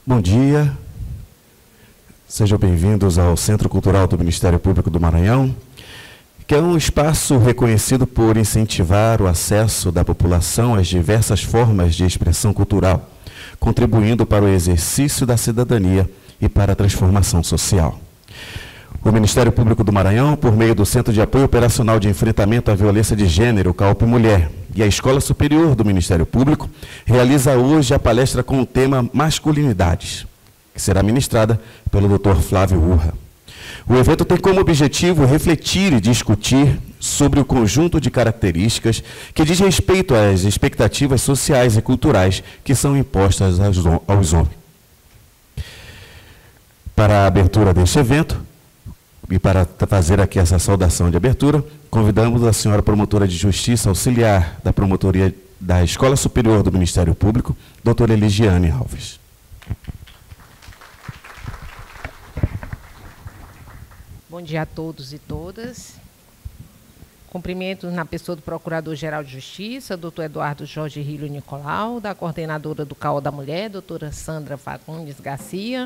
Bom dia, sejam bem-vindos ao Centro Cultural do Ministério Público do Maranhão, que é um espaço reconhecido por incentivar o acesso da população às diversas formas de expressão cultural, contribuindo para o exercício da cidadania e para a transformação social. O Ministério Público do Maranhão, por meio do Centro de Apoio Operacional de Enfrentamento à Violência de Gênero, CAOP Mulher, e a Escola Superior do Ministério Público, realiza hoje a palestra com o tema Masculinidades, que será ministrada pelo Dr. Flávio Urra. O evento tem como objetivo refletir e discutir sobre o conjunto de características que diz respeito às expectativas sociais e culturais que são impostas aos homens. Para a abertura deste evento, e para fazer aqui essa saudação de abertura, convidamos a senhora promotora de Justiça auxiliar da Promotoria da Escola Superior do Ministério Público, doutora Eligiane Alves. Bom dia a todos e todas. Cumprimentos na pessoa do Procurador-Geral de Justiça, doutor Eduardo Jorge Rilho Nicolau, da coordenadora do CAO da Mulher, doutora Sandra Fagundes Garcia,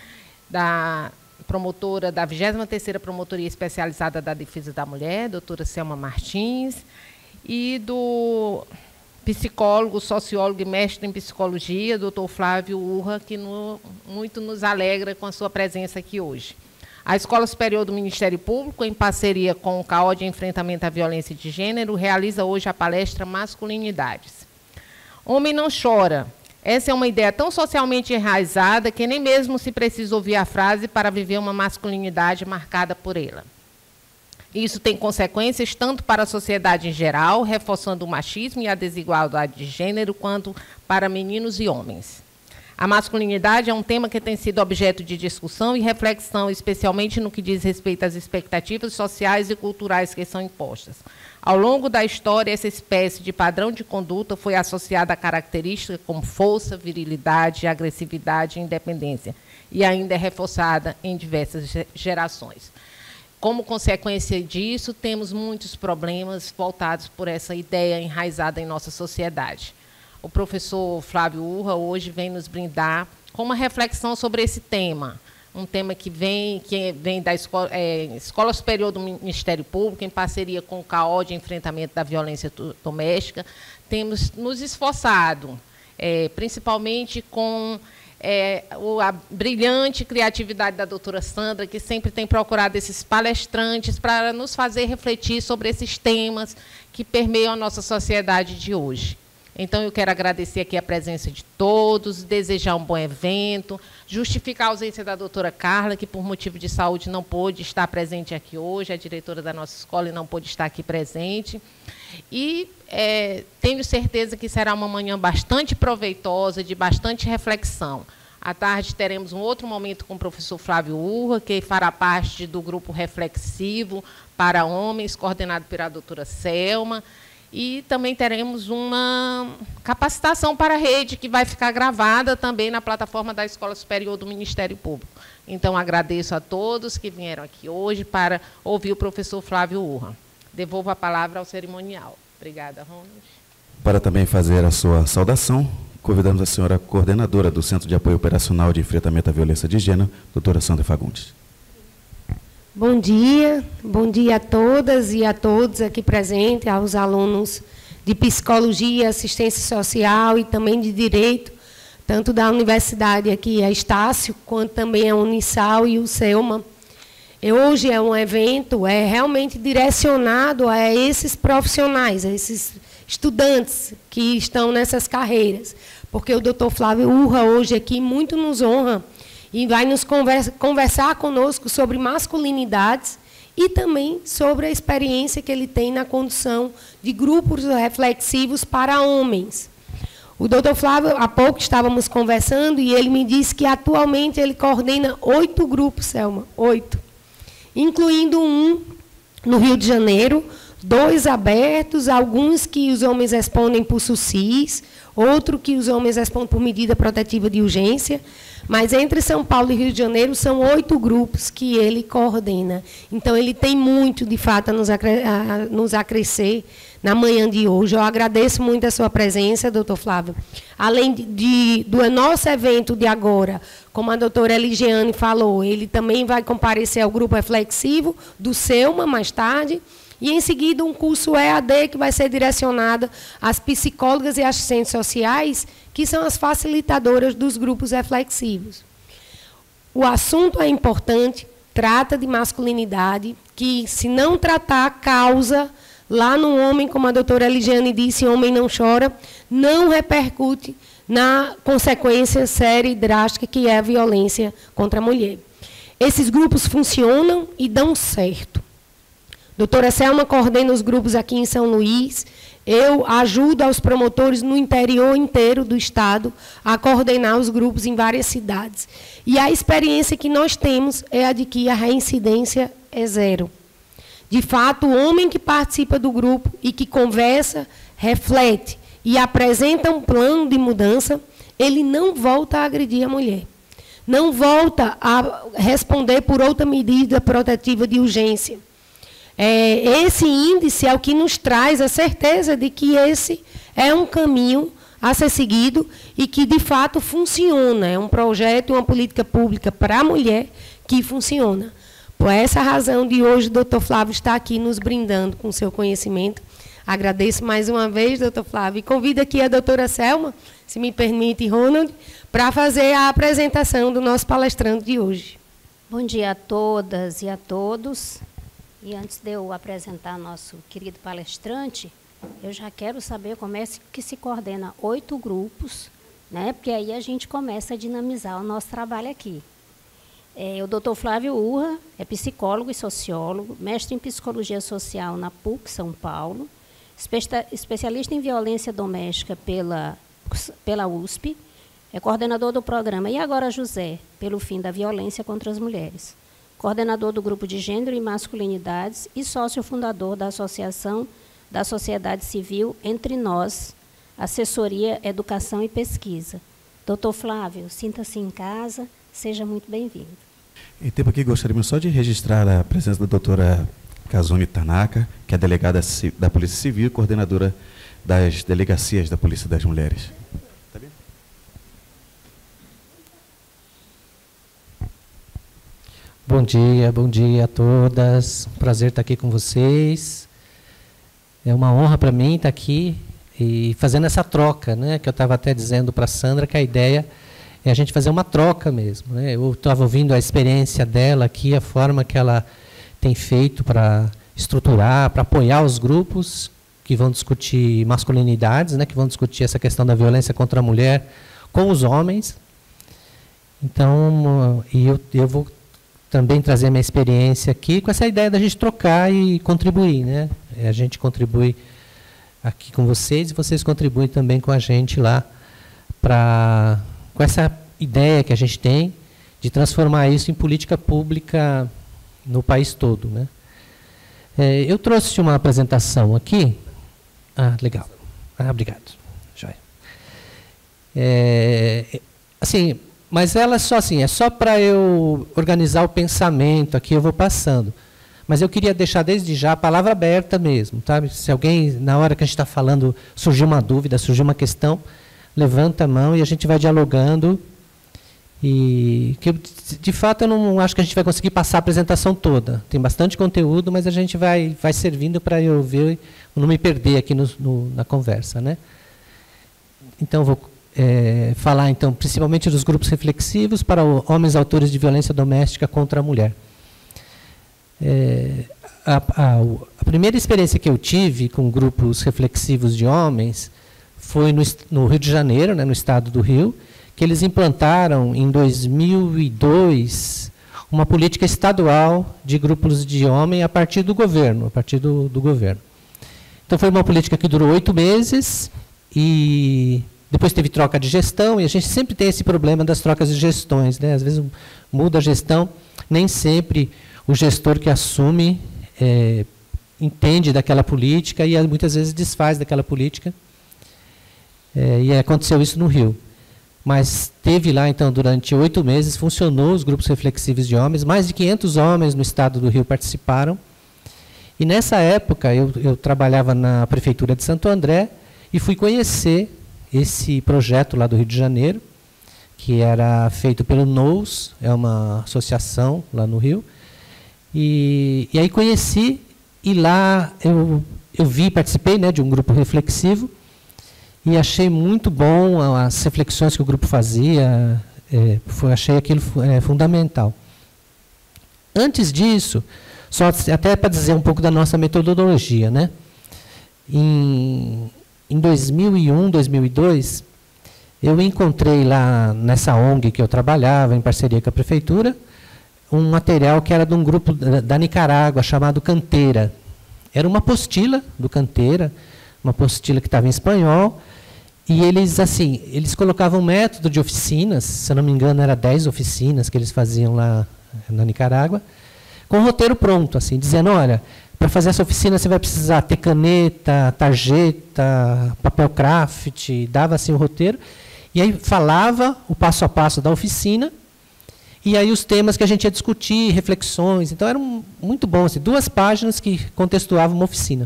da promotora da 23ª Promotoria Especializada da Defesa da Mulher, doutora Selma Martins, e do psicólogo, sociólogo e mestre em psicologia, doutor Flávio Urra, que muito nos alegra com a sua presença aqui hoje. A Escola Superior do Ministério Público, em parceria com o CAO de Enfrentamento à Violência de Gênero, realiza hoje a palestra Masculinidades. Homem não chora. Essa é uma ideia tão socialmente enraizada que nem mesmo se precisa ouvir a frase para viver uma masculinidade marcada por ela. Isso tem consequências tanto para a sociedade em geral, reforçando o machismo e a desigualdade de gênero, quanto para meninos e homens. A masculinidade é um tema que tem sido objeto de discussão e reflexão, especialmente no que diz respeito às expectativas sociais e culturais que são impostas. Ao longo da história, essa espécie de padrão de conduta foi associada a características como força, virilidade, agressividade e independência, e ainda é reforçada em diversas gerações. Como consequência disso, temos muitos problemas voltados por essa ideia enraizada em nossa sociedade. O professor Flávio Urra hoje vem nos brindar com uma reflexão sobre esse tema, um tema que vem da Escola Superior do Ministério Público, em parceria com o CAO de Enfrentamento da Violência Doméstica. Temos nos esforçado, principalmente com a brilhante criatividade da doutora Sandra, que sempre tem procurado esses palestrantes para nos fazer refletir sobre esses temas que permeiam a nossa sociedade de hoje. Então, eu quero agradecer aqui a presença de todos, desejar um bom evento, justificar a ausência da doutora Carla, que por motivo de saúde não pôde estar presente aqui hoje, a diretora da nossa escola, e não pôde estar aqui presente. E tenho certeza que será uma manhã bastante proveitosa, de bastante reflexão. À tarde teremos um outro momento com o professor Flávio Urra, que fará parte do grupo reflexivo para homens, coordenado pela doutora Selma. E também teremos uma capacitação para a rede, que vai ficar gravada também na plataforma da Escola Superior do Ministério Público. Então, agradeço a todos que vieram aqui hoje para ouvir o professor Flávio Urra. Devolvo a palavra ao cerimonial. Obrigada, Ronald. Para também fazer a sua saudação, convidamos a senhora coordenadora do Centro de Apoio Operacional de Enfrentamento à Violência de Gênero, doutora Sandra Fagundes. Bom dia a todas e a todos aqui presentes, aos alunos de Psicologia, Assistência Social e também de Direito, tanto da universidade aqui, a Estácio, quanto também a Unisal e o Selma. Hoje é um evento realmente direcionado a esses profissionais, a esses estudantes que estão nessas carreiras, porque o doutor Flávio Urra hoje aqui muito nos honra e vai nos conversar conosco sobre masculinidades e também sobre a experiência que ele tem na condução de grupos reflexivos para homens. O doutor Flávio, há pouco estávamos conversando, e ele me disse que atualmente ele coordena 8 grupos, Selma, 8, incluindo um no Rio de Janeiro, 2 abertos, alguns que os homens respondem por SUSIS, outro que os homens respondem por medida protetiva de urgência, mas entre São Paulo e Rio de Janeiro são 8 grupos que ele coordena. Então, ele tem muito, de fato, a nos acrescer na manhã de hoje. Eu agradeço muito a sua presença, doutor Flávio. Além do nosso evento de agora, como a doutora Eligiane falou, ele também vai comparecer ao grupo reflexivo do SEUMA mais tarde, e, em seguida, um curso EAD que vai ser direcionado às psicólogas e assistentes sociais, que são as facilitadoras dos grupos reflexivos. O assunto é importante, trata de masculinidade, que, se não tratar, causa, lá no homem, como a doutora Eligiane disse, homem não chora, não repercute na consequência séria e drástica que é a violência contra a mulher. Esses grupos funcionam e dão certo. Doutora Selma coordena os grupos aqui em São Luís. Eu ajudo aos promotores no interior inteiro do estado a coordenar os grupos em várias cidades. E a experiência que nós temos é a de que a reincidência é 0. De fato, o homem que participa do grupo e que conversa, reflete e apresenta um plano de mudança, ele não volta a agredir a mulher. Não volta a responder por outra medida protetiva de urgência. Esse índice é o que nos traz a certeza de que esse é um caminho a ser seguido e que, de fato, funciona. É um projeto, uma política pública para a mulher que funciona. Por essa razão de hoje, o doutor Flávio está aqui nos brindando com o seu conhecimento. Agradeço mais uma vez, doutor Flávio, e convido aqui a doutora Selma, se me permite, Ronald, para fazer a apresentação do nosso palestrante de hoje. Bom dia a todas e a todos. E antes de eu apresentar nosso querido palestrante, eu já quero saber como é que se coordena 8 grupos, né? Porque aí a gente começa a dinamizar o nosso trabalho aqui. O doutor Flávio Urra é psicólogo e sociólogo, mestre em psicologia social na PUC São Paulo, especialista em violência doméstica pela USP, é coordenador do programa E Agora José, pelo fim da violência contra as mulheres, coordenador do Grupo de Gênero e Masculinidades e sócio fundador da Associação da Sociedade Civil Entre Nós, Assessoria, Educação e Pesquisa. Doutor Flávio, sinta-se em casa, seja muito bem-vindo. Em tempo aqui, gostaríamos só de registrar a presença da doutora Kazumi Tanaka, que é delegada da Polícia Civil e coordenadora das delegacias da Polícia das Mulheres. Tá bem? Bom dia a todas. Prazer estar aqui com vocês. É uma honra para mim estar aqui e fazendo essa troca, né? Que eu estava até dizendo para a Sandra que a ideia é a gente fazer uma troca mesmo, né? Eu estava ouvindo a experiência dela aqui, a forma que ela tem feito para estruturar, para apoiar os grupos que vão discutir masculinidades, né? Que vão discutir essa questão da violência contra a mulher com os homens. Então, eu vou também trazer minha experiência aqui com essa ideia da gente trocar e contribuir, né? A gente contribui aqui com vocês e vocês contribuem também com a gente lá com essa ideia que a gente tem de transformar isso em política pública no país todo, né? Eu trouxe uma apresentação aqui. Legal. Obrigado. Joia. Assim, mas ela é só para eu organizar o pensamento aqui, eu vou passando. Mas eu queria deixar desde já a palavra aberta mesmo, sabe? Se alguém, na hora que a gente está falando, surgiu uma dúvida, surgiu uma questão, levanta a mão e a gente vai dialogando. E que, de fato, eu não acho que a gente vai conseguir passar a apresentação toda. Tem bastante conteúdo, mas a gente vai servindo para eu ver, não me perder aqui na conversa, né? Então, vou falar, então, principalmente dos grupos reflexivos para homens autores de violência doméstica contra a mulher. A primeira experiência que eu tive com grupos reflexivos de homens foi no Rio de Janeiro, né, no estado do Rio, que eles implantaram em 2002 uma política estadual de grupos de homem a partir do governo, Então, foi uma política que durou 8 meses e depois teve troca de gestão, e a gente sempre tem esse problema das trocas de gestões, né? Às vezes muda a gestão, nem sempre o gestor que assume entende daquela política e muitas vezes desfaz daquela política. E aconteceu isso no Rio. Mas teve lá, então, durante 8 meses, funcionou os grupos reflexivos de homens, mais de 500 homens no estado do Rio participaram. E nessa época eu trabalhava na prefeitura de Santo André e fui conhecer esse projeto lá do Rio de Janeiro, que era feito pelo NOUS, é uma associação lá no Rio. E aí conheci, e lá eu participei, né, de um grupo reflexivo, e achei muito bom as reflexões que o grupo fazia, achei aquilo fundamental. Antes disso, só até para dizer um pouco da nossa metodologia, né? Em 2001, 2002, eu encontrei lá nessa ONG que eu trabalhava, em parceria com a prefeitura, um material que era de um grupo da Nicarágua, chamado Canteira. Era uma apostila do Canteira, uma apostila que estava em espanhol, e eles colocavam um método de oficinas, se eu não me engano, era 10 oficinas que eles faziam lá na Nicarágua, com o roteiro pronto, assim, dizendo, olha, para fazer essa oficina você vai precisar ter caneta, tarjeta, papel craft, dava assim o roteiro, e aí falava o passo a passo da oficina, e aí os temas que a gente ia discutir, reflexões. Então, era muito bom, assim, 2 páginas que contextuavam uma oficina.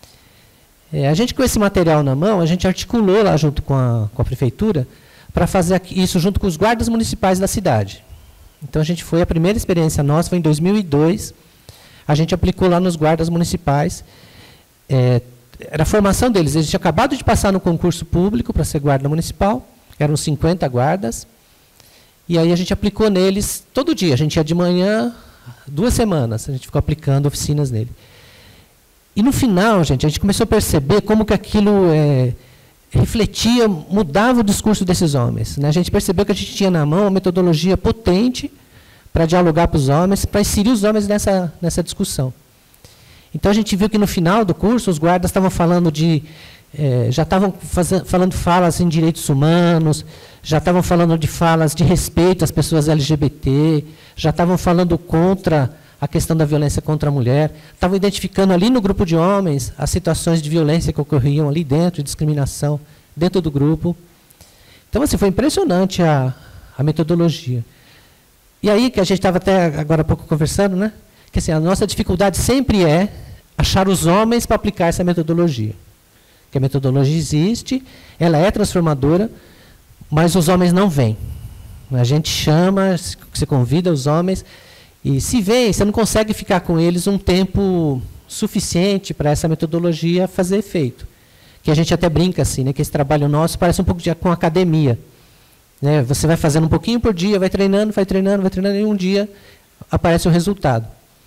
A gente, com esse material na mão, a gente articulou lá junto com a prefeitura para fazer isso junto com os guardas municipais da cidade. Então, a primeira experiência nossa foi em 2002, a gente aplicou lá nos guardas municipais. Era a formação deles, eles tinham acabado de passar no concurso público para ser guarda municipal, eram 50 guardas, e aí a gente aplicou neles todo dia. A gente ia de manhã, 2 semanas, a gente ficou aplicando oficinas nele. E no final, a gente começou a perceber como que aquilo refletia, mudava o discurso desses homens, né? A gente percebeu que a gente tinha na mão uma metodologia potente para dialogar com os homens, para inserir os homens nessa discussão. Então, a gente viu que no final do curso, os guardas estavam falando já estavam falando falas em direitos humanos, já estavam falando de falas de respeito às pessoas LGBT, já estavam falando contra a questão da violência contra a mulher, estavam identificando ali no grupo de homens as situações de violência que ocorriam ali dentro, discriminação dentro do grupo. Então, assim, foi impressionante a metodologia. E aí, que a gente estava até agora há pouco conversando, né? Que assim, a nossa dificuldade sempre é achar os homens para aplicar essa metodologia. Que a metodologia existe, ela é transformadora, mas os homens não vêm. A gente chama, você convida os homens, e se vem, você não consegue ficar com eles um tempo suficiente para essa metodologia fazer efeito. Que a gente até brinca assim, né, que esse trabalho nosso parece um pouco com academia. Né? Você vai fazendo um pouquinho por dia, vai treinando, e um dia aparece o resultado.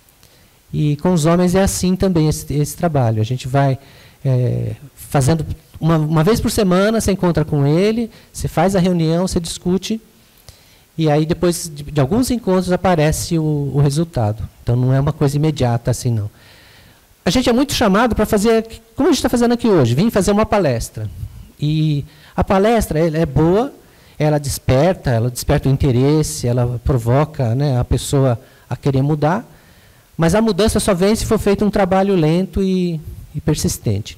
E com os homens é assim também esse trabalho. A gente vai fazendo uma vez por semana, você encontra com ele, você faz a reunião, você discute, e aí depois de alguns encontros aparece o resultado. Então não é uma coisa imediata assim, não. A gente é muito chamado para fazer, como a gente está fazendo aqui hoje, vim fazer uma palestra. E a palestra é boa, ela desperta o interesse, ela provoca, né, a pessoa a querer mudar, mas a mudança só vem se for feito um trabalho lento e persistente.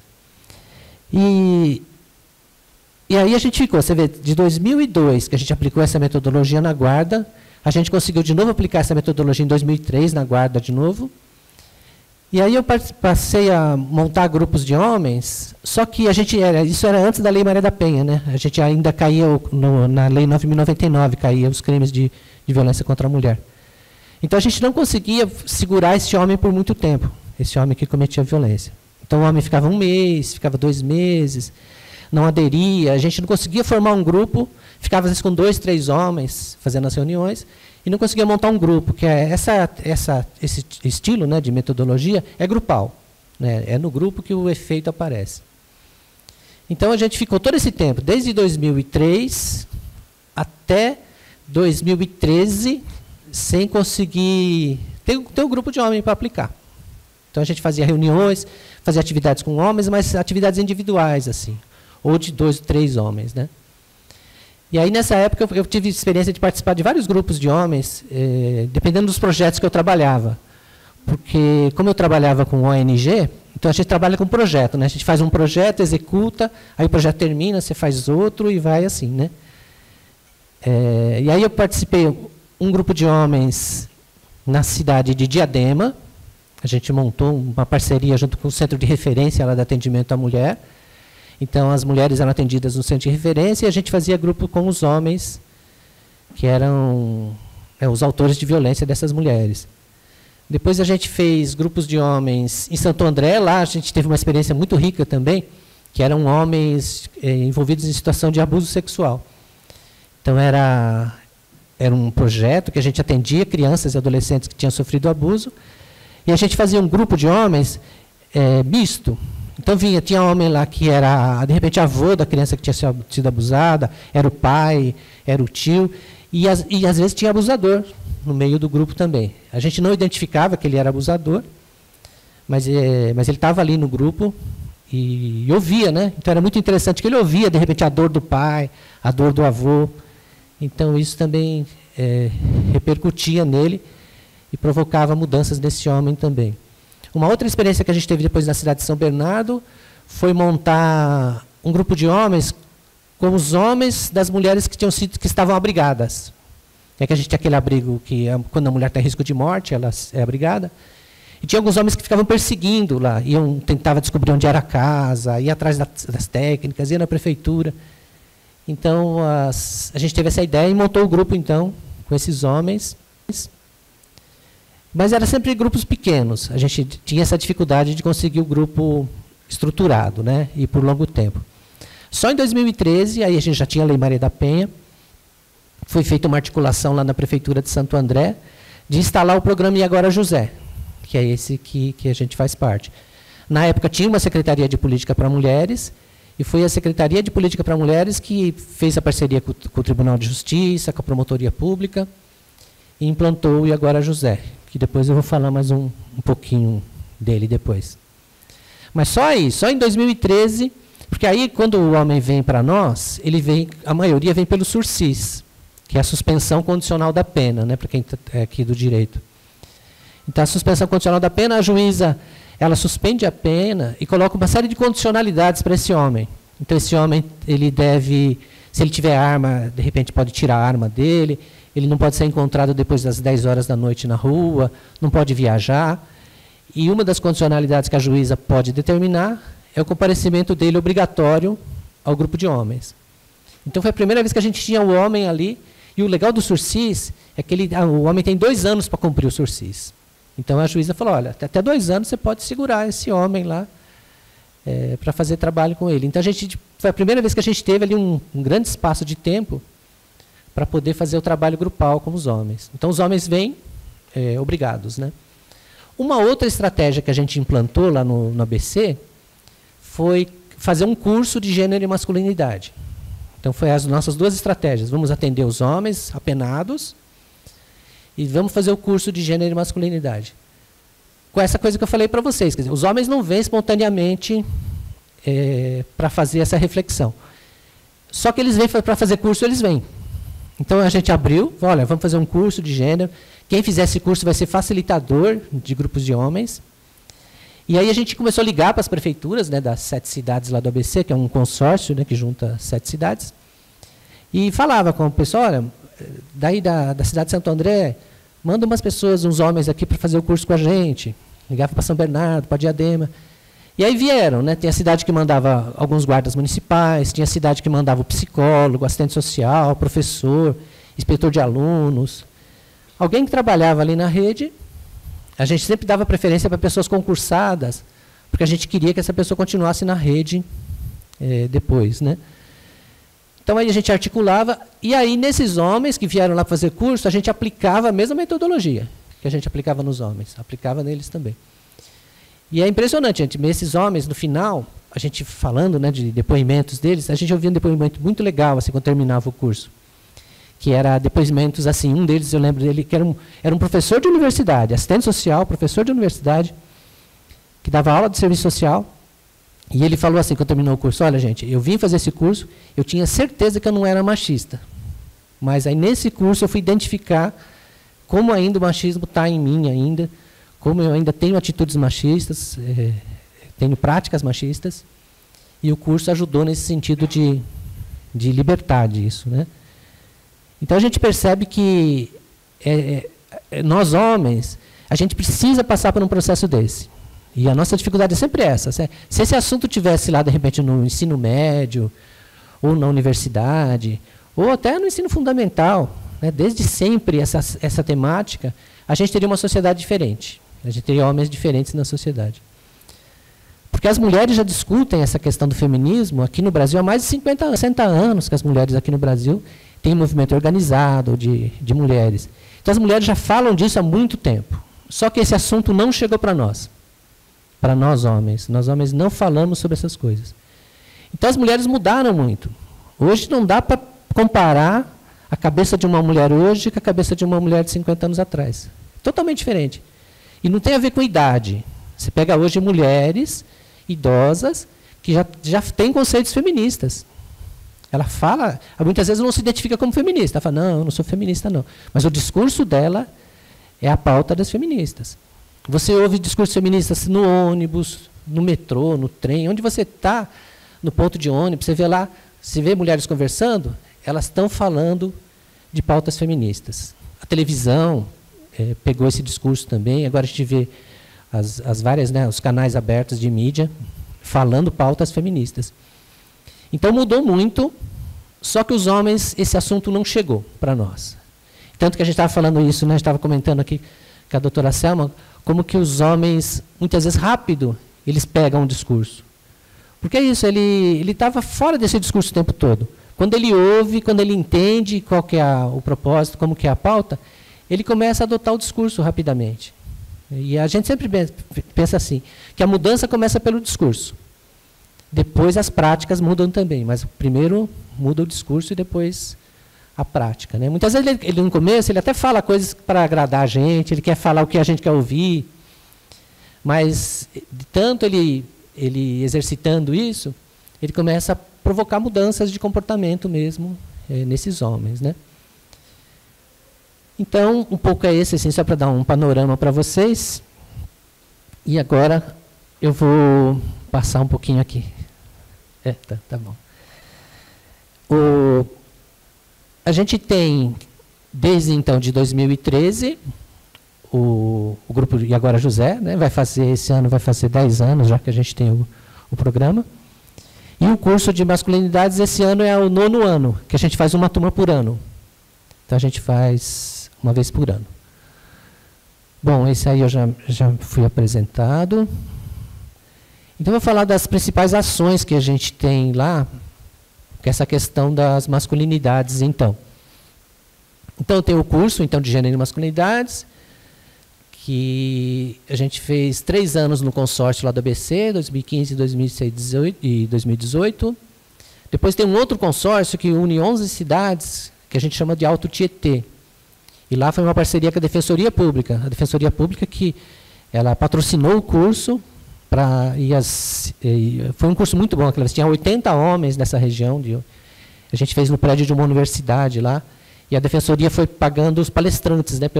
E aí a gente ficou, você vê, de 2002, que a gente aplicou essa metodologia na guarda, a gente conseguiu de novo aplicar essa metodologia em 2003, na guarda de novo. E aí eu passei a montar grupos de homens, só que isso era antes da Lei Maria da Penha, né? A gente ainda caía na Lei 9.099, caía os crimes de violência contra a mulher. Então a gente não conseguia segurar esse homem por muito tempo, esse homem que cometia violência. Então o homem ficava 1 mês, ficava 2 meses, não aderia, a gente não conseguia formar um grupo, ficava às vezes com 2, 3 homens fazendo as reuniões, e não conseguia montar um grupo, que é esse estilo, né, de metodologia é grupal. Né, é no grupo que o efeito aparece. Então a gente ficou todo esse tempo, desde 2003 até 2013, sem conseguir ter um grupo de homens para aplicar. Então a gente fazia reuniões, fazia atividades com homens, mas atividades individuais, assim, ou de 2 ou 3 homens, né? E aí, nessa época, eu tive experiência de participar de vários grupos de homens, dependendo dos projetos que eu trabalhava. porque como eu trabalhava com ONG, então a gente trabalha com projeto, né? A gente faz um projeto, executa, aí o projeto termina, você faz outro e vai assim, né? E aí eu participei, um grupo de homens na cidade de Diadema, a gente montou uma parceria junto com o Centro de Referência lá de Atendimento à Mulher. Então, as mulheres eram atendidas no Centro de Referência e a gente fazia grupo com os homens, que eram os autores de violência dessas mulheres. Depois a gente fez grupos de homens em Santo André, lá a gente teve uma experiência muito rica também, que eram homens envolvidos em situação de abuso sexual. Então, era um projeto que a gente atendia crianças e adolescentes que tinham sofrido abuso, e a gente fazia um grupo de homens misto. Então tinha homem lá que era, de repente, avô da criança que tinha sido abusada, era o pai, era o tio, e às vezes tinha abusador no meio do grupo também. A gente não identificava que ele era abusador, mas ele estava ali no grupo e ouvia, né? Então era muito interessante que ele ouvia, de repente, a dor do pai, a dor do avô. Então isso também repercutia nele e provocava mudanças nesse homem também. Uma outra experiência que a gente teve depois na cidade de São Bernardo foi montar um grupo de homens com os homens das mulheres que estavam abrigadas. Que a gente tem aquele abrigo que quando a mulher está em risco de morte, ela é abrigada. E tinha alguns homens que ficavam perseguindo lá, tentavam descobrir onde era a casa, ia atrás das técnicas, ia na prefeitura. Então a gente teve essa ideia e montou o grupo então com esses homens. Mas era sempre grupos pequenos. A gente tinha essa dificuldade de conseguir o grupo estruturado, né? E por longo tempo. Só em 2013, aí a gente já tinha a Lei Maria da Penha, foi feita uma articulação lá na Prefeitura de Santo André, de instalar o programa E Agora José, que é esse que a gente faz parte. Na época tinha uma Secretaria de Política para Mulheres, e foi a Secretaria de Política para Mulheres que fez a parceria com o Tribunal de Justiça, com a Promotoria Pública, e implantou o E Agora José, que depois eu vou falar mais um pouquinho dele depois. Mas só aí, só em 2013, porque aí quando o homem vem para nós, a maioria vem pelo SURSIS, que é a suspensão condicional da pena, né, para quem é aqui do direito. Então, a suspensão condicional da pena, a juíza, ela suspende a pena e coloca uma série de condicionalidades para esse homem. Então, esse homem, ele deve, se ele tiver arma, de repente pode tirar a arma dele, ele não pode ser encontrado depois das 10 horas da noite na rua, não pode viajar. E uma das condicionalidades que a juíza pode determinar é o comparecimento dele obrigatório ao grupo de homens. Então, foi a primeira vez que a gente tinha o homem ali, e o legal do SURSIS é que o homem tem 2 anos para cumprir o SURSIS. Então, a juíza falou, olha, até 2 anos você pode segurar esse homem lá para fazer trabalho com ele. Então, foi a primeira vez que a gente teve ali um grande espaço de tempo para poder fazer o trabalho grupal com os homens. Então, os homens vêm obrigados, né? Uma outra estratégia que a gente implantou lá no ABC foi fazer um curso de gênero e masculinidade. Então, foi as nossas 2 estratégias. Vamos atender os homens apenados e vamos fazer o curso de gênero e masculinidade. Com essa coisa que eu falei para vocês. Quer dizer, os homens não vêm espontaneamente para fazer essa reflexão. Só que eles vêm para fazer curso, eles vêm. Então, a gente abriu, olha, vamos fazer um curso de gênero. Quem fizer esse curso vai ser facilitador de grupos de homens. E aí a gente começou a ligar para as prefeituras, né, das 7 cidades lá do ABC, que é um consórcio, né, que junta 7 cidades, e falava com o pessoal, olha, daí da cidade de Santo André, manda umas pessoas, uns homens aqui para fazer o curso com a gente. Ligava para São Bernardo, para Diadema. E aí vieram, né? Tem a cidade que mandava alguns guardas municipais, tinha a cidade que mandava o psicólogo, assistente social, professor, inspetor de alunos. Alguém que trabalhava ali na rede. A gente sempre dava preferência para pessoas concursadas, porque a gente queria que essa pessoa continuasse na rede depois, né? Então, aí a gente articulava, e aí, nesses homens que vieram lá fazer curso, a gente aplicava a mesma metodologia que a gente aplicava nos homens, aplicava neles também. E é impressionante, gente, esses homens, no final, a gente falando, né, de depoimentos deles, a gente ouvia um depoimento muito legal, assim, quando terminava o curso. Que era depoimentos assim, um deles, eu lembro dele, que era um professor de universidade, assistente social, professor de universidade, que dava aula de serviço social, e ele falou assim, quando terminou o curso, olha, gente, eu vim fazer esse curso, eu tinha certeza que eu não era machista, mas aí nesse curso eu fui identificar como ainda o machismo está em mim ainda, como eu ainda tenho atitudes machistas, tenho práticas machistas, e o curso ajudou nesse sentido de libertar disso, né? Então a gente percebe que nós homens, a gente precisa passar por um processo desse. E a nossa dificuldade é sempre essa. Se esse assunto tivesse lá, de repente, no ensino médio, ou na universidade, ou até no ensino fundamental, né, desde sempre essa temática, a gente teria uma sociedade diferente. A gente teria homens diferentes na sociedade. Porque as mulheres já discutem essa questão do feminismo aqui no Brasil há mais de 50 anos, 60 anos que as mulheres aqui no Brasil têm um movimento organizado de mulheres. Então as mulheres já falam disso há muito tempo. Só que esse assunto não chegou para nós homens. Nós homens não falamos sobre essas coisas. Então as mulheres mudaram muito. Hoje não dá para comparar a cabeça de uma mulher hoje com a cabeça de uma mulher de 50 anos atrás. Totalmente diferente. E não tem a ver com idade. Você pega hoje mulheres idosas que já têm conceitos feministas. Ela fala, muitas vezes não se identifica como feminista. Ela fala, não, eu não sou feminista, não. Mas o discurso dela é a pauta das feministas. Você ouve discursos feministas no ônibus, no metrô, no trem, onde você está, no ponto de ônibus, você vê lá, você vê mulheres conversando, elas estão falando de pautas feministas. A televisão pegou esse discurso também, agora a gente vê as várias, né, os canais abertos de mídia falando pautas feministas. Então mudou muito, só que os homens, esse assunto não chegou para nós. Tanto que a gente estava falando isso, né, a gente estava comentando aqui com a doutora Selma, como que os homens, muitas vezes rápido, eles pegam o discurso. Porque é isso, ele estava fora desse discurso o tempo todo. Quando ele ouve, quando ele entende qual que é o propósito, como que é a pauta, ele começa a adotar o discurso rapidamente. E a gente sempre pensa assim, que a mudança começa pelo discurso. Depois as práticas mudam também, mas primeiro muda o discurso e depois a prática, né? Muitas vezes ele no começo ele até fala coisas para agradar a gente, ele quer falar o que a gente quer ouvir, mas de tanto ele exercitando isso, ele começa a provocar mudanças de comportamento mesmo nesses homens, né? Então, um pouco é esse, assim, só para dar um panorama para vocês. E agora eu vou passar um pouquinho aqui. Tá bom. A gente tem, desde então, de 2013, o grupo E Agora José, né, esse ano vai fazer 10 anos, já que a gente tem o programa. E o curso de masculinidades, esse ano é o 9º ano, que a gente faz uma turma por ano. Então, a gente faz uma vez por ano. Bom, esse aí eu já fui apresentado. Então, eu vou falar das principais ações que a gente tem lá, que é essa questão das masculinidades, então. Então, tem o curso então, de Gênero e Masculinidades, que a gente fez 3 anos no consórcio lá do ABC, 2015, 2016 e 2018. Depois tem um outro consórcio que une 11 cidades, que a gente chama de Alto Tietê. E lá foi uma parceria com a Defensoria Pública. A Defensoria Pública que ela patrocinou o curso. Foi um curso muito bom. Tinha 80 homens nessa região. A gente fez no prédio de uma universidade lá. E a Defensoria foi pagando os palestrantes, né,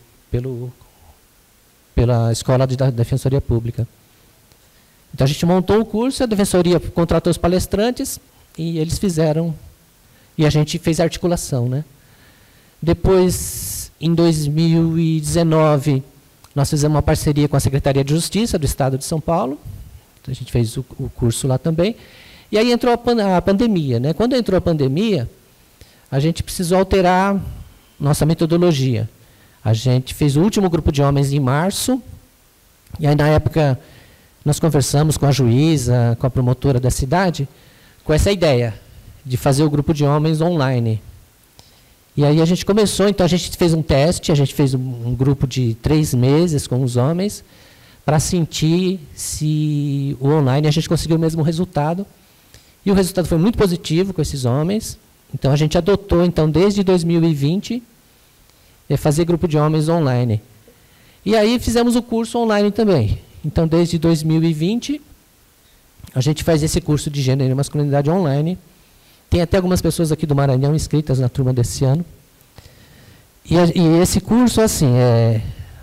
pela escola da Defensoria Pública. Então a gente montou o curso, a Defensoria contratou os palestrantes e eles fizeram. E a gente fez a articulação, né? Depois, em 2019, nós fizemos uma parceria com a Secretaria de Justiça do Estado de São Paulo. Então, a gente fez o curso lá também. E aí entrou a pandemia, né? Quando entrou a pandemia, a gente precisou alterar nossa metodologia. A gente fez o último grupo de homens em março. E aí, na época, nós conversamos com a juíza, com a promotora da cidade, com essa ideia de fazer o grupo de homens online. E aí a gente começou, então a gente fez um teste, a gente fez um grupo de 3 meses com os homens, para sentir se o online a gente conseguiu o mesmo resultado. E o resultado foi muito positivo com esses homens. Então a gente adotou, então, desde 2020, fazer grupo de homens online. E aí fizemos o curso online também. Então, desde 2020, a gente faz esse curso de Gênero e Masculinidade online. Tem até algumas pessoas aqui do Maranhão inscritas na turma desse ano. E esse curso, assim, por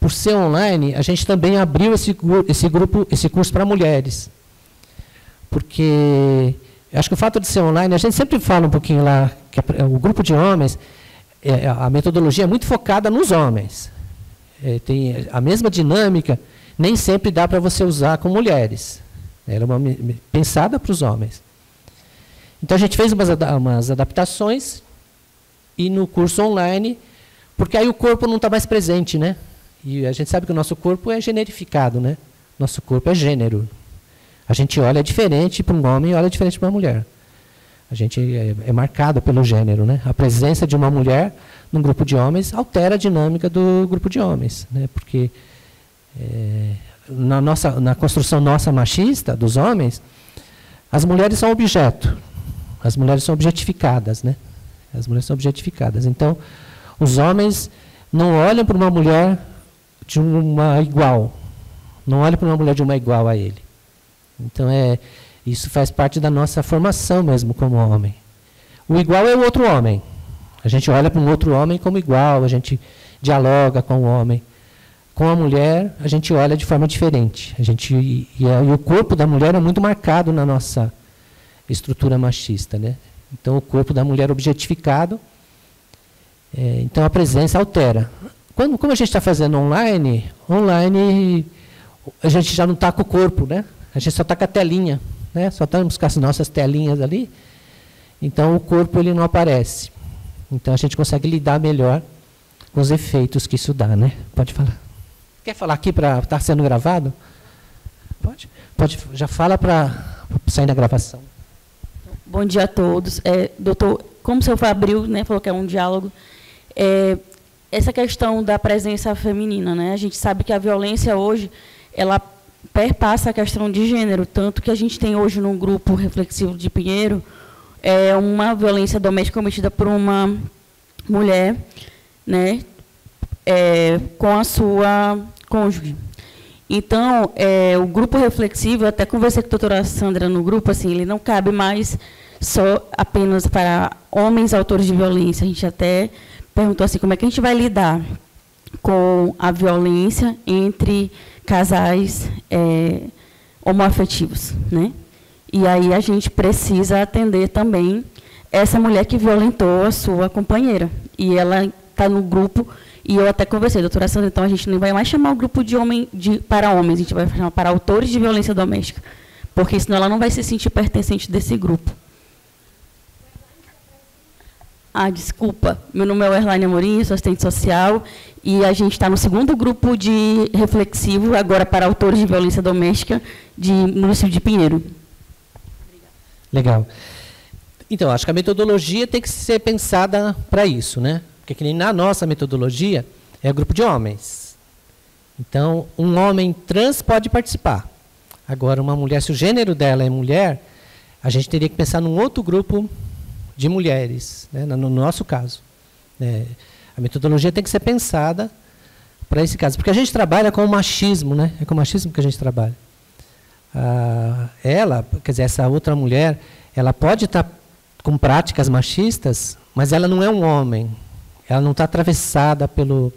por ser online, a gente também abriu esse curso para mulheres. Porque acho que o fato de ser online, a gente sempre fala um pouquinho lá, que o grupo de homens, a metodologia é muito focada nos homens. Tem a mesma dinâmica, nem sempre dá para você usar com mulheres. Ela é pensada para os homens. Então, a gente fez umas adaptações, e no curso online, porque aí o corpo não está mais presente, né? E a gente sabe que o nosso corpo é generificado, né? Nosso corpo é gênero. A gente olha diferente para um homem e olha diferente para uma mulher. A gente é marcado pelo gênero, né? A presença de uma mulher num grupo de homens altera a dinâmica do grupo de homens, né? Porque na construção nossa machista, dos homens, as mulheres são objeto. As mulheres são objetificadas, né? As mulheres são objetificadas. Então, os homens não olham para uma mulher de uma igual. Não olham para uma mulher de uma igual a ele. Então, isso faz parte da nossa formação mesmo como homem. O igual é o outro homem. A gente olha para um outro homem como igual, a gente dialoga com o homem. Com a mulher, a gente olha de forma diferente. E o corpo da mulher é muito marcado na nossa estrutura machista, né? Então, o corpo da mulher objetificado, então a presença altera. Como a gente está fazendo online a gente já não está com o corpo, né? A gente só está com a telinha, né? Só estamos com as nossas telinhas ali. Então, o corpo ele não aparece. Então, a gente consegue lidar melhor com os efeitos que isso dá, né? Pode falar. Quer falar aqui para estar sendo gravado? Pode. Já fala para sair na gravação. Bom dia a todos. Doutor, como o senhor abriu, né, falou que é um diálogo, essa questão da presença feminina, né? A gente sabe que a violência hoje, ela perpassa a questão de gênero, tanto que a gente tem hoje no grupo reflexivo de Pinheiro uma violência doméstica cometida por uma mulher, né, com a sua cônjuge. Então, o grupo reflexivo, eu até conversei com a doutora Sandra no grupo, assim, ele não cabe mais só apenas para homens autores de violência. A gente até perguntou assim, como é que a gente vai lidar com a violência entre casais homoafetivos, né? E aí a gente precisa atender também essa mulher que violentou a sua companheira. E ela está no grupo, e eu até conversei, doutora Sandra, então a gente não vai mais chamar o grupo para homens, a gente vai chamar para autores de violência doméstica, porque senão ela não vai se sentir pertencente desse grupo. Desculpa, meu nome é Erlaine Amorim, sou assistente social, e a gente está no segundo grupo de reflexivo, agora para autores de violência doméstica, de município de Pinheiro. Legal. Então, acho que a metodologia tem que ser pensada para isso, né? Porque que nem na nossa metodologia é o grupo de homens. Então, um homem trans pode participar. Agora, uma mulher, se o gênero dela é mulher, a gente teria que pensar num outro grupo de mulheres, né, no nosso caso. A metodologia tem que ser pensada para esse caso. Porque a gente trabalha com o machismo, né? É com o machismo que a gente trabalha. Quer dizer, essa outra mulher, ela pode estar com práticas machistas, mas ela não é um homem. Ela não está atravessada pelo...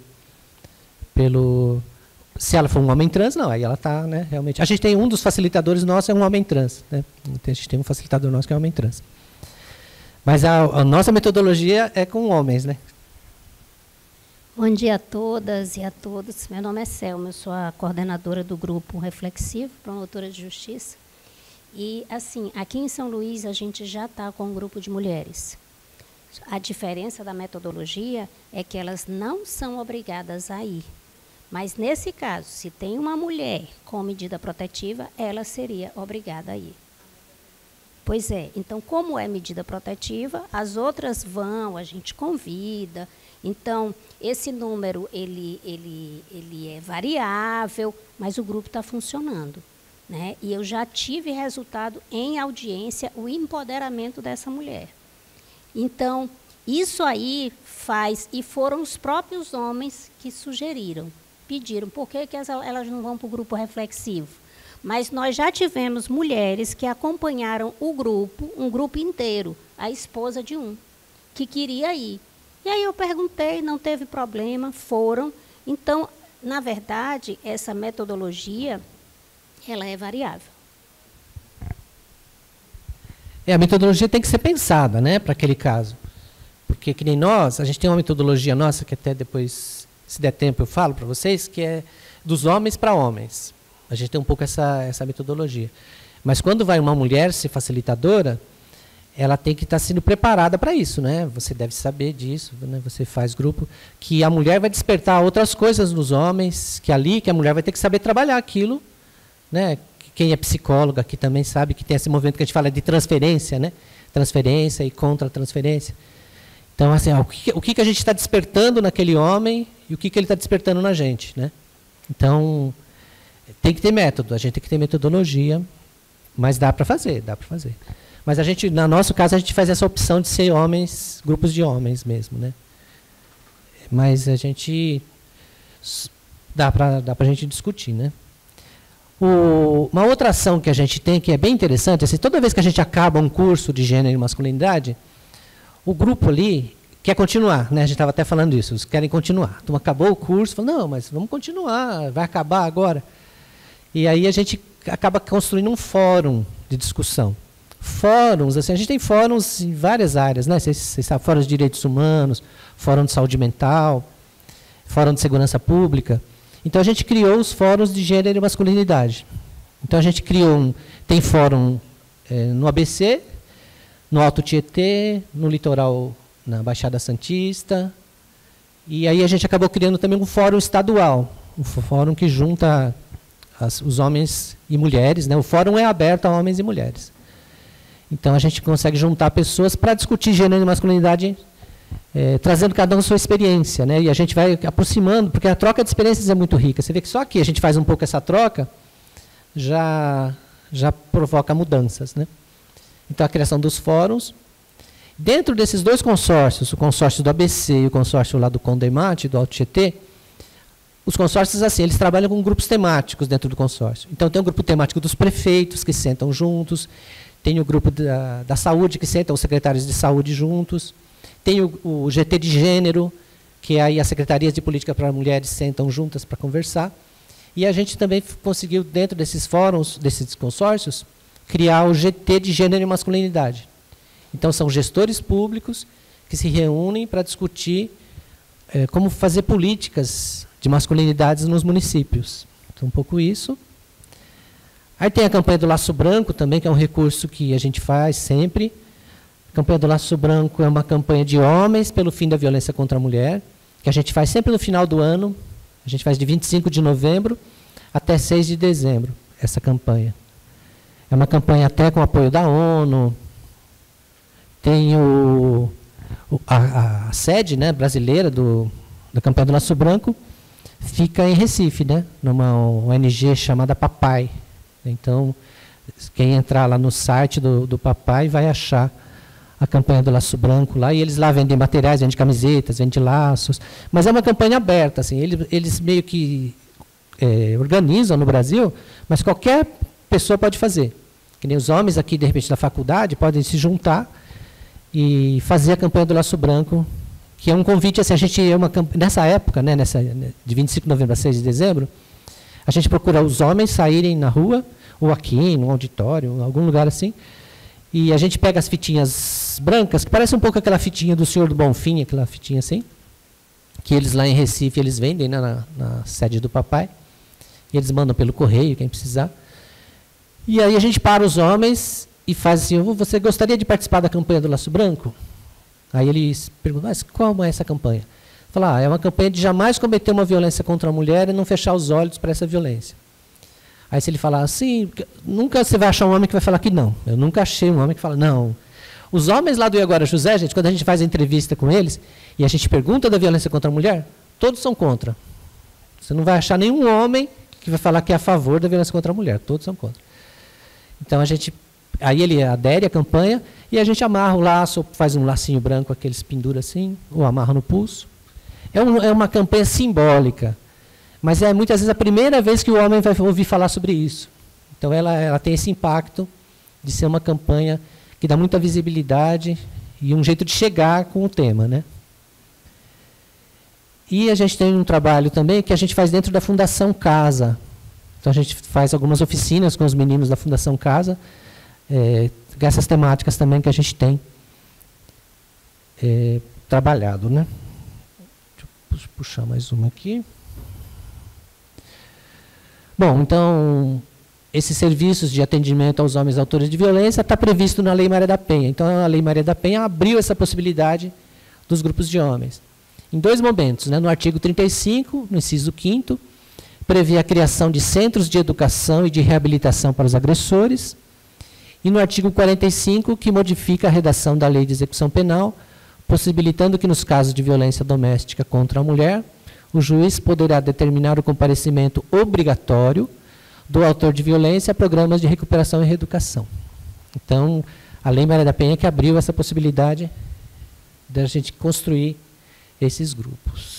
Se ela for um homem trans, não, aí ela está, né, realmente... A gente tem um dos facilitadores nossos, é um homem trans, né? A gente tem um facilitador nosso que é um homem trans. Mas a nossa metodologia é com homens, né? Bom dia a todas e a todos. Meu nome é Selma, eu sou a coordenadora do grupo Reflexivo, promotora de justiça. E, assim, aqui em São Luís, a gente já está com um grupo de mulheres. A diferença da metodologia é que elas não são obrigadas a ir. Mas, nesse caso, se tem uma mulher com medida protetiva, ela seria obrigada a ir. Pois é, então, como é medida protetiva, as outras vão, a gente convida. Então, esse número ele é variável, mas o grupo está funcionando, né? E eu já tive resultado em audiência, o empoderamento dessa mulher. Então, isso aí faz, e foram os próprios homens que sugeriram, pediram, por que elas não vão para o grupo reflexivo? Mas nós já tivemos mulheres que acompanharam o grupo, um grupo inteiro, a esposa de um, que queria ir. E aí eu perguntei, não teve problema, foram. Então, na verdade, essa metodologia, ela é variável. A metodologia tem que ser pensada, né, para aquele caso. Porque, que nem nós, a gente tem uma metodologia nossa, que até depois, se der tempo, eu falo para vocês, que é dos homens para homens. A gente tem um pouco essa metodologia. Mas quando vai uma mulher ser facilitadora, ela tem que estar sendo preparada para isso, né? Você deve saber disso, né? Você faz grupo, que a mulher vai despertar outras coisas nos homens, que a mulher vai ter que saber trabalhar aquilo, né? Quem é psicóloga aqui também sabe que tem esse movimento que a gente fala de transferência, né? Transferência e contra-transferência. Então, assim, o que a gente está despertando naquele homem e o que ele está despertando na gente, né? Então, tem que ter método, a gente tem que ter metodologia, mas dá para fazer, dá para fazer. Mas a gente, no nosso caso, a gente faz essa opção de ser homens, grupos de homens mesmo, né? Mas a gente dá para a gente discutir, né? Uma outra ação que a gente tem que é bem interessante, assim, toda vez que a gente acaba um curso de gênero e masculinidade, o grupo ali quer continuar, né? A gente estava até falando isso, eles querem continuar. Então acabou o curso, falou, não, mas vamos continuar, vai acabar agora. E aí a gente acaba construindo um fórum de discussão. Fóruns, assim, a gente tem fóruns em várias áreas, né? Vocês sabem, fórum de direitos humanos, fórum de saúde mental, fórum de segurança pública. Então a gente criou os fóruns de gênero e masculinidade. Então a gente criou tem fórum no ABC, no Alto Tietê, no litoral, na Baixada Santista. E aí a gente acabou criando também um fórum estadual, um fórum que junta os homens e mulheres, né? O fórum é aberto a homens e mulheres. Então, a gente consegue juntar pessoas para discutir gênero e masculinidade, trazendo cada um a sua experiência, né? E a gente vai aproximando, porque a troca de experiências é muito rica. Você vê que só aqui a gente faz um pouco essa troca, já provoca mudanças, né? Então, a criação dos fóruns. Dentro desses dois consórcios, o consórcio do ABC e o consórcio lá do Condemate, do Alto Tietê, os consórcios, assim, eles trabalham com grupos temáticos dentro do consórcio. Então, tem o grupo temático dos prefeitos, que sentam juntos. Tem o grupo da saúde, que sentam os secretários de saúde juntos. Tem o GT de gênero, que aí as secretarias de política para mulheres sentam juntas para conversar. E a gente também conseguiu, dentro desses fóruns, desses consórcios, criar o GT de gênero e masculinidade. Então, são gestores públicos que se reúnem para discutir como fazer políticas de masculinidades nos municípios. Então, um pouco isso. Aí tem a campanha do Laço Branco também, que é um recurso que a gente faz sempre. A campanha do Laço Branco é uma campanha de homens pelo fim da violência contra a mulher, que a gente faz sempre no final do ano. A gente faz de 25 de novembro até 6 de dezembro, essa campanha. É uma campanha até com apoio da ONU. Tem a sede, né, brasileira da campanha do Laço Branco, fica em Recife, né, numa ONG chamada Papai. Então, quem entrar lá no site do Papai vai achar a campanha do Laço Branco lá, e eles lá vendem materiais, vendem camisetas, vendem laços, mas é uma campanha aberta, assim, eles meio que organizam no Brasil, mas qualquer pessoa pode fazer. Que nem os homens aqui, de repente, da faculdade, podem se juntar e fazer a campanha do Laço Branco, que é um convite, assim, a gente nessa época, né, de 25 de novembro a 6 de dezembro, a gente procura os homens saírem na rua, ou aqui, no auditório, em algum lugar assim, e a gente pega as fitinhas brancas, que parece um pouco aquela fitinha do Senhor do Bonfim, aquela fitinha assim, que eles lá em Recife, eles vendem, né, na sede do Papai, e eles mandam pelo correio, quem precisar. E aí a gente para os homens e faz assim, você gostaria de participar da campanha do Laço Branco? Aí eles perguntam, mas qual é essa campanha? Fala, é uma campanha de jamais cometer uma violência contra a mulher e não fechar os olhos para essa violência. Aí se ele falar assim, nunca você vai achar um homem que vai falar que não. Eu nunca achei um homem que fala não. Os homens lá do Iagora José, gente, quando a gente faz a entrevista com eles e a gente pergunta da violência contra a mulher, todos são contra. Você não vai achar nenhum homem que vai falar que é a favor da violência contra a mulher. Todos são contra. Então aí ele adere à campanha e a gente amarra o laço, faz um lacinho branco, aqueles pendura assim, ou amarra no pulso. É uma campanha simbólica, mas é muitas vezes a primeira vez que o homem vai ouvir falar sobre isso. Então ela tem esse impacto de ser uma campanha que dá muita visibilidade e um jeito de chegar com o tema, né? E a gente tem um trabalho também que a gente faz dentro da Fundação Casa. Então, a gente faz algumas oficinas com os meninos da Fundação Casa, essas temáticas também que a gente tem trabalhado, né? Deixa eu puxar mais uma aqui. Bom, então, esses serviços de atendimento aos homens autores de violência está previsto na Lei Maria da Penha. Então, a Lei Maria da Penha abriu essa possibilidade dos grupos de homens. Em 2 momentos, né? No artigo 35, no inciso 5º, prevê a criação de centros de educação e de reabilitação para os agressores, e no artigo 45, que modifica a redação da Lei de Execução Penal, possibilitando que, nos casos de violência doméstica contra a mulher, o juiz poderá determinar o comparecimento obrigatório do autor de violência a programas de recuperação e reeducação. Então, a Lei Maria da Penha que abriu essa possibilidade de a gente construir esses grupos.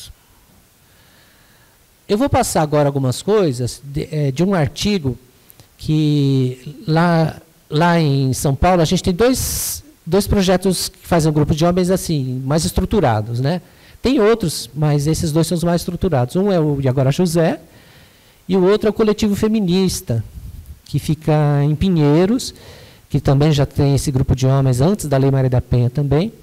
Eu vou passar agora algumas coisas de um artigo que lá em São Paulo a gente tem dois projetos que fazem um grupo de homens assim, mais estruturados, né? Tem outros, mas esses 2 são os mais estruturados. Um é o E Agora José, e o outro é o Coletivo Feminista, que fica em Pinheiros, que também já tem esse grupo de homens antes da Lei Maria da Penha também.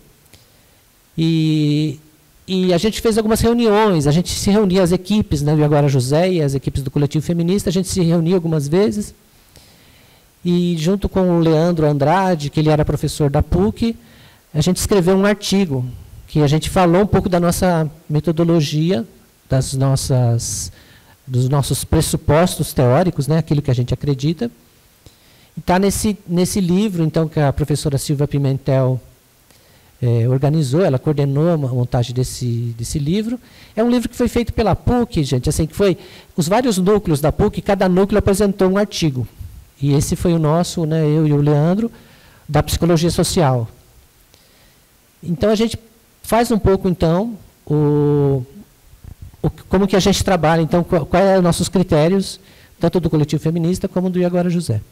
E a gente fez algumas reuniões, a gente se reunia, as equipes, né, do E Agora José e as equipes do Coletivo Feminista, a gente se reunia algumas vezes, e junto com o Leandro Andrade, que ele era professor da PUC, a gente escreveu um artigo, que a gente falou um pouco da nossa metodologia, dos nossos pressupostos teóricos, né, aquilo que a gente acredita. E está nesse livro, então, que a professora Silvia Pimentel organizou, ela coordenou a montagem desse livro. É um livro que foi feito pela PUC, gente, assim, que foi os vários núcleos da PUC, cada núcleo apresentou um artigo. E esse foi o nosso, né, eu e o Leandro, da psicologia social. Então, a gente faz um pouco, então, como que a gente trabalha, então, quais são os nossos critérios, tanto do Coletivo Feminista como do E Agora José.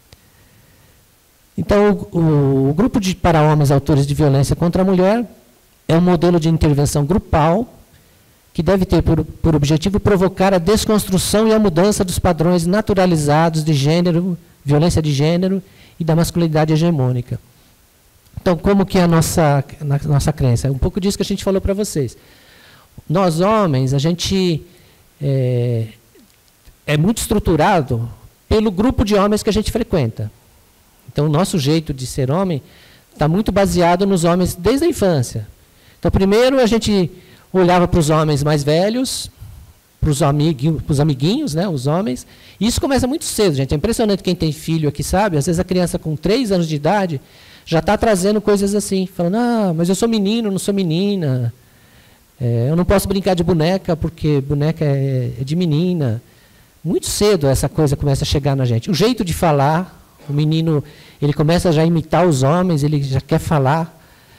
Então, o grupo para homens autores de violência contra a mulher é um modelo de intervenção grupal que deve ter por objetivo provocar a desconstrução e a mudança dos padrões naturalizados de gênero, violência de gênero e da masculinidade hegemônica. Então, como que é a nossa crença? É um pouco disso que a gente falou para vocês. Nós, homens, a gente é muito estruturado pelo grupo de homens que a gente frequenta. Então, o nosso jeito de ser homem está muito baseado nos homens desde a infância. Então, primeiro a gente olhava para os homens mais velhos, para os amiguinhos, né, os homens. E isso começa muito cedo, gente. É impressionante quem tem filho aqui, sabe? Às vezes a criança com 3 anos de idade já está trazendo coisas assim, falando, mas eu sou menino, não sou menina. Eu não posso brincar de boneca, porque boneca é de menina. Muito cedo essa coisa começa a chegar na gente. O jeito de falar, o menino, ele começa já a imitar os homens, ele já quer falar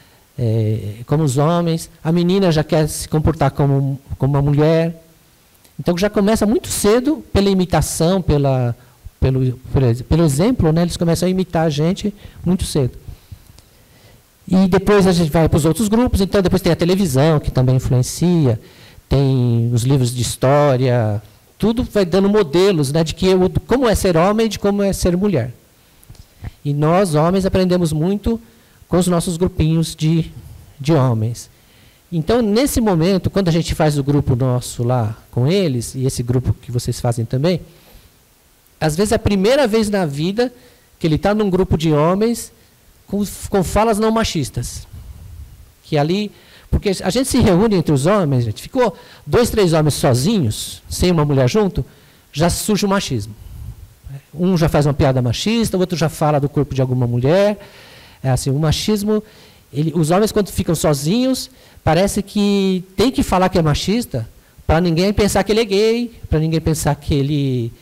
como os homens. A menina já quer se comportar como uma mulher. Então, já começa muito cedo pela imitação, pelo exemplo, né? Eles começam a imitar a gente muito cedo. E depois a gente vai para os outros grupos, então depois tem a televisão, que também influencia, tem os livros de história, tudo vai dando modelos, né, de como é ser homem e de como é ser mulher. E nós, homens, aprendemos muito com os nossos grupinhos de homens. Então, nesse momento, quando a gente faz o grupo nosso lá com eles, e esse grupo que vocês fazem também, às vezes é a primeira vez na vida que ele está num grupo de homens com falas não machistas. Que ali, porque a gente se reúne entre os homens, gente, ficou 2, 3 homens sozinhos, sem uma mulher junto, já surge o machismo. Um já faz uma piada machista, o outro já fala do corpo de alguma mulher. É assim, o machismo, os homens quando ficam sozinhos, parece que tem que falar que é machista, para ninguém pensar que ele é gay, para ninguém pensar que ele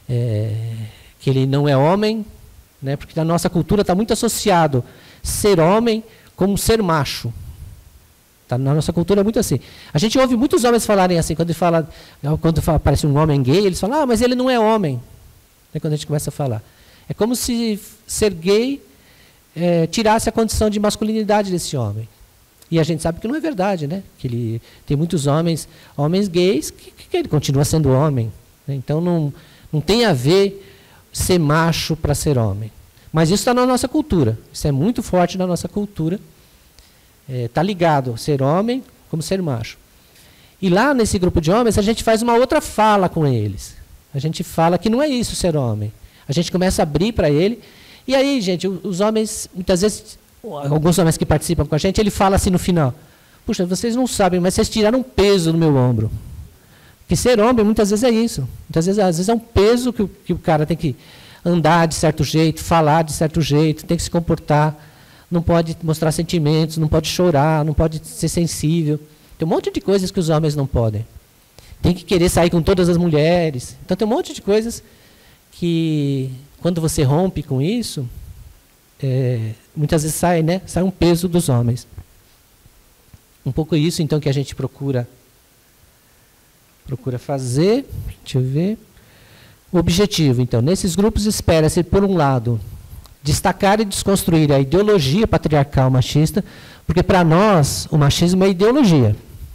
não é homem, né? Porque na nossa cultura está muito associado ser homem como ser macho. Tá? Na nossa cultura é muito assim. A gente ouve muitos homens falarem assim, quando aparece um homem gay, eles falam, mas ele não é homem. Quando a gente começa a falar. É como se ser gay tirasse a condição de masculinidade desse homem. E a gente sabe que não é verdade, né? Que ele tem muitos homens gays, que ele continua sendo homem. Né? Então, não tem a ver ser macho para ser homem. Mas isso está na nossa cultura. Isso é muito forte na nossa cultura. Está ligado ser homem como ser macho. E lá nesse grupo de homens, a gente faz uma outra fala com eles. A gente fala que não é isso ser homem. A gente começa a abrir para ele. E aí, gente, os homens, muitas vezes, alguns homens que participam com a gente, ele fala assim no final: puxa, vocês não sabem, mas vocês tiraram um peso do meu ombro. Que ser homem, muitas vezes é isso. Muitas vezes, às vezes é um peso que o cara tem que andar de certo jeito, falar de certo jeito, tem que se comportar, não pode mostrar sentimentos, não pode chorar, não pode ser sensível. Tem um monte de coisas que os homens não podem. Tem que querer sair com todas as mulheres. Então tem um monte de coisas que, quando você rompe com isso, muitas vezes sai um peso dos homens. Um pouco isso, então, que a gente procura fazer. Deixa eu ver. O objetivo, então, nesses grupos espera-se, por um lado, destacar e desconstruir a ideologia patriarcal machista, porque para nós o machismo é ideologia.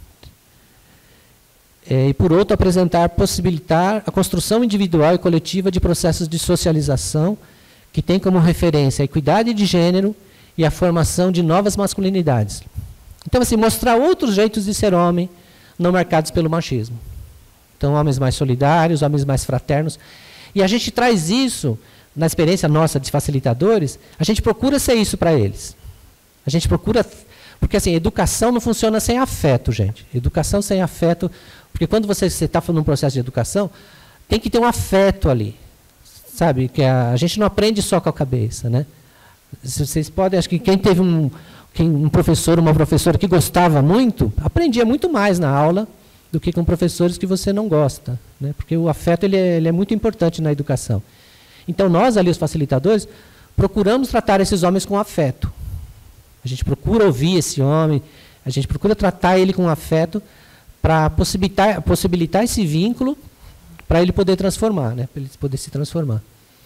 E, por outro, possibilitar a construção individual e coletiva de processos de socialização que tem como referência a equidade de gênero e a formação de novas masculinidades. Então, assim, mostrar outros jeitos de ser homem não marcados pelo machismo. Então, homens mais solidários, homens mais fraternos. E a gente traz isso, na experiência nossa de facilitadores, a gente procura ser isso para eles. A gente procura... Porque, assim, educação não funciona sem afeto, gente. Educação sem afeto... Porque quando você está falando um processo de educação, tem que ter um afeto ali. Sabe? Que a gente não aprende só com a cabeça, né? Vocês podem... Acho que quem teve um professor, uma professora que gostava muito, aprendia muito mais na aula do que com professores que você não gosta, né? Porque o afeto ele é muito importante na educação. Então, nós ali, os facilitadores, procuramos tratar esses homens com afeto. A gente procura ouvir esse homem, a gente procura tratar ele com afeto para possibilitar esse vínculo para ele poder transformar, né? Para ele poder se transformar.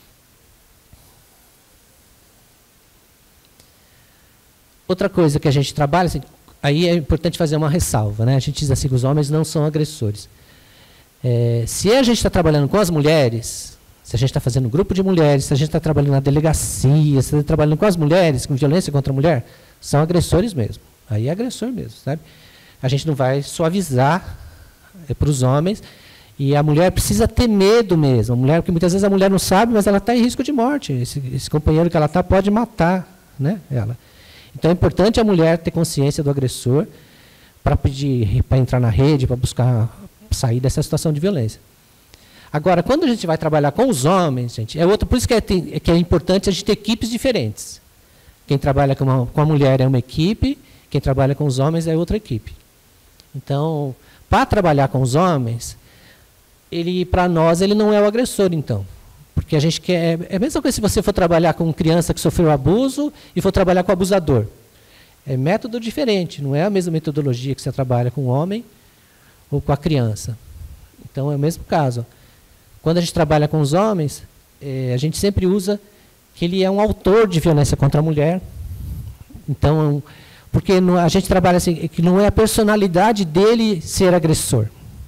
Outra coisa que a gente trabalha, assim, aí é importante fazer uma ressalva, né? A gente diz assim que os homens não são agressores. Se a gente está trabalhando com as mulheres, se a gente está fazendo um grupo de mulheres, se a gente está trabalhando na delegacia, se está trabalhando com as mulheres, com violência contra a mulher, são agressores mesmo. Aí é agressor mesmo, sabe? A gente não vai suavizar para os homens, e a mulher precisa ter medo mesmo. A mulher, porque muitas vezes a mulher não sabe, mas ela está em risco de morte. Esse companheiro que ela está pode matar, né, ela. Então é importante a mulher ter consciência do agressor para pedir, para entrar na rede, para buscar sair dessa situação de violência. Agora, quando a gente vai trabalhar com os homens, gente, por isso que é importante a gente ter equipes diferentes. Quem trabalha com a mulher é uma equipe, quem trabalha com os homens é outra equipe. Então, para trabalhar com os homens, para nós, ele não é o agressor, então. Porque a gente quer... É a mesma coisa se você for trabalhar com criança que sofreu abuso e for trabalhar com o abusador. É método diferente, não é a mesma metodologia que você trabalha com o homem ou com a criança. Então, é o mesmo caso. Quando a gente trabalha com os homens, a gente sempre usa que ele é um autor de violência contra a mulher. Então, porque a gente trabalha assim, que não é a personalidade dele ser agressor.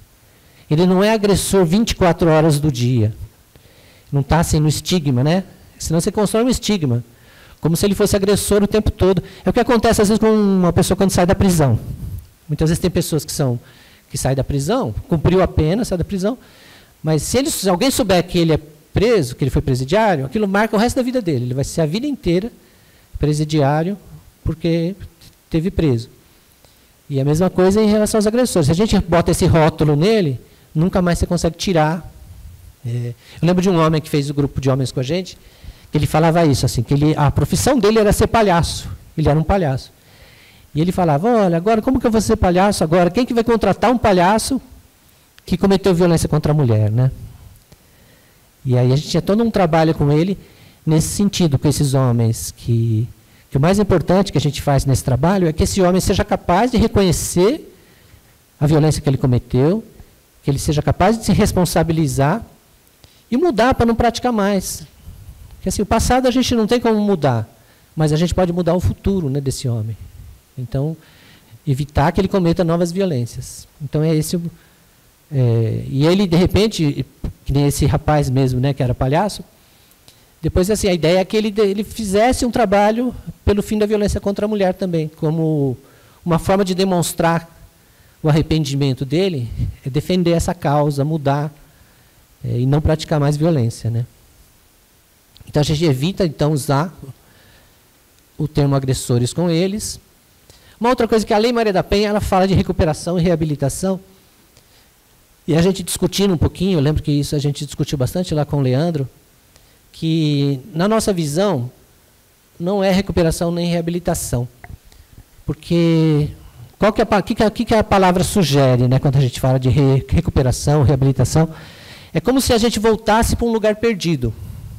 Ele não é agressor 24 horas do dia. Não está assim no estigma, né? Senão você constrói um estigma. Como se ele fosse agressor o tempo todo. É o que acontece às vezes com uma pessoa quando sai da prisão. Muitas vezes tem pessoas que saem da prisão, cumpriu a pena, sai da prisão, mas se alguém souber que ele é preso, que ele foi presidiário, aquilo marca o resto da vida dele. Ele vai ser a vida inteira presidiário porque teve preso. E a mesma coisa em relação aos agressores. Se a gente bota esse rótulo nele, nunca mais você consegue tirar. Eu lembro de um homem que fez o grupo de homens com a gente, que ele falava isso, assim, que a profissão dele era ser palhaço. Ele era um palhaço. E ele falava, olha, agora como que eu vou ser palhaço agora? Quem que vai contratar um palhaço que cometeu violência contra a mulher, né? E aí a gente tinha todo um trabalho com ele nesse sentido, com esses homens, que o mais importante que a gente faz nesse trabalho é que esse homem seja capaz de reconhecer a violência que ele cometeu, que ele seja capaz de se responsabilizar e mudar para não praticar mais. Porque assim, o passado a gente não tem como mudar, mas a gente pode mudar o futuro, né, desse homem. Então, evitar que ele cometa novas violências. Então é esse e ele, de repente, que nem esse rapaz mesmo, né, que era palhaço, depois assim, a ideia é que ele fizesse um trabalho pelo fim da violência contra a mulher também, como uma forma de demonstrar o arrependimento dele, é defender essa causa, mudar e não praticar mais violência, né? Então a gente evita então usar o termo agressores com eles. Uma outra coisa que a Lei Maria da Penha, ela fala de recuperação e reabilitação. E a gente discutindo um pouquinho, eu lembro que isso a gente discutiu bastante lá com o Leandro, que na nossa visão não é recuperação nem reabilitação. Porque que a palavra sugere, né, quando a gente fala de recuperação, reabilitação? É como se a gente voltasse para um lugar perdido.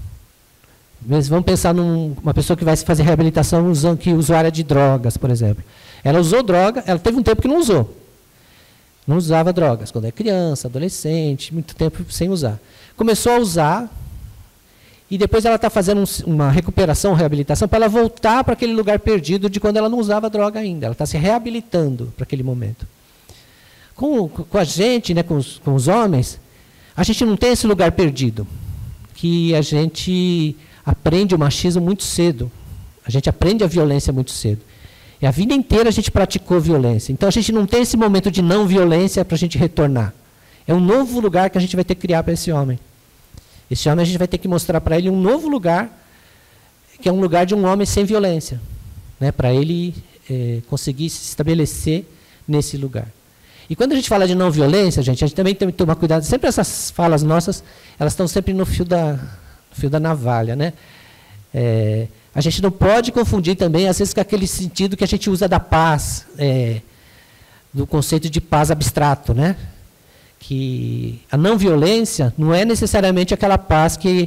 Mas vamos pensar numa pessoa que vai fazer reabilitação que usuária de drogas, por exemplo. Ela usou droga, ela teve um tempo que não usou. Não usava drogas, quando é criança, adolescente, muito tempo sem usar. Começou a usar, e depois ela está fazendo uma recuperação, reabilitação, para ela voltar para aquele lugar perdido de quando ela não usava droga ainda. Ela está se reabilitando para aquele momento. Com a gente, né, com os homens, a gente não tem esse lugar perdido, que a gente aprende o machismo muito cedo. A gente aprende a violência muito cedo. E a vida inteira a gente praticou violência. Então a gente não tem esse momento de não violência para a gente retornar. É um novo lugar que a gente vai ter que criar para esse homem. Esse homem a gente vai ter que mostrar para ele um novo lugar, que é um lugar de um homem sem violência, né, para ele conseguir se estabelecer nesse lugar. E quando a gente fala de não violência, a gente também tem que tomar cuidado. Sempre essas falas nossas, elas estão sempre no fio da navalha, né? A gente não pode confundir também, às vezes, com aquele sentido que a gente usa da paz, do conceito de paz abstrato, né? Que a não violência não é necessariamente aquela paz que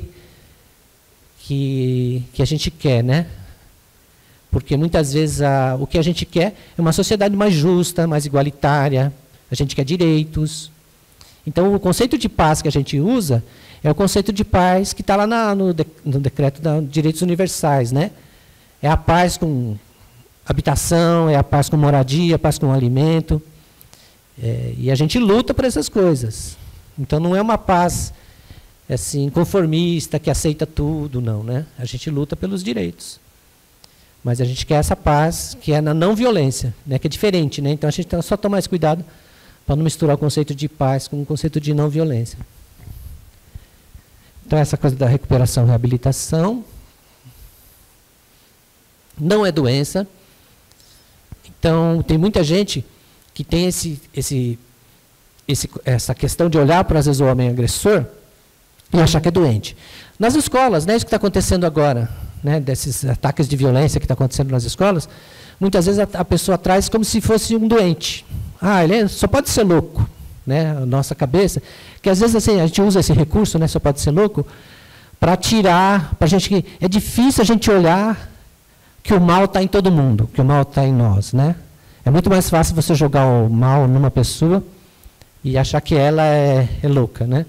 a gente quer, né? Porque muitas vezes o que a gente quer é uma sociedade mais justa, mais igualitária, a gente quer direitos. Então o conceito de paz que a gente usa é o conceito de paz que está lá no decreto de direitos universais, né? É a paz com habitação, é a paz com moradia, a paz com alimento. E a gente luta por essas coisas. Então não é uma paz assim, conformista, que aceita tudo, não, né? A gente luta pelos direitos. Mas a gente quer essa paz que é na não violência, né? Que é diferente, né? Então a gente tem só tomar mais cuidado para não misturar o conceito de paz com o conceito de não violência. Então essa coisa da recuperação e reabilitação não é doença. Então tem muita gente que tem essa questão de olhar para, às vezes, o homem agressor e achar que é doente. Nas escolas, né, isso que está acontecendo agora, né, desses ataques de violência que está acontecendo nas escolas, muitas vezes a pessoa traz como se fosse um doente. Ele só pode ser louco, né, a nossa cabeça, que às vezes assim, a gente usa esse recurso, né, só pode ser louco, para tirar, para a gente que é difícil a gente olhar que o mal está em todo mundo, que o mal está em nós, né? É muito mais fácil você jogar o mal numa pessoa e achar que ela é louca, né?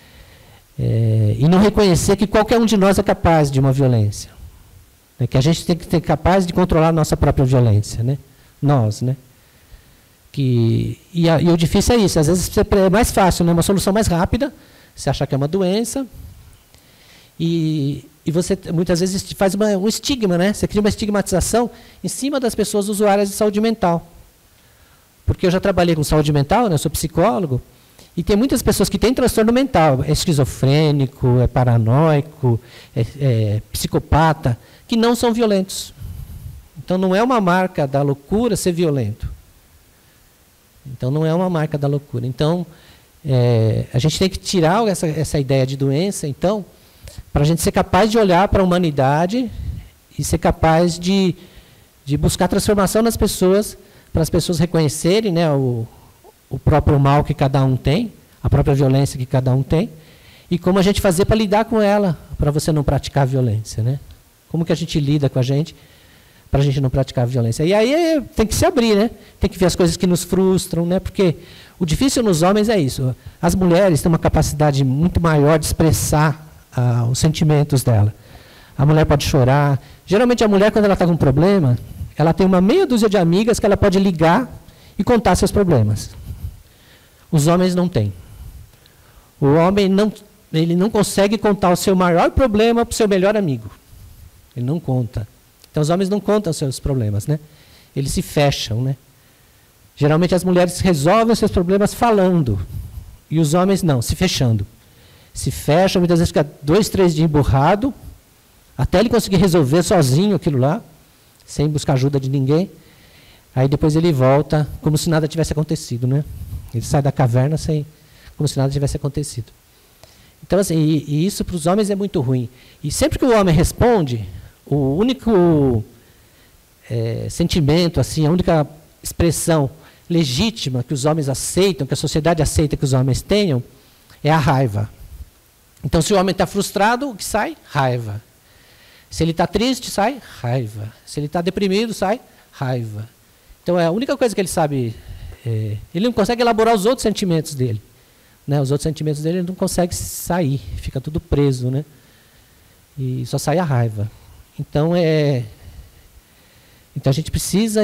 E não reconhecer que qualquer um de nós é capaz de uma violência. Né? Que a gente tem que ser capaz de controlar a nossa própria violência, né? Nós, né? E o difícil é isso. Às vezes é mais fácil, né? Uma solução mais rápida, você achar que é uma doença. E você, muitas vezes, faz um estigma, né? Você cria uma estigmatização em cima das pessoas usuárias de saúde mental. Porque eu já trabalhei com saúde mental, né? Eu sou psicólogo, e tem muitas pessoas que têm transtorno mental, é esquizofrênico, é paranoico, é psicopata, que não são violentos. Então não é uma marca da loucura ser violento. Então não é uma marca da loucura. Então a gente tem que tirar essa ideia de doença, então, para a gente ser capaz de olhar para a humanidade e ser capaz de buscar transformação nas pessoas, para as pessoas reconhecerem, né, o próprio mal que cada um tem, a própria violência que cada um tem, e como a gente fazer para lidar com ela, para você não praticar a violência, né? Como que a gente lida com a gente para a gente não praticar a violência. E aí tem que se abrir, né? Tem que ver as coisas que nos frustram, né? Porque o difícil nos homens é isso. As mulheres têm uma capacidade muito maior de expressar os sentimentos dela. A mulher pode chorar. Geralmente a mulher, quando ela está com um problema, ela tem uma meia dúzia de amigas que ela pode ligar e contar seus problemas. Os homens não têm. O homem ele não consegue contar o seu maior problema para o seu melhor amigo. Ele não conta. Então, os homens não contam os seus problemas, né? Eles se fecham, né? Geralmente, as mulheres resolvem os seus problemas falando. E os homens não, se fechando. Se fecham, muitas vezes fica 2, 3 dias emburrado, até ele conseguir resolver sozinho aquilo lá, sem buscar ajuda de ninguém. Aí depois ele volta como se nada tivesse acontecido, né? Ele sai da caverna como se nada tivesse acontecido. Então, assim, e isso para os homens é muito ruim. E sempre que o homem responde, o único sentimento, assim, a única expressão legítima que os homens aceitam, que a sociedade aceita que os homens tenham, é a raiva. Então, se o homem está frustrado, o que sai? Raiva. Se ele está triste, sai raiva. Se ele está deprimido, sai raiva. Então, a única coisa que ele sabe, ele não consegue elaborar os outros sentimentos dele. Né? Os outros sentimentos dele ele não consegue sair, fica tudo preso, né? E só sai a raiva. Então, então a gente precisa,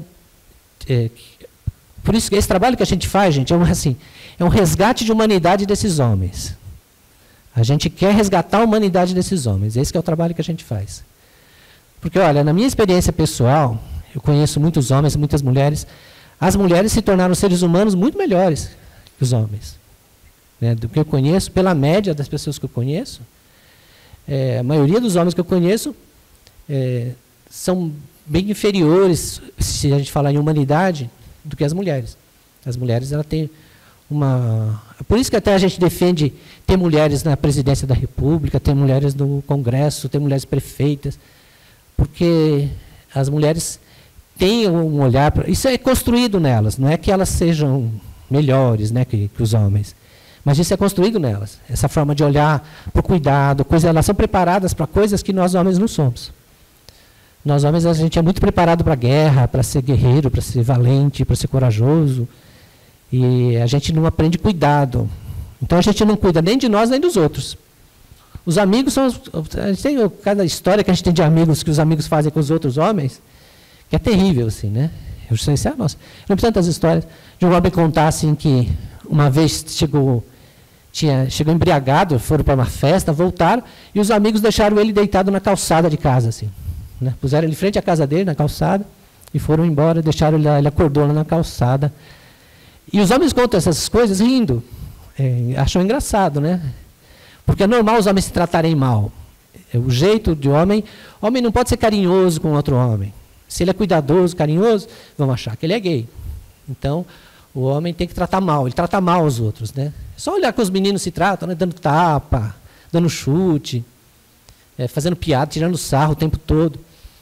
por isso que esse trabalho que a gente faz, gente, é um resgate de humanidade desses homens. A gente quer resgatar a humanidade desses homens. Esse que é o trabalho que a gente faz. Porque, olha, na minha experiência pessoal, eu conheço muitos homens, muitas mulheres. As mulheres se tornaram seres humanos muito melhores que os homens. Né? Do que eu conheço, pela média das pessoas que eu conheço, a maioria dos homens que eu conheço são bem inferiores, se a gente falar em humanidade, do que as mulheres. As mulheres, ela tem uma... Por isso que até a gente defende ter mulheres na presidência da República, ter mulheres no Congresso, ter mulheres prefeitas, porque as mulheres têm um olhar... Isso é construído nelas, não é que elas sejam melhores, né, que os homens, mas isso é construído nelas. Essa forma de olhar para o cuidado, elas são preparadas para coisas que nós homens não somos. Nós homens, a gente é muito preparado para a guerra, para ser guerreiro, para ser valente, para ser corajoso. E a gente não aprende cuidado. Então a gente não cuida nem de nós, nem dos outros. Os amigos são... A gente tem cada história que a gente tem de amigos, que os amigos fazem com os outros homens, que é terrível, assim, né? Eu sei se é a nossa. Não tem tantas histórias de um homem contar assim que uma vez chegou embriagado, foram para uma festa, voltaram, e os amigos deixaram ele deitado na calçada de casa, assim. Né? Puseram ele em frente à casa dele, na calçada, e foram embora, deixaram ele lá, ele acordou lá na calçada. E os homens contam essas coisas rindo. Acham engraçado, né? Porque é normal os homens se tratarem mal. O jeito de homem não pode ser carinhoso com outro homem. Se ele é cuidadoso, carinhoso, vão achar que ele é gay. Então, o homem tem que tratar mal, ele trata mal os outros, né? É só olhar que os meninos se tratam, né? Dando tapa, dando chute, fazendo piada, tirando sarro o tempo todo.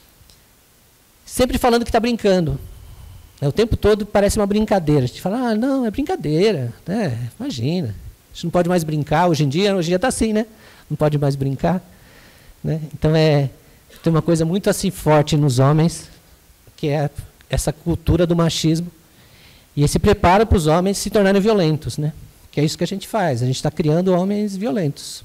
Sempre falando que está brincando. O tempo todo parece uma brincadeira. A gente fala, não, é brincadeira. Imagina. A gente não pode mais brincar. Hoje em dia está assim, né? Não pode mais brincar. Né? Então, tem uma coisa muito assim forte nos homens, que é essa cultura do machismo. E esse preparo para os homens se tornarem violentos. Né? Que é isso que a gente faz. A gente está criando homens violentos.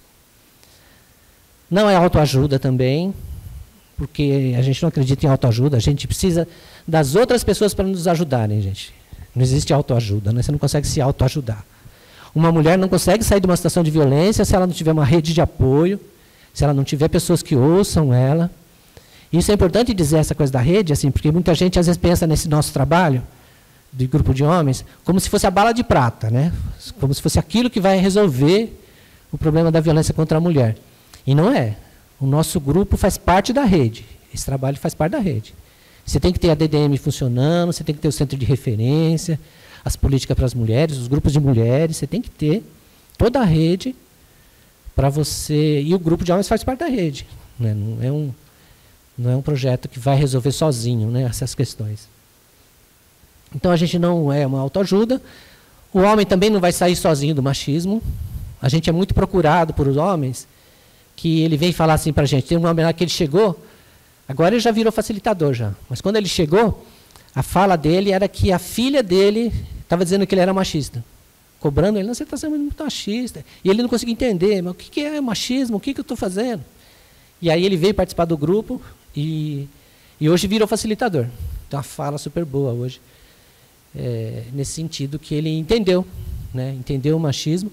Não é autoajuda também, porque a gente não acredita em autoajuda. A gente precisa das outras pessoas para nos ajudarem, gente. Não existe autoajuda, né? Você não consegue se autoajudar. Uma mulher não consegue sair de uma situação de violência se ela não tiver uma rede de apoio, se ela não tiver pessoas que ouçam ela. Isso é importante dizer, essa coisa da rede, assim, porque muita gente às vezes pensa nesse nosso trabalho, de grupo de homens, como se fosse a bala de prata, né? Como se fosse aquilo que vai resolver o problema da violência contra a mulher. E não é. O nosso grupo faz parte da rede. Esse trabalho faz parte da rede. Você tem que ter a DDM funcionando, você tem que ter o centro de referência, as políticas para as mulheres, os grupos de mulheres, você tem que ter toda a rede para você... E o grupo de homens faz parte da rede. Né? Não é um projeto que vai resolver sozinho, né, essas questões. Então a gente não é uma autoajuda. O homem também não vai sair sozinho do machismo. A gente é muito procurado por os homens, que ele vem falar assim para a gente. Tem um homem lá que ele chegou... Agora ele já virou facilitador já. Mas quando ele chegou, a fala dele era que a filha dele estava dizendo que ele era machista. Cobrando ele, não, você está sendo muito machista. E ele não conseguia entender, mas o que é machismo? O que eu estou fazendo? E aí ele veio participar do grupo e E hoje virou facilitador. Tem uma fala super boa hoje, nesse sentido que ele entendeu, né? Entendeu o machismo.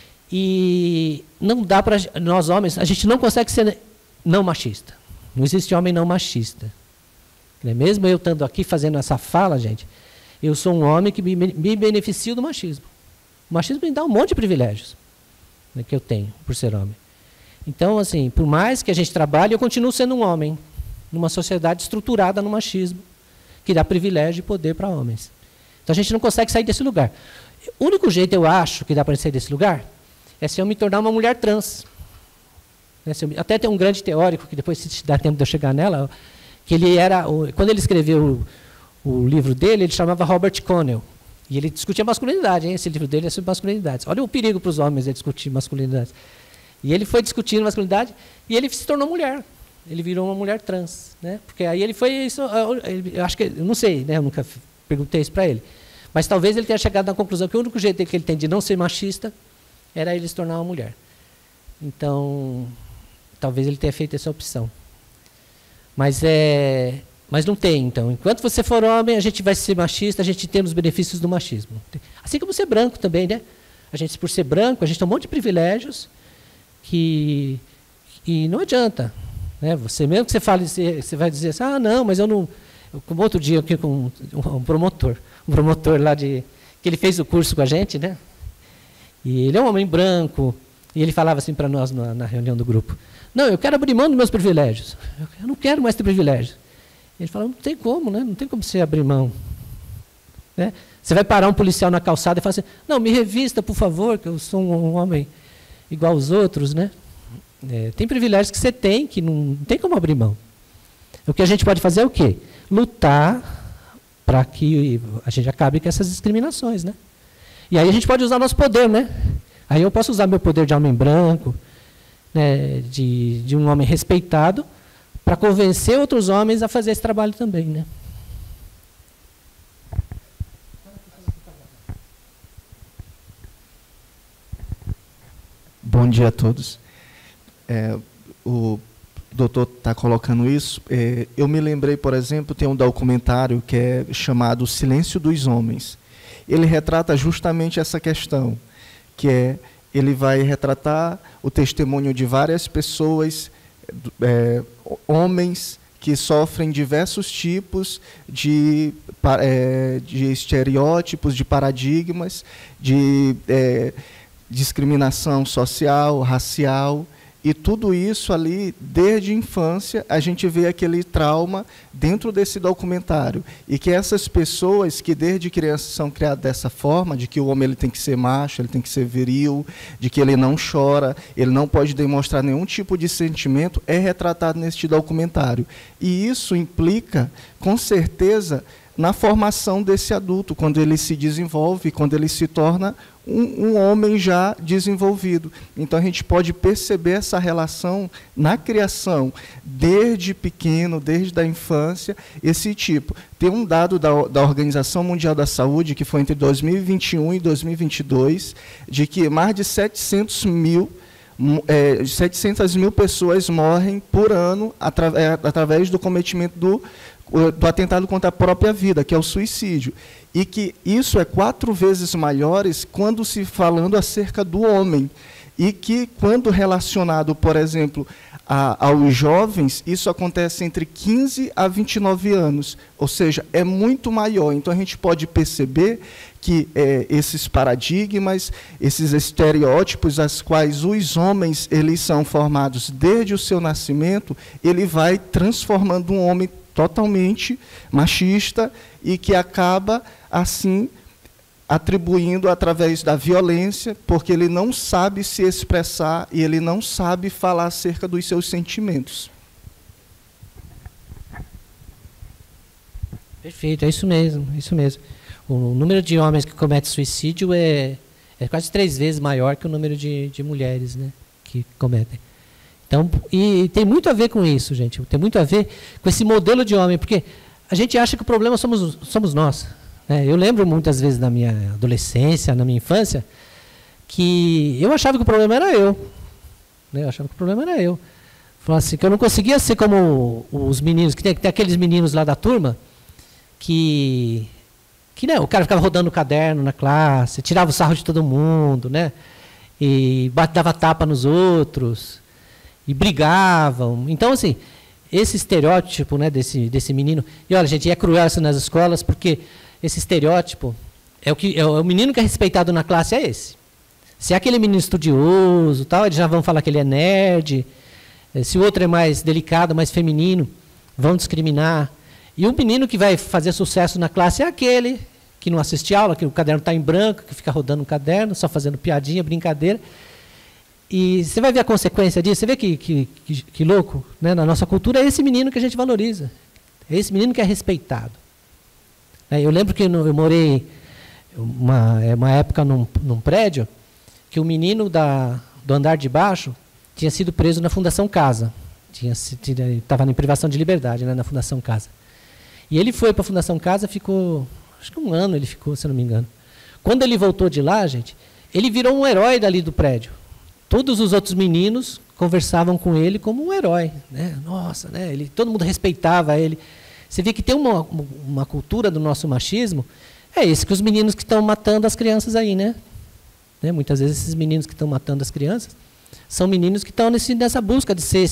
E não dá para nós homens, a gente não consegue ser não machista. Não existe homem não machista. Mesmo eu estando aqui fazendo essa fala, gente, eu sou um homem que me beneficio do machismo. O machismo me dá um monte de privilégios, né, que eu tenho por ser homem. Então, assim, por mais que a gente trabalhe, eu continuo sendo um homem numa sociedade estruturada no machismo, que dá privilégio e poder para homens. Então a gente não consegue sair desse lugar. O único jeito, eu acho, que dá para sair desse lugar é se eu me tornar uma mulher trans. Até tem um grande teórico, que depois, se dá tempo de eu chegar nela, que ele era, quando ele escreveu o livro dele, ele chamava Robert Connell. E ele discutia masculinidade, hein? Esse livro dele é sobre masculinidades. Olha o perigo para os homens discutir masculinidade. E ele foi discutindo masculinidade e ele se tornou mulher. Ele virou uma mulher trans, né? Porque aí ele foi isso, eu acho que, eu não sei, né? Eu nunca perguntei isso para ele. Mas talvez ele tenha chegado na conclusão que o único jeito que ele tem de não ser machista era ele se tornar uma mulher. Então, talvez ele tenha feito essa opção. Mas não tem, então. Enquanto você for homem, a gente vai ser machista, a gente tem os benefícios do machismo. Assim como ser branco também, né? A gente, por ser branco, a gente tem um monte de privilégios e não adianta. Né? Você mesmo que você fale, você vai dizer assim, ah, não, mas eu não... Como outro dia aqui com um promotor lá que ele fez o curso com a gente, né? E ele é um homem branco, e ele falava assim para nós na reunião do grupo, não, eu quero abrir mão dos meus privilégios, eu não quero mais ter privilégios. Ele falou, não tem como, né? Não tem como você abrir mão. Né? Você vai parar um policial na calçada e fala assim, não, me revista, por favor, que eu sou um homem igual aos outros, né? Tem privilégios que você tem, que não tem como abrir mão. O que a gente pode fazer é o quê? Lutar para que a gente acabe com essas discriminações, né? E aí a gente pode usar nosso poder, né? Aí eu posso usar meu poder de homem branco, né, de um homem respeitado, para convencer outros homens a fazer esse trabalho também, né? Bom dia a todos. O doutor está colocando isso. Eu me lembrei, por exemplo, tem um documentário que é chamado O Silêncio dos Homens. Ele retrata justamente essa questão, que ele vai retratar o testemunho de várias pessoas, homens que sofrem diversos tipos de estereótipos, de paradigmas, de discriminação social, racial, e tudo isso ali, desde a infância, a gente vê aquele trauma dentro desse documentário. E que essas pessoas que desde criança são criadas dessa forma, de que o homem ele tem que ser macho, ele tem que ser viril, de que ele não chora, ele não pode demonstrar nenhum tipo de sentimento, é retratado neste documentário. E isso implica, com certeza, na formação desse adulto, quando ele se desenvolve, quando ele se torna um homem já desenvolvido. Então, a gente pode perceber essa relação na criação, desde pequeno, desde a infância, esse tipo. Tem um dado da Organização Mundial da Saúde, que foi entre 2021 e 2022, de que mais de 700 mil pessoas morrem por ano através do cometimento do atentado contra a própria vida, que é o suicídio. E que isso é 4 vezes maiores quando se falando acerca do homem. E que, quando relacionado, por exemplo, aos jovens, isso acontece entre 15 a 29 anos. Ou seja, é muito maior. Então, a gente pode perceber que esses paradigmas, esses estereótipos, as quais os homens eles são formados desde o seu nascimento, ele vai transformando um homem totalmente machista e que acaba, assim, atribuindo através da violência, porque ele não sabe se expressar e ele não sabe falar acerca dos seus sentimentos. Perfeito, é isso mesmo, isso mesmo. O número de homens que cometem suicídio é quase 3 vezes maior que o número de mulheres, né, que cometem. Então, e tem muito a ver com isso, gente. Tem muito a ver com esse modelo de homem, porque a gente acha que o problema somos nós. Né? Eu lembro muitas vezes na minha adolescência, na minha infância, que eu achava que o problema era eu. Né? Eu achava que o problema era eu. Falou assim, que eu não conseguia ser como os meninos, que tem aqueles meninos lá da turma, que né, o cara ficava rodando o caderno na classe, tirava o sarro de todo mundo, né? E dava tapa nos outros, e brigavam. Então, assim, esse estereótipo, né, desse menino... E olha, gente, é cruel isso nas escolas, porque esse estereótipo é o menino que é respeitado na classe, é esse. Se é aquele menino estudioso, tal, eles já vão falar que ele é nerd. Se o outro é mais delicado, mais feminino, vão discriminar. E o menino que vai fazer sucesso na classe é aquele que não assiste aula, que o caderno está em branco, que fica rodando o caderno, só fazendo piadinha, brincadeira. E você vai ver a consequência disso. Você vê que louco, né? Na nossa cultura é esse menino que a gente valoriza. É esse menino que é respeitado. Eu lembro que eu morei uma época num prédio que o menino do andar de baixo tinha sido preso na Fundação Casa. Estava em privação de liberdade, né, na Fundação Casa. E ele foi para a Fundação Casa, ficou, acho que 1 ano ele ficou, se não me engano. Quando ele voltou de lá, gente, ele virou um herói dali do prédio. Todos os outros meninos conversavam com ele como um herói, né? Nossa, né? Todo mundo respeitava ele. Você vê que tem uma cultura do nosso machismo, é esse que os meninos que estão matando as crianças aí, né? Muitas vezes esses meninos que estão matando as crianças são meninos que estão nessa busca de ser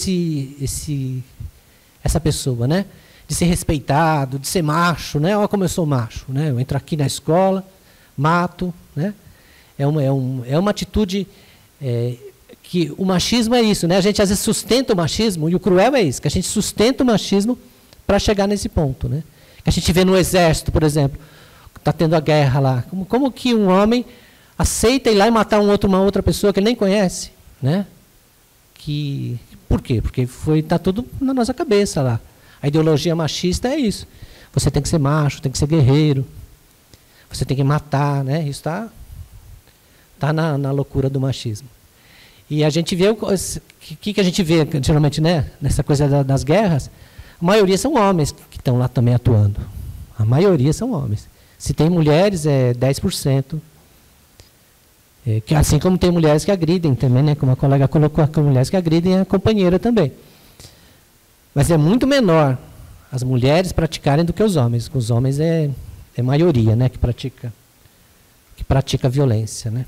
essa pessoa, né? De ser respeitado, de ser macho, né? Olha como eu sou macho, né? Eu entro aqui na escola, mato, né? É uma atitude que o machismo é isso, né? A gente às vezes sustenta o machismo, e o cruel é isso, que a gente sustenta o machismo para chegar nesse ponto, né? Que a gente vê no exército, por exemplo, está tendo a guerra lá. Como que um homem aceita ir lá e matar uma outra pessoa que ele nem conhece, né? Por quê? Porque está tudo na nossa cabeça lá. A ideologia machista é isso. Você tem que ser macho, tem que ser guerreiro, você tem que matar, né? Isso está na loucura do machismo. E a gente vê o que a gente vê geralmente, né? Nessa coisa das guerras, a maioria são homens que estão lá também atuando. A maioria são homens. Se tem mulheres, é 10%. Assim como tem mulheres que agridem também, né? Como a colega colocou, mulheres que agridem a companheira também. Mas é muito menor as mulheres praticarem do que os homens. Os homens é maioria, né? Que pratica violência, né?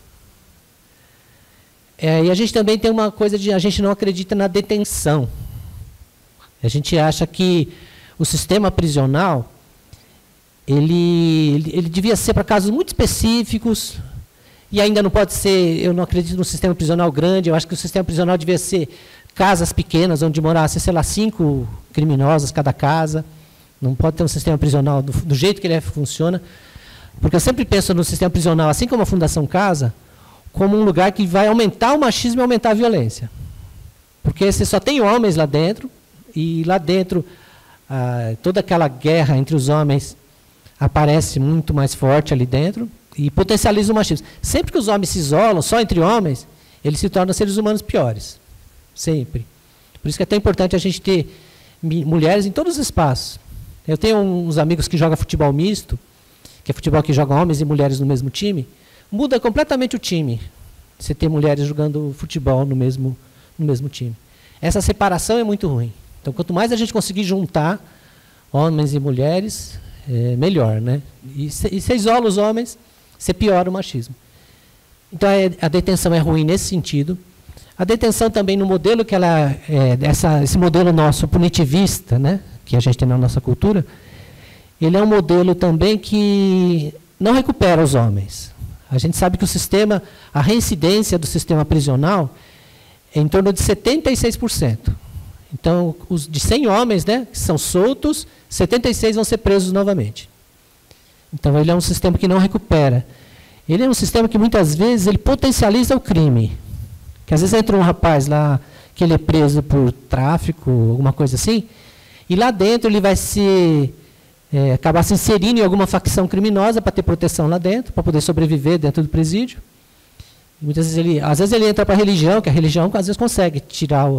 E a gente também tem uma coisa a gente não acredita na detenção. A gente acha que o sistema prisional ele devia ser para casos muito específicos. E ainda não pode ser, eu não acredito no sistema prisional grande, eu acho que o sistema prisional devia ser casas pequenas, onde morassem, sei lá, 5 criminosos cada casa. Não pode ter um sistema prisional do jeito que ele funciona. Porque eu sempre penso no sistema prisional, assim como a Fundação Casa, como um lugar que vai aumentar o machismo e aumentar a violência. Porque você só tem homens lá dentro, e lá dentro toda aquela guerra entre os homens aparece muito mais forte ali dentro, e potencializa o machismo. Sempre que os homens se isolam, só entre homens, eles se tornam seres humanos piores. Sempre. Por isso que é tão importante a gente ter mulheres em todos os espaços. Eu tenho uns amigos que jogam futebol misto, que é futebol que joga homens e mulheres no mesmo time. Muda completamente o time, você ter mulheres jogando futebol no mesmo time. Essa separação é muito ruim. Então, quanto mais a gente conseguir juntar homens e mulheres, melhor, né? E você isola os homens, você piora o machismo. Então, a detenção é ruim nesse sentido. A detenção também no modelo que ela esse modelo nosso punitivista, né, que a gente tem na nossa cultura, ele é um modelo também que não recupera os homens. A gente sabe que a reincidência do sistema prisional é em torno de 76%. Então, de 100 homens, né, que são soltos, 76 vão ser presos novamente. Então, ele é um sistema que não recupera. Ele é um sistema que, muitas vezes, ele potencializa o crime. Que, às vezes, entra um rapaz lá, que ele é preso por tráfico, alguma coisa assim, e lá dentro ele vai acabar se inserindo em alguma facção criminosa para ter proteção lá dentro, para poder sobreviver dentro do presídio. E muitas vezes às vezes ele entra para a religião, que a religião, às vezes, consegue tirar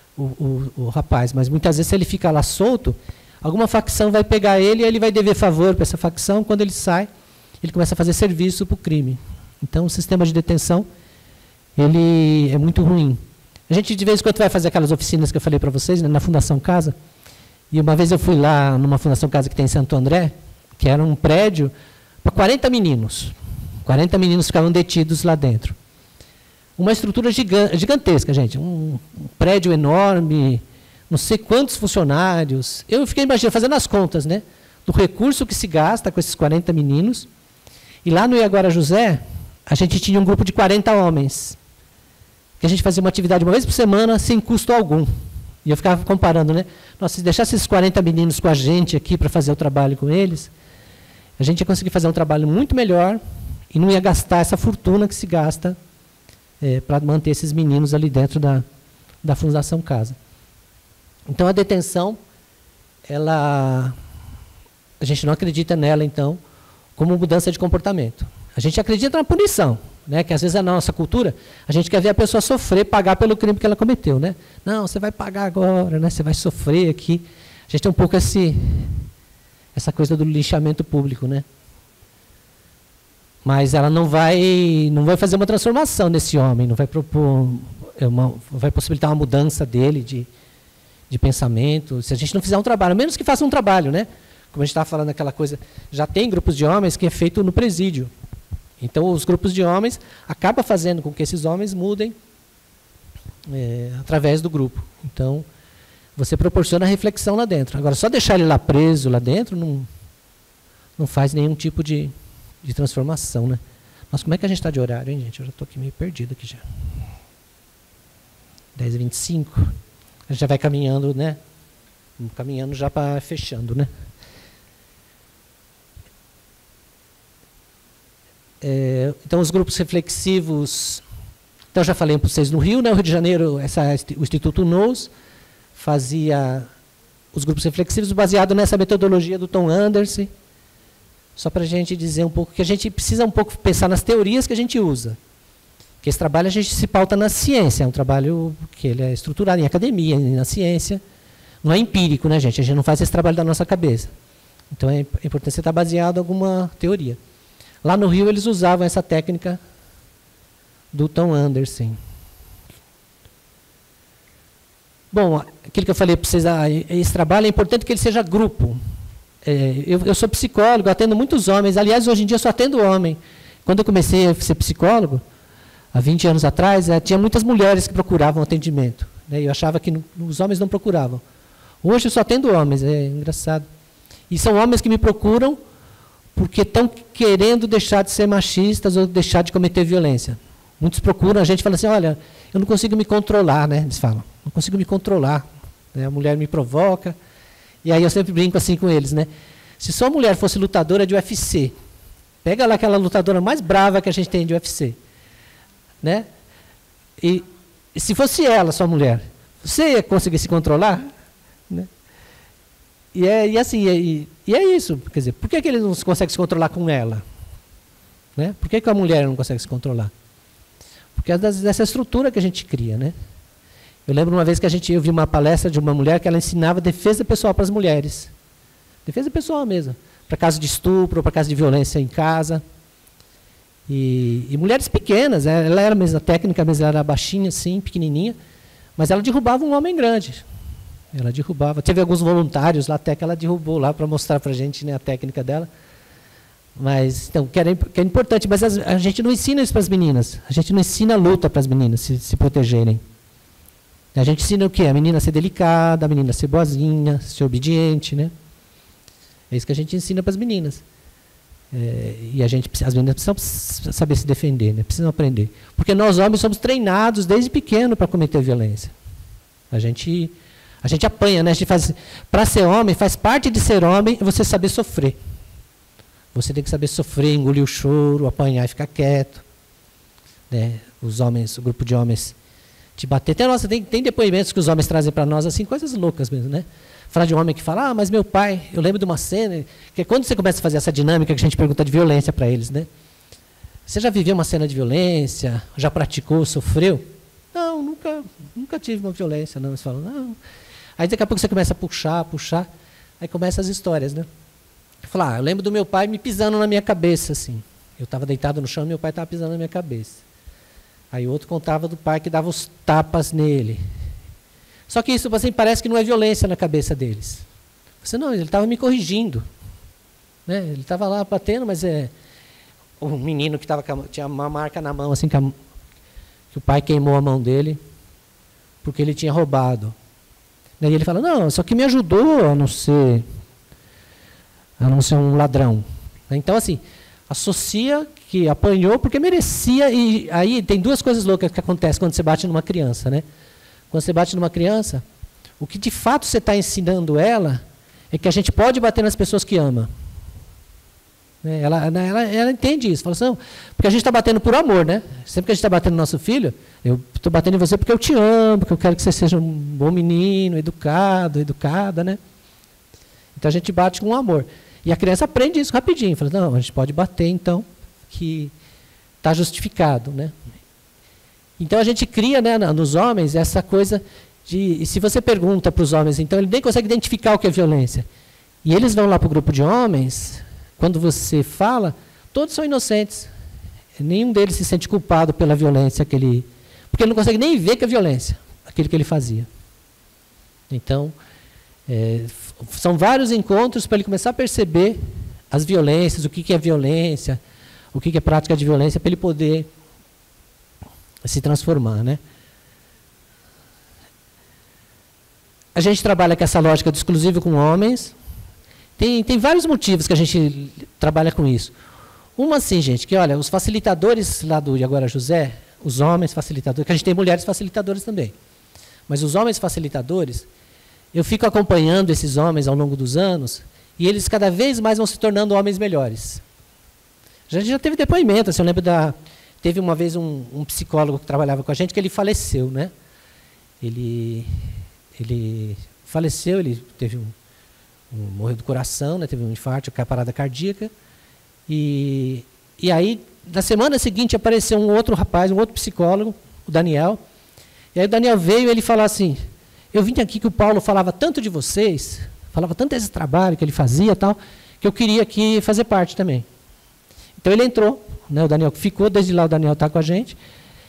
o rapaz, mas muitas vezes, se ele fica lá solto, alguma facção vai pegar ele e ele vai dever favor para essa facção. Quando ele sai, ele começa a fazer serviço para o crime. Então, o sistema de detenção ele é muito ruim. A gente, de vez em quando, vai fazer aquelas oficinas que eu falei para vocês, né, na Fundação Casa. E uma vez eu fui lá numa Fundação Casa que tem em Santo André, que era um prédio para 40 meninos. 40 meninos ficavam detidos lá dentro. Uma estrutura gigantesca, gente. Um prédio enorme, não sei quantos funcionários. Eu fiquei imaginando, fazendo as contas, né, do recurso que se gasta com esses 40 meninos. E lá no Iaguara José, a gente tinha um grupo de 40 homens, que a gente fazia uma atividade uma vez por semana, sem custo algum. E eu ficava comparando, né? Nossa, se deixasse esses 40 meninos com a gente aqui para fazer o trabalho com eles, a gente ia conseguir fazer um trabalho muito melhor e não ia gastar essa fortuna que se gasta para manter esses meninos ali dentro da Fundação Casa. Então, a detenção, a gente não acredita nela, então, como mudança de comportamento. A gente acredita na punição, né? Que às vezes é na nossa cultura, a gente quer ver a pessoa sofrer, pagar pelo crime que ela cometeu, né? Não, você vai pagar agora, né? Você vai sofrer aqui. A gente tem um pouco essa coisa do linchamento público, né? Mas ela não vai fazer uma transformação nesse homem, não vai propor, vai possibilitar uma mudança dele de pensamento. Se a gente não fizer um trabalho, menos que faça um trabalho, né? Como a gente estava falando, aquela coisa, já tem grupos de homens que é feito no presídio. Então, os grupos de homens acabam fazendo com que esses homens mudem através do grupo. Então, você proporciona reflexão lá dentro. Agora, só deixar ele lá preso, lá dentro, não faz nenhum tipo de transformação, né? Nossa, como é que a gente está de horário, hein, gente? Eu já estou aqui meio perdido aqui já. 10h25. A gente já vai caminhando, né? Caminhando já para fechando, né? Então, os grupos reflexivos, então já falei para vocês no Rio, né? O Rio de Janeiro, o Instituto NOS fazia os grupos reflexivos baseado nessa metodologia do Tom Anderson, só para a gente dizer um pouco que a gente precisa um pouco pensar nas teorias que a gente usa. Que esse trabalho a gente se pauta na ciência, é um trabalho que ele é estruturado em academia, na ciência, não é empírico, né, gente? A gente não faz esse trabalho da nossa cabeça. Então é importante você estar baseado em alguma teoria. Lá no Rio, eles usavam essa técnica do Tom Anderson. Bom, aquilo que eu falei para vocês, esse trabalho é importante que ele seja grupo. Eu sou psicólogo, atendo muitos homens. Aliás, hoje em dia eu só atendo homem. Quando eu comecei a ser psicólogo, há 20 anos atrás, tinha muitas mulheres que procuravam atendimento. Né? Eu achava que os homens não procuravam. Hoje eu só atendo homens, é engraçado. E são homens que me procuram porque estão querendo deixar de ser machistas ou deixar de cometer violência. Muitos procuram a gente e falam assim, olha, eu não consigo me controlar, né? Eles falam, não consigo me controlar. Né? A mulher me provoca. E aí eu sempre brinco assim com eles, né? Se sua mulher fosse lutadora de UFC, pega lá aquela lutadora mais brava que a gente tem de UFC, né? E se fosse ela, sua mulher, você ia conseguir se controlar? Né? E é isso, quer dizer, por que ele não consegue se controlar com ela? Né? Por que a mulher não consegue se controlar? Porque é dessa estrutura que a gente cria, né? Eu lembro uma vez que eu vi uma palestra de uma mulher que ela ensinava defesa pessoal para as mulheres. Defesa pessoal mesmo. Para caso de estupro, para caso de violência em casa. E mulheres pequenas, ela era mesmo, a técnica mesmo, ela era baixinha assim, pequenininha, mas ela derrubava um homem grande. Ela derrubava. Teve alguns voluntários lá até que ela derrubou lá para mostrar para a gente, né, a técnica dela. Mas, então, que é importante, mas a gente não ensina isso para as meninas. A gente não ensina a luta para as meninas se protegerem. A gente ensina o quê? A menina a ser delicada, a menina a ser boazinha, ser obediente, né? É isso que a gente ensina para as meninas. E as meninas precisam saber se defender, né? Precisam aprender. Porque nós homens somos treinados desde pequeno para cometer violência. A gente apanha, né? Para ser homem, faz parte de ser homem você saber sofrer. Você tem que saber sofrer, engolir o choro, apanhar e ficar quieto. Né? Os homens, o grupo de homens te bater. Tem depoimentos que os homens trazem para nós, assim, coisas loucas mesmo, né? Falar de um homem que fala, mas meu pai, eu lembro de uma cena, que é quando você começa a fazer essa dinâmica que a gente pergunta de violência para eles, né? Você já viveu uma cena de violência? Já praticou, sofreu? Não, nunca tive uma violência, não. Eles falam, não. Aí daqui a pouco você começa a puxar, aí começam as histórias, né? Eu lembro do meu pai me pisando na minha cabeça, assim. Eu estava deitado no chão e meu pai estava pisando na minha cabeça. Aí o outro contava do pai que dava os tapas nele. Só que isso assim, parece que não é violência na cabeça deles. Você não, ele estava me corrigindo. Né? Ele estava lá batendo, mas o menino que tinha uma marca na mão, assim, que o pai queimou a mão dele, porque ele tinha roubado. Daí ele fala, não, só que me ajudou a não ser um ladrão. Então, assim, associa que apanhou porque merecia. E aí tem duas coisas loucas que acontecem quando você bate numa criança, né? Quando você bate numa criança, o que de fato você está ensinando ela é que a gente pode bater nas pessoas que ama. Ela entende isso. Fala assim, não, porque a gente está batendo por amor, né? Sempre que a gente está batendo no nosso filho, eu estou batendo em você porque eu te amo, porque eu quero que você seja um bom menino, educada, né? Então a gente bate com amor. E a criança aprende isso rapidinho. Fala, não, a gente pode bater, então, que está justificado, né? Então a gente cria, né, nos homens essa coisa de... E se você pergunta para os homens, então ele nem consegue identificar o que é violência. E eles vão lá para o grupo de homens, quando você fala, todos são inocentes. Nenhum deles se sente culpado pela violência que ele... Porque ele não consegue nem ver que é violência, aquilo que ele fazia. Então, são vários encontros para ele começar a perceber as violências, o que é violência, o que é prática de violência, para ele poder se transformar, né? A gente trabalha com essa lógica do exclusivo com homens. Tem vários motivos que a gente trabalha com isso. Uma assim, gente, que olha, os facilitadores lá do Agora José, os homens facilitadores, que a gente tem mulheres facilitadoras também, mas os homens facilitadores, eu fico acompanhando esses homens ao longo dos anos e eles cada vez mais vão se tornando homens melhores. A gente já teve depoimento, assim, eu lembro teve uma vez um psicólogo que trabalhava com a gente que ele faleceu, né? Ele faleceu, ele teve morreu do coração, né? Teve um infarto, parada cardíaca. E aí, na semana seguinte, apareceu um outro rapaz, um outro psicólogo, o Daniel. E aí o Daniel veio e ele falou assim, eu vim aqui que o Paulo falava tanto de vocês, falava tanto desse trabalho que ele fazia e tal, que eu queria aqui fazer parte também. Então ele entrou, né, o Daniel ficou, desde lá o Daniel está com a gente.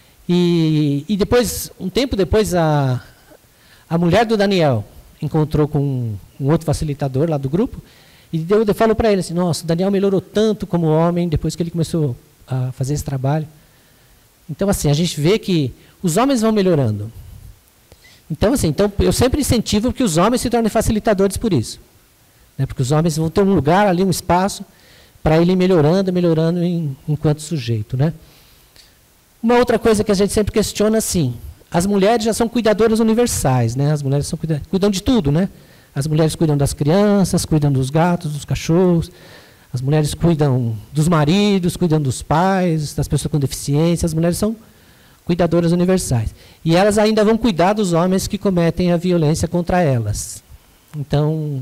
E depois, um tempo depois, a mulher do Daniel encontrou com um outro facilitador lá do grupo e falou para ele assim, nossa, o Daniel melhorou tanto como homem depois que ele começou a fazer esse trabalho. Então, assim, a gente vê que os homens vão melhorando. Então, assim, eu sempre incentivo que os homens se tornem facilitadores por isso. Né, porque os homens vão ter um lugar ali, um espaço, para ele ir melhorando enquanto sujeito. Né? Uma outra coisa que a gente sempre questiona, assim, as mulheres já são cuidadoras universais, né? As mulheres cuidam de tudo, né? As mulheres cuidam das crianças, cuidam dos gatos, dos cachorros, as mulheres cuidam dos maridos, cuidam dos pais, das pessoas com deficiência, as mulheres são cuidadoras universais. E elas ainda vão cuidar dos homens que cometem a violência contra elas. Então,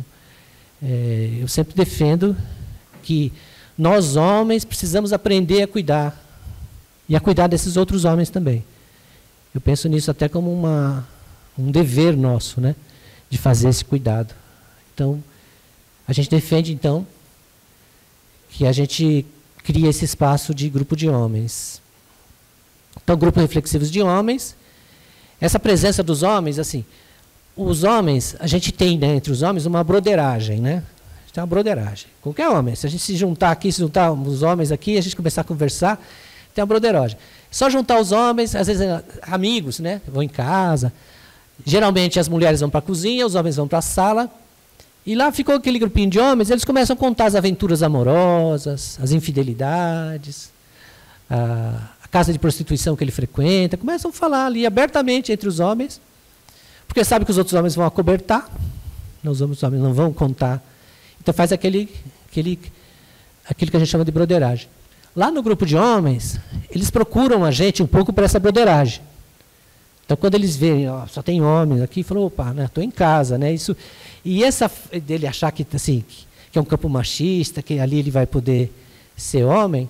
eu sempre defendo que nós, homens, precisamos aprender a cuidar, e a cuidar desses outros homens também. Eu penso nisso até como um dever nosso, né, de fazer esse cuidado. Então, a gente defende, então, que a gente crie esse espaço de grupo de homens. Então, grupos reflexivos de homens. Essa presença dos homens, assim, os homens, a gente tem, né, entre os homens uma broderagem, né? A gente tem uma broderagem. Qualquer homem, se a gente se juntar os homens aqui, a gente começar a conversar, tem uma broderagem. Só juntar os homens, às vezes amigos, né? Vão em casa. Geralmente as mulheres vão para a cozinha, os homens vão para a sala. E lá ficou aquele grupinho de homens, eles começam a contar as aventuras amorosas, as infidelidades, a casa de prostituição que ele frequenta. Começam a falar ali abertamente entre os homens, porque sabe que os outros homens vão acobertar, os homens não vão contar. Então faz aquilo que a gente chama de broderagem. Lá no grupo de homens, eles procuram a gente um pouco para essa broderagem. Então, quando eles veem, ó, só tem homens aqui, falou, opa, né, estou em casa. Né, isso, e essa dele achar que, assim, que é um campo machista, que ali ele vai poder ser homem,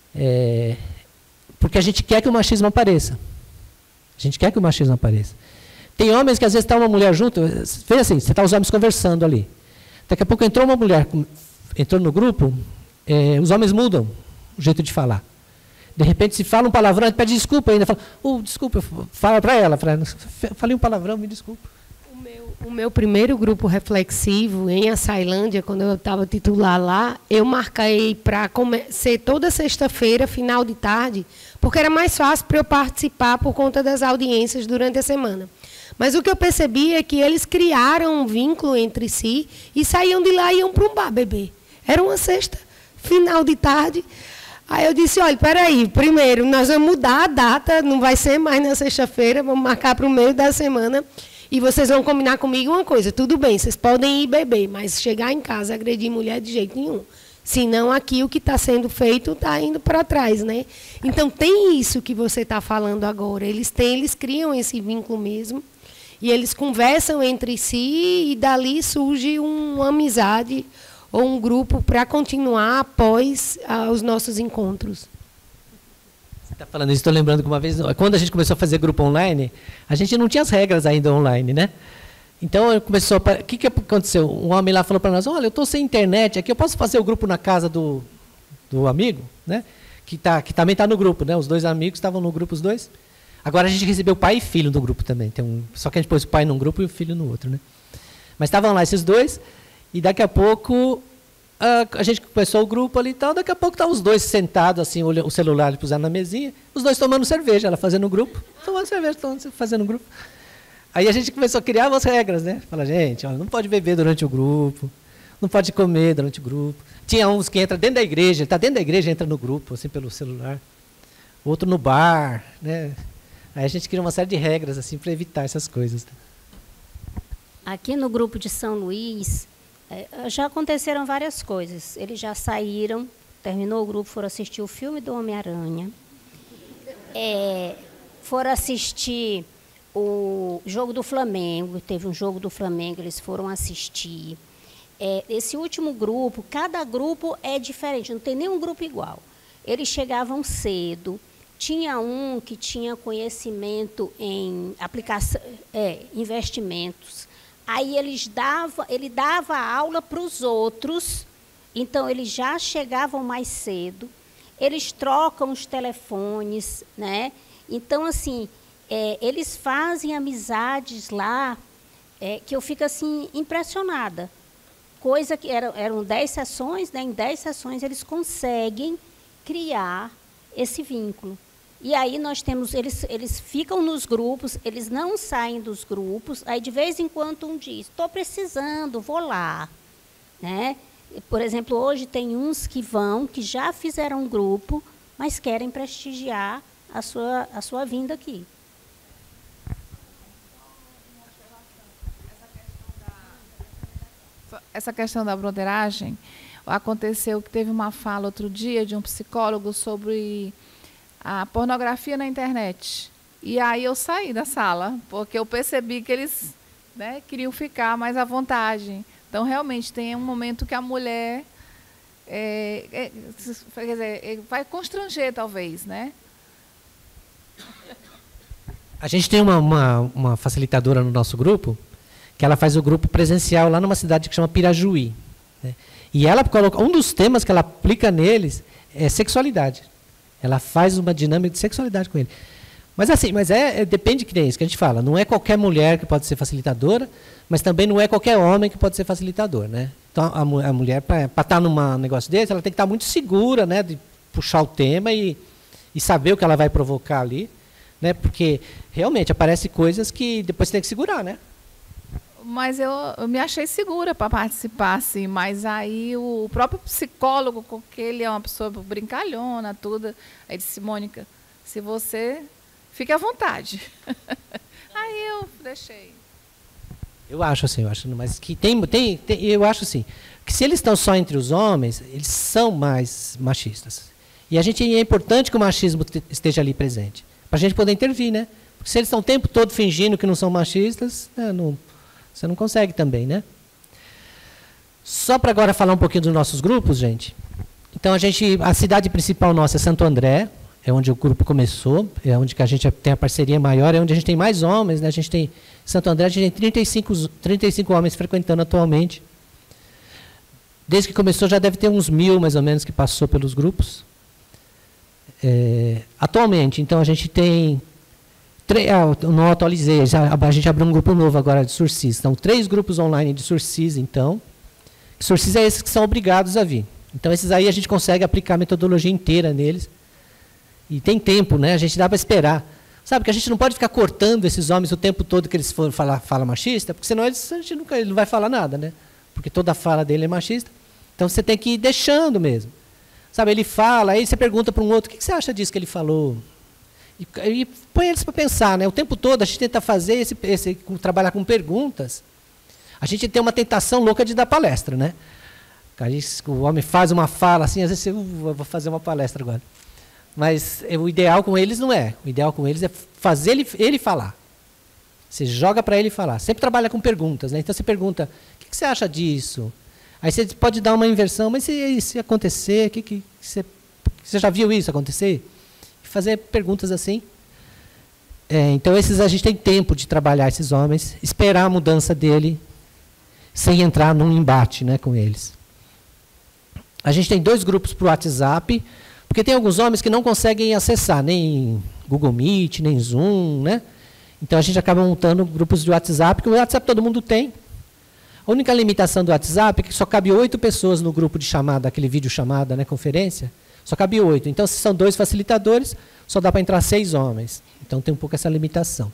porque a gente quer que o machismo apareça. A gente quer que o machismo apareça. Tem homens que às vezes está uma mulher junto, vê assim, você está os homens conversando ali. Daqui a pouco entrou uma mulher, entrou no grupo, os homens mudam o jeito de falar. De repente, se fala um palavrão, pede desculpa ainda. Fala, desculpa, fala para ela. Falei um palavrão, me desculpa. O meu primeiro grupo reflexivo em Açailândia, quando eu estava titular lá, eu marquei para ser toda sexta-feira, final de tarde, porque era mais fácil para eu participar por conta das audiências durante a semana. Mas o que eu percebi é que eles criaram um vínculo entre si e saíam de lá e iam para um bar beber. Era uma sexta, final de tarde. Aí eu disse, olha, peraí, primeiro, nós vamos mudar a data, não vai ser mais na sexta-feira, vamos marcar para o meio da semana. E vocês vão combinar comigo uma coisa, tudo bem, vocês podem ir beber, mas chegar em casa, agredir mulher de jeito nenhum. Senão aqui o que está sendo feito está indo para trás, né? Então tem isso que você está falando agora. Eles criam esse vínculo mesmo, e eles conversam entre si, e dali surge uma amizade ou um grupo para continuar após os nossos encontros. Você está falando isso, estou lembrando que uma vez, quando a gente começou a fazer grupo online, a gente não tinha as regras ainda online, né? Então, começou, o que aconteceu? Um homem lá falou para nós, olha, eu estou sem internet aqui, eu posso fazer o grupo na casa do amigo, né? Que também está no grupo, né? Os dois amigos estavam no grupo, os dois. Agora a gente recebeu pai e filho no grupo também. Só que a gente pôs o pai num grupo e o filho no outro, né? Mas estavam lá esses dois, e daqui a pouco a gente começou o grupo ali e tal, daqui a pouco estavam os dois sentados, assim, o celular puseram na mesinha, os dois tomando cerveja, ela fazendo grupo, tomando cerveja, fazendo grupo. Aí a gente começou a criar umas regras, né? Fala, gente, olha, não pode beber durante o grupo, não pode comer durante o grupo. Tinha uns que entram dentro da igreja, ele está dentro da igreja, entra no grupo, assim, pelo celular. Outro no bar, né? Aí a gente criou uma série de regras, assim, para evitar essas coisas. Aqui no grupo de São Luís, já aconteceram várias coisas. Eles já saíram, terminou o grupo, foram assistir o filme do Homem-Aranha, foram assistir o jogo do Flamengo, teve um jogo do Flamengo, eles foram assistir. Esse último grupo, cada grupo é diferente, não tem nenhum grupo igual. Eles chegavam cedo, tinha um que tinha conhecimento em aplicação, investimentos. Aí ele dava aula para os outros, então eles já chegavam mais cedo, eles trocam os telefones, né? Então, assim, eles fazem amizades lá que eu fico assim impressionada. Coisa que eram 10 sessões, né? Em 10 sessões eles conseguem criar esse vínculo. E aí nós temos, eles ficam nos grupos, eles não saem dos grupos, aí de vez em quando um diz, estou precisando, vou lá. Né? Por exemplo, hoje tem uns que já fizeram um grupo, mas querem prestigiar a sua vinda aqui. Essa questão da broderagem, aconteceu que teve uma fala outro dia de um psicólogo sobre a pornografia na internet. E aí eu saí da sala, porque eu percebi que eles, né, queriam ficar mais à vontade. Então, realmente, tem um momento que a mulher quer dizer, vai constranger, talvez, né? A gente tem uma facilitadora no nosso grupo, que ela faz o grupo presencial lá numa cidade que chama Pirajuí. Né? E ela coloca, um dos temas que ela aplica neles é sexualidade. Ela faz uma dinâmica de sexualidade com ele. Mas assim, depende que nem isso que a gente fala. Não é qualquer mulher que pode ser facilitadora, mas também não é qualquer homem que pode ser facilitador, né? Então a mulher, para estar num negócio desse, ela tem que estar muito segura, né, de puxar o tema e saber o que ela vai provocar ali, né? Porque realmente aparecem coisas que depois você tem que segurar, né? Mas eu me achei segura para participar, assim, mas aí o próprio psicólogo, porque ele é uma pessoa brincalhona, tudo, aí disse, Mônica, se você fique à vontade. Aí eu deixei. Eu acho assim, mas que eu acho assim, que se eles estão só entre os homens, eles são mais machistas. E é importante que o machismo esteja ali presente, para a gente poder intervir, né? Porque se eles estão o tempo todo fingindo que não são machistas, você não consegue também, né? Só para agora falar um pouquinho dos nossos grupos, gente. Então, a cidade principal nossa é Santo André, é onde o grupo começou, é onde que a gente tem a parceria maior, é onde a gente tem mais homens, né? A gente tem, em Santo André, a gente tem 35 homens frequentando atualmente. Desde que começou, já deve ter uns 1000, mais ou menos, que passou pelos grupos. atualmente, então, a gente tem... não atualizei, a gente abriu um grupo novo agora de sursis. Então, 3 grupos online de sursis, então. Sursis é esses que são obrigados a vir. Então, esses aí a gente consegue aplicar a metodologia inteira neles. E tem tempo, né? A gente dá para esperar. Sabe que a gente não pode ficar cortando esses homens o tempo todo que eles for fala machista, porque senão ele não vai falar nada, né? Porque toda a fala dele é machista. Então, você tem que ir deixando mesmo. Sabe, ele fala, aí você pergunta para um outro, o que você acha disso que ele falou? E põe eles para pensar, né? O tempo todo a gente tenta fazer trabalhar com perguntas. A gente tem uma tentação louca de dar palestra, né? O homem faz uma fala assim, às vezes vou fazer uma palestra agora. Mas o ideal com eles não é. O ideal com eles é fazer ele falar. Você joga para ele falar. Sempre trabalha com perguntas, né? Então você pergunta, o que você acha disso? Aí você pode dar uma inversão, mas se acontecer, você já viu isso acontecer? Fazer perguntas assim. Então, esses a gente tem tempo de trabalhar esses homens, esperar a mudança dele, sem entrar num embate, né, com eles. A gente tem 2 grupos para o WhatsApp, porque tem alguns homens que não conseguem acessar nem Google Meet, nem Zoom, né? Então, a gente acaba montando grupos de WhatsApp, que o WhatsApp todo mundo tem. A única limitação do WhatsApp é que só cabe 8 pessoas no grupo de chamada, aquele vídeo chamada, né, conferência. Só cabe 8. Então, se são 2 facilitadores, só dá para entrar 6 homens. Então, tem um pouco essa limitação.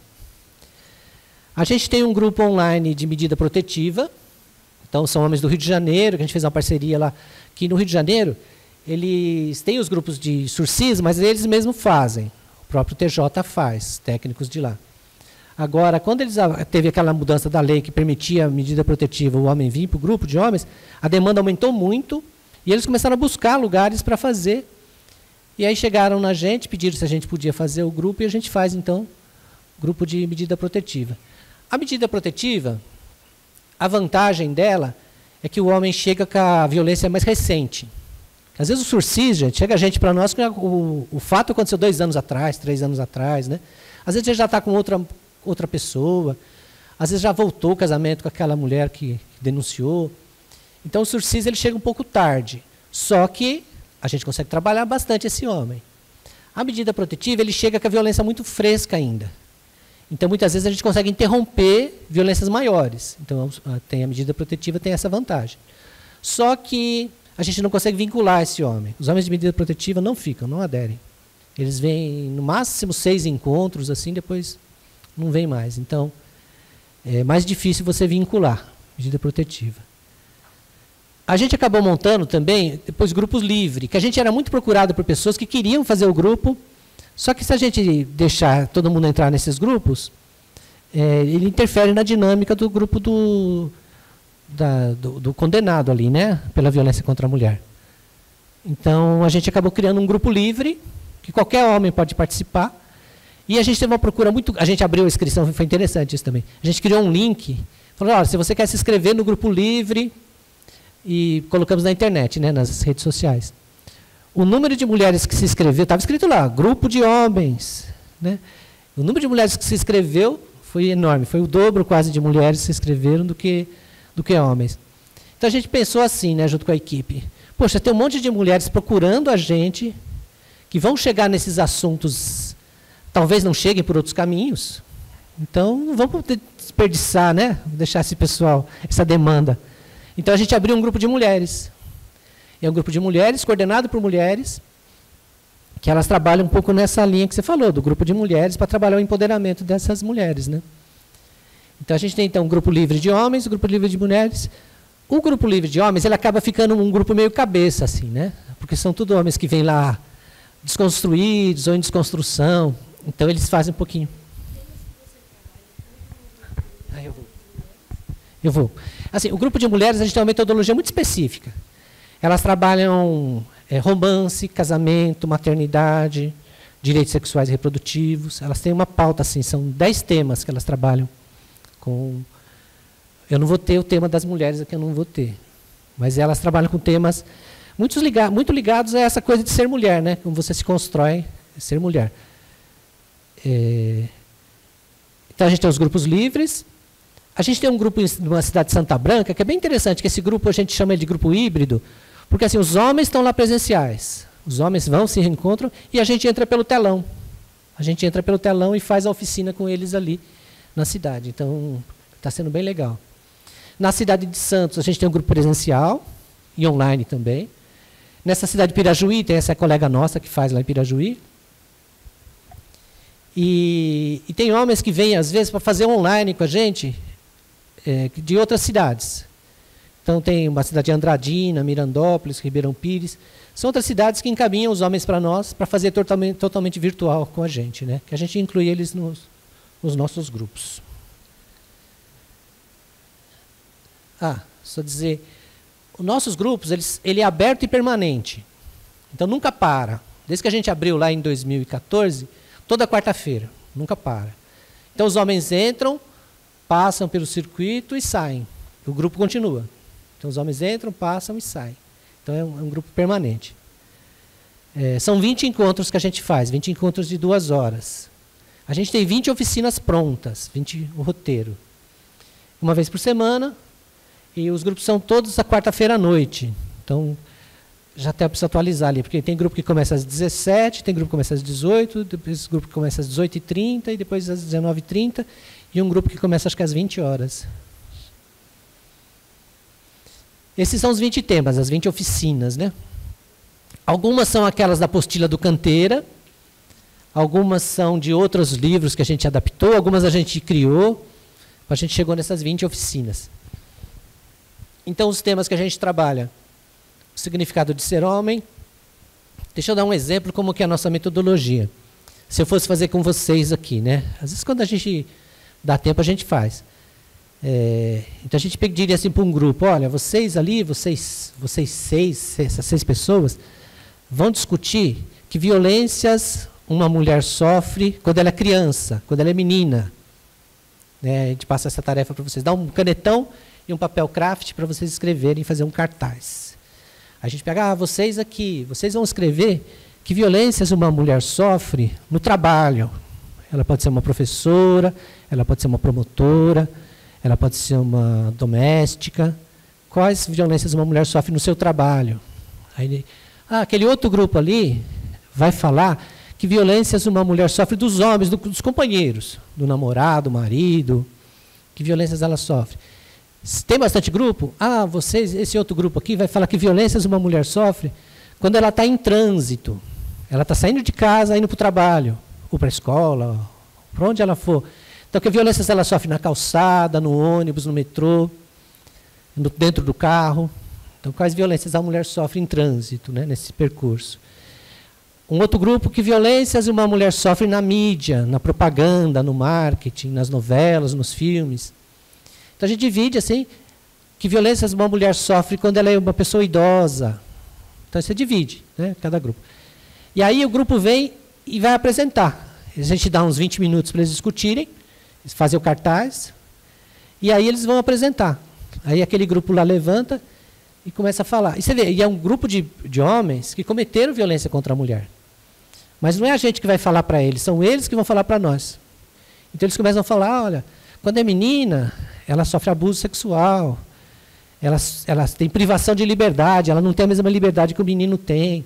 A gente tem um grupo online de medida protetiva. Então, são homens do Rio de Janeiro, que a gente fez uma parceria lá. Que no Rio de Janeiro, eles têm os grupos de sursis, mas eles mesmos fazem. O próprio TJ faz, técnicos de lá. Agora, quando teve aquela mudança da lei que permitia a medida protetiva, o homem vir para o grupo de homens, a demanda aumentou muito e eles começaram a buscar lugares para fazer. E aí chegaram na gente, pediram se a gente podia fazer o grupo e a gente faz, então, grupo de medida protetiva. A medida protetiva, a vantagem dela é que o homem chega com a violência mais recente. Às vezes o sursis, gente, chega gente para nós que o fato aconteceu 2 anos atrás, 3 anos atrás, né? Às vezes ele já está com outra pessoa, às vezes já voltou o casamento com aquela mulher que denunciou. Então o sursis ele chega um pouco tarde, só que a gente consegue trabalhar bastante esse homem. A medida protetiva ele chega com a violência muito fresca ainda. Então muitas vezes a gente consegue interromper violências maiores. Então tem a medida protetiva, tem essa vantagem. Só que a gente não consegue vincular esse homem. Os homens de medida protetiva não ficam, não aderem. Eles vêm no máximo 6 encontros, assim, depois não vem mais. Então, é mais difícil você vincular medida protetiva. A gente acabou montando também, depois, grupos livres, que a gente era muito procurado por pessoas que queriam fazer o grupo, só que se a gente deixar todo mundo entrar nesses grupos, ele interfere na dinâmica do grupo do condenado ali, né, pela violência contra a mulher. Então, a gente acabou criando um grupo livre, que qualquer homem pode participar. E a gente teve uma procura muito... A gente abriu a inscrição, foi interessante isso também. A gente criou um link, falou, olha, se você quer se inscrever no grupo livre, e colocamos na internet, né, nas redes sociais. O número de mulheres que se inscreveu, estava escrito lá, grupo de homens. Né? O número de mulheres que se inscreveu foi enorme, foi o dobro quase de mulheres que se inscreveram do que homens. Então a gente pensou assim, né, junto com a equipe. Poxa, tem um monte de mulheres procurando a gente, que vão chegar nesses assuntos, talvez não cheguem por outros caminhos. Então, não vamos desperdiçar, né? Deixar esse pessoal, essa demanda. Então, a gente abriu um grupo de mulheres. É um grupo de mulheres, coordenado por mulheres, que elas trabalham um pouco nessa linha que você falou, do grupo de mulheres, para trabalhar o empoderamento dessas mulheres. Né? Então, a gente tem, então, um grupo livre de homens, um grupo livre de mulheres. O grupo livre de homens, ele acaba ficando um grupo meio cabeça, assim, né? Porque são tudo homens que vêm lá desconstruídos ou em desconstrução. Então, eles fazem um pouquinho. Eu vou. Assim, o grupo de mulheres, a gente tem uma metodologia muito específica. Elas trabalham romance, casamento, maternidade, direitos sexuais e reprodutivos. Elas têm uma pauta, assim, são 10 temas que elas trabalham com... Eu não vou ter o tema das mulheres aqui, eu não vou ter. Mas elas trabalham com temas muito ligados a essa coisa de ser mulher, né? Como você se constrói ser mulher. Então, a gente tem os grupos livres. A gente tem um grupo numa cidade de Santa Branca, que é bem interessante, que esse grupo a gente chama de grupo híbrido, porque assim, os homens estão lá presenciais, Os homens vão, se reencontram, e a gente entra pelo telão. A gente entra pelo telão e faz a oficina com eles ali na cidade. Então, está sendo bem legal. Na cidade de Santos, a gente tem um grupo presencial e online também. Nessa cidade de Pirajuí, tem essa colega nossa que faz lá em Pirajuí. E tem homens que vêm, às vezes, para fazer online com a gente, de outras cidades. Então, tem uma cidade de Andradina, Mirandópolis, Ribeirão Pires. São outras cidades que encaminham os homens para nós para fazer totalmente virtual com a gente, né? Que a gente inclui eles nos nossos grupos. Só dizer, os nossos grupos, ele é aberto e permanente. Então, nunca para. Desde que a gente abriu lá em 2014, toda quarta-feira, nunca para. Então, os homens entram, passam pelo circuito e saem. O grupo continua. Então, os homens entram, passam e saem. Então, é um grupo permanente. São 20 encontros que a gente faz, 20 encontros de 2 horas. A gente tem 20 oficinas prontas, 20 o roteiro. Uma vez por semana, e os grupos são todos a quarta-feira à noite. Então, já até preciso atualizar ali, porque tem grupo que começa às 17, tem grupo que começa às 18, depois grupo que começa às 18h30 e depois às 19h30, e um grupo que começa acho que às 20 horas. Esses são os 20 temas, as 20 oficinas, né? Algumas são aquelas da apostila do Canteira, algumas são de outros livros que a gente adaptou, algumas a gente criou, a gente chegou nessas 20 oficinas. Então, os temas que a gente trabalha, o significado de ser homem. Deixa eu dar um exemplo como que é a nossa metodologia. Se eu fosse fazer com vocês aqui, né? Às vezes, quando a gente dá tempo, a gente faz. Então, a gente pediria assim para um grupo, olha, vocês ali, essas 6 pessoas, vão discutir que violências uma mulher sofre quando ela é criança, quando ela é menina. A gente passa essa tarefa para vocês. Dá um canetão e um papel craft para vocês escreverem e fazer um cartaz. A gente pega, vocês aqui, vocês vão escrever que violências uma mulher sofre no trabalho. Ela pode ser uma professora, ela pode ser uma promotora, ela pode ser uma doméstica. Quais violências uma mulher sofre no seu trabalho? Aí, aquele outro grupo ali vai falar que violências uma mulher sofre dos homens, dos companheiros, do namorado, do marido, que violências ela sofre. Tem bastante grupo? Esse outro grupo aqui vai falar que violências uma mulher sofre quando ela está em trânsito. Ela está saindo de casa, indo para o trabalho, ou para a escola, para onde ela for. Então, que violências ela sofre na calçada, no ônibus, no metrô, dentro do carro. Então, quais violências a mulher sofre em trânsito, né, nesse percurso. Um outro grupo, que violências uma mulher sofre na mídia, na propaganda, no marketing, nas novelas, nos filmes. Então, a gente divide assim, que violências uma mulher sofre quando ela é uma pessoa idosa. Então, você divide, né, cada grupo. E aí o grupo vem e vai apresentar. A gente dá uns 20 minutos para eles discutirem, fazer o cartaz, e aí eles vão apresentar. Aí aquele grupo lá levanta e começa a falar. E você vê, e é um grupo de homens que cometeram violência contra a mulher. Mas não é a gente que vai falar para eles, são eles que vão falar para nós. Então eles começam a falar, olha, quando é menina, ela sofre abuso sexual, ela tem privação de liberdade, ela não tem a mesma liberdade que o menino tem.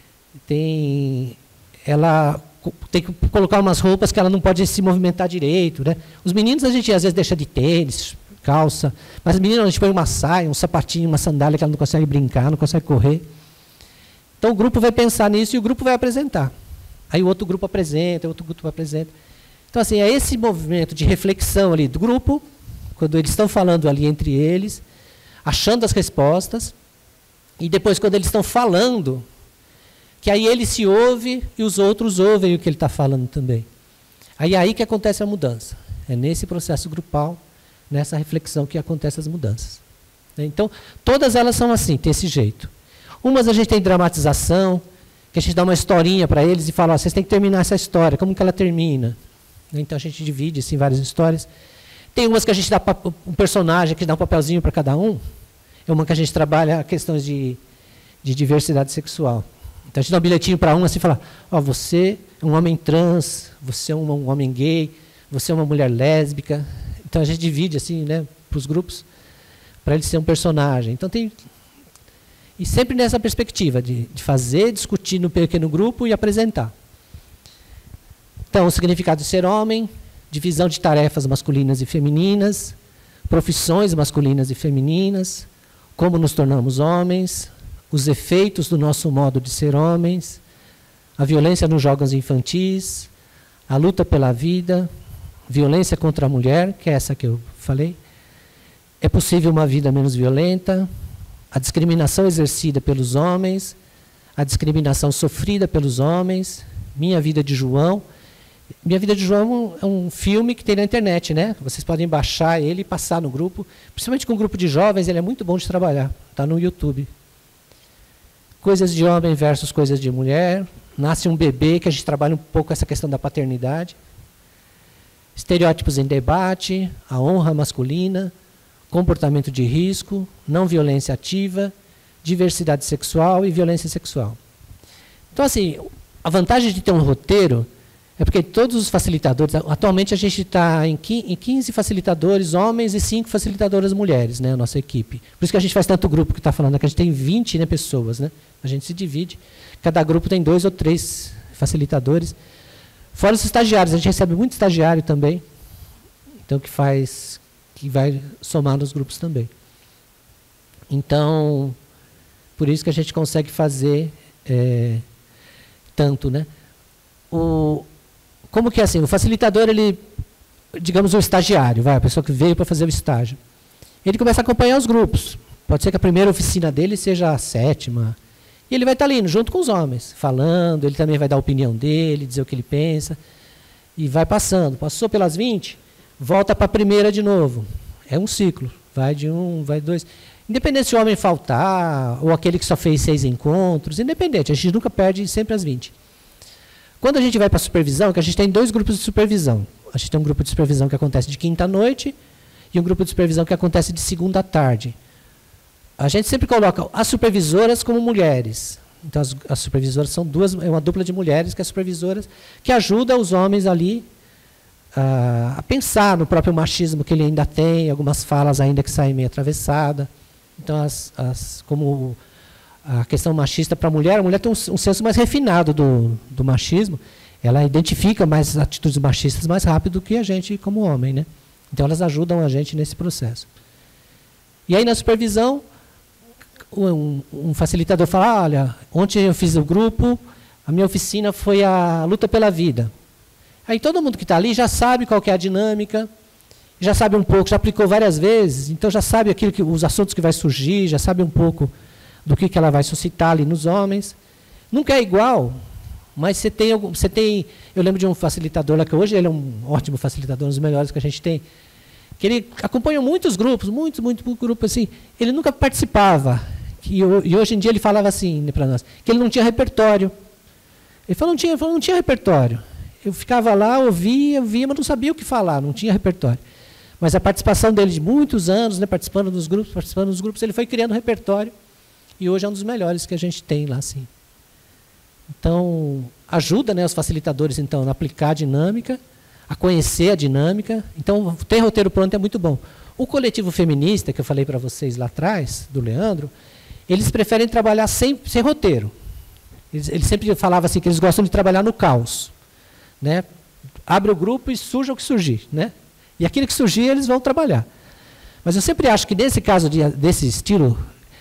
Ela tem que colocar umas roupas que ela não pode se movimentar direito, né? Os meninos a gente às vezes deixa de tênis, calça, mas as meninas a gente põe uma saia, um sapatinho, uma sandália que ela não consegue brincar, não consegue correr. Então o grupo vai pensar nisso e o grupo vai apresentar. Aí o outro grupo apresenta, o outro grupo apresenta. Então assim, é esse movimento de reflexão ali do grupo, quando eles estão falando ali entre eles, achando as respostas, e depois quando eles estão falando, que aí ele se ouve e os outros ouvem o que ele está falando também. Aí é aí que acontece a mudança. É nesse processo grupal, nessa reflexão que acontecem as mudanças. Então, todas elas são assim, desse jeito. Umas a gente tem dramatização, que a gente dá uma historinha para eles e fala, vocês têm que terminar essa história, como que ela termina? Então a gente divide assim, várias histórias. Tem umas que a gente dá um personagem, que dá um papelzinho para cada um. É uma que a gente trabalha questões de diversidade sexual. Então a gente dá um bilhetinho para um assim e fala, você é um homem trans, você é um homem gay, você é uma mulher lésbica. Então a gente divide assim, né, para os grupos, para ele ser um personagem. Então tem. E sempre nessa perspectiva de fazer, discutir no pequeno grupo e apresentar. Então, o significado de ser homem, divisão de tarefas masculinas e femininas, profissões masculinas e femininas, como nos tornamos homens, os efeitos do nosso modo de ser homens, a violência nos jogos infantis, a luta pela vida, violência contra a mulher, que é essa que eu falei, é possível uma vida menos violenta, a discriminação exercida pelos homens, a discriminação sofrida pelos homens, Minha Vida de João. Minha Vida de João é um filme que tem na internet, né? Vocês podem baixar ele e passar no grupo, principalmente com um grupo de jovens, ele é muito bom de trabalhar, está no YouTube. Coisas de homem versus coisas de mulher, nasce um bebê, que a gente trabalha um pouco essa questão da paternidade. Estereótipos em debate, a honra masculina, comportamento de risco, não violência ativa, diversidade sexual e violência sexual. Então, assim, a vantagem de ter um roteiro é porque todos os facilitadores, atualmente a gente está em 15 facilitadores homens e 5 facilitadoras mulheres, né, a nossa equipe. Por isso que a gente faz tanto grupo que está falando, que a gente tem 20, né, pessoas, né? A gente se divide, cada grupo tem 2 ou 3 facilitadores. Fora os estagiários, a gente recebe muito estagiário também, então que vai somar nos grupos também. Então, por isso que a gente consegue fazer tanto, né? Como que é assim? O facilitador, ele, digamos, o estagiário, a pessoa que veio para fazer o estágio, ele começa a acompanhar os grupos. Pode ser que a primeira oficina dele seja a 7ª. E ele vai estar ali, junto com os homens, falando, ele também vai dar a opinião dele, dizer o que ele pensa, e vai passando. Passou pelas 20, volta para a primeira de novo. É um ciclo, vai de 1, vai de 2. Independente se o homem faltar, ou aquele que só fez 6 encontros, independente, a gente nunca perde sempre as 20. Quando a gente vai para a supervisão, que a gente tem 2 grupos de supervisão. A gente tem um grupo de supervisão que acontece de quinta à noite e um grupo de supervisão que acontece de segunda à tarde. A gente sempre coloca as supervisoras como mulheres. Então, as supervisoras são é uma dupla de mulheres, que é supervisoras, que ajuda os homens ali a pensar no próprio machismo que ele ainda tem, algumas falas ainda que saem meio atravessadas. Então, como a questão machista para a mulher tem um senso mais refinado do machismo, ela identifica mais atitudes machistas mais rápido do que a gente como homem, né? Então, elas ajudam a gente nesse processo. E aí, na supervisão, um facilitador fala, olha, ontem eu fiz o grupo, a minha oficina foi a luta pela vida. Aí todo mundo que está ali já sabe qual que é a dinâmica, já sabe um pouco, já aplicou várias vezes, então já sabe os assuntos que vai surgir, já sabe um pouco do que ela vai suscitar ali nos homens. Nunca é igual, mas você tem... Eu lembro de um facilitador lá, que hoje ele é um ótimo facilitador, um dos melhores que a gente tem, que ele acompanhou muitos grupos, muito grupos assim, ele nunca participava. E hoje em dia ele falava assim para nós, que ele não tinha repertório. Ele falou, não tinha repertório. Eu ficava lá, ouvia, mas não sabia o que falar, não tinha repertório. Mas a participação dele de muitos anos, né, participando dos grupos, ele foi criando repertório. E hoje é um dos melhores que a gente tem lá, sim. Então, ajuda, né, os facilitadores então, a aplicar a dinâmica, a conhecer a dinâmica. Então, ter roteiro pronto é muito bom. O coletivo feminista, que eu falei para vocês lá atrás, do Leandro, eles preferem trabalhar sem roteiro. Eles sempre falavam assim, que eles gostam de trabalhar no caos. Né? Abre o grupo e surja o que surgir. Né? E aquilo que surgir, eles vão trabalhar. Mas eu sempre acho que, nesse caso desse estilo,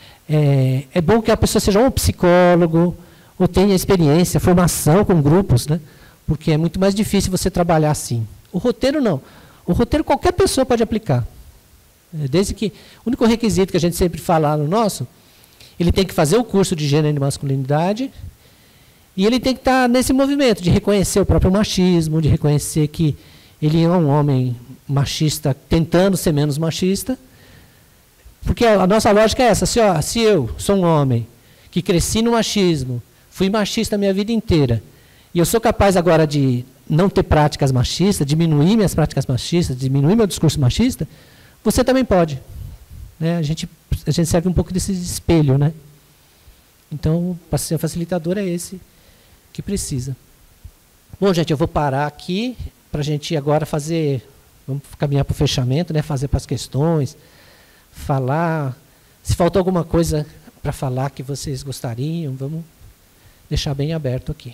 é bom que a pessoa seja um psicólogo, ou tenha experiência, formação com grupos, né? Porque é muito mais difícil você trabalhar assim. O roteiro não. O roteiro qualquer pessoa pode aplicar. Desde que o único requisito que a gente sempre fala no nosso, ele tem que fazer o curso de gênero e masculinidade, e ele tem que estar nesse movimento de reconhecer o próprio machismo, de reconhecer que ele é um homem machista tentando ser menos machista. Porque a nossa lógica é essa, se eu sou um homem que cresci no machismo, fui machista a minha vida inteira, e eu sou capaz agora de não ter práticas machistas, diminuir minhas práticas machistas, diminuir meu discurso machista, você também pode. Né? A gente serve um pouco desse espelho. Né? Então, para ser facilitador é esse que precisa. Bom, gente, eu vou parar aqui para a gente agora fazer, vamos caminhar para o fechamento, né? Fazer para as questões, falar. Se faltou alguma coisa para falar que vocês gostariam, vamos deixar bem aberto aqui.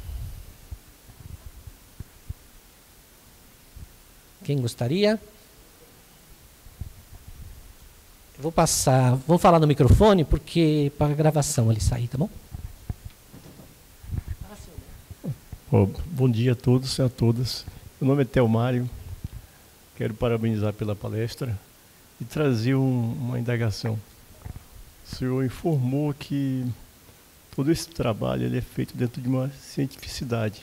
Quem gostaria? Eu vou passar, vou falar no microfone, porque para a gravação ali sair, tá bom? Bom dia a todos e a todas. Meu nome é Telmário. Quero parabenizar pela palestra e trazer uma indagação. O senhor informou que todo esse trabalho ele é feito dentro de uma cientificidade.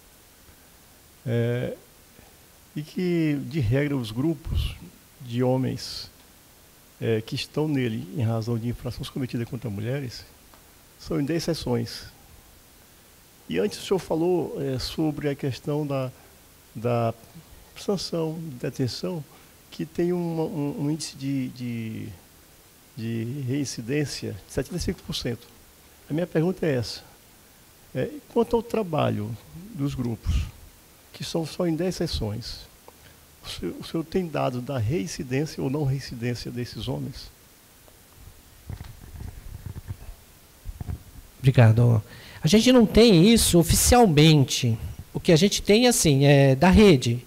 E que, de regra, os grupos de homens que estão nele em razão de infrações cometidas contra mulheres são em 10 sessões. E antes o senhor falou sobre a questão da sanção, de detenção, que tem um índice de reincidência de 75%. A minha pergunta é essa. Quanto ao trabalho dos grupos, que são só em 10 sessões, o senhor tem dados da reincidência ou não reincidência desses homens? Obrigado. A gente não tem isso oficialmente. O que a gente tem, assim, é da rede.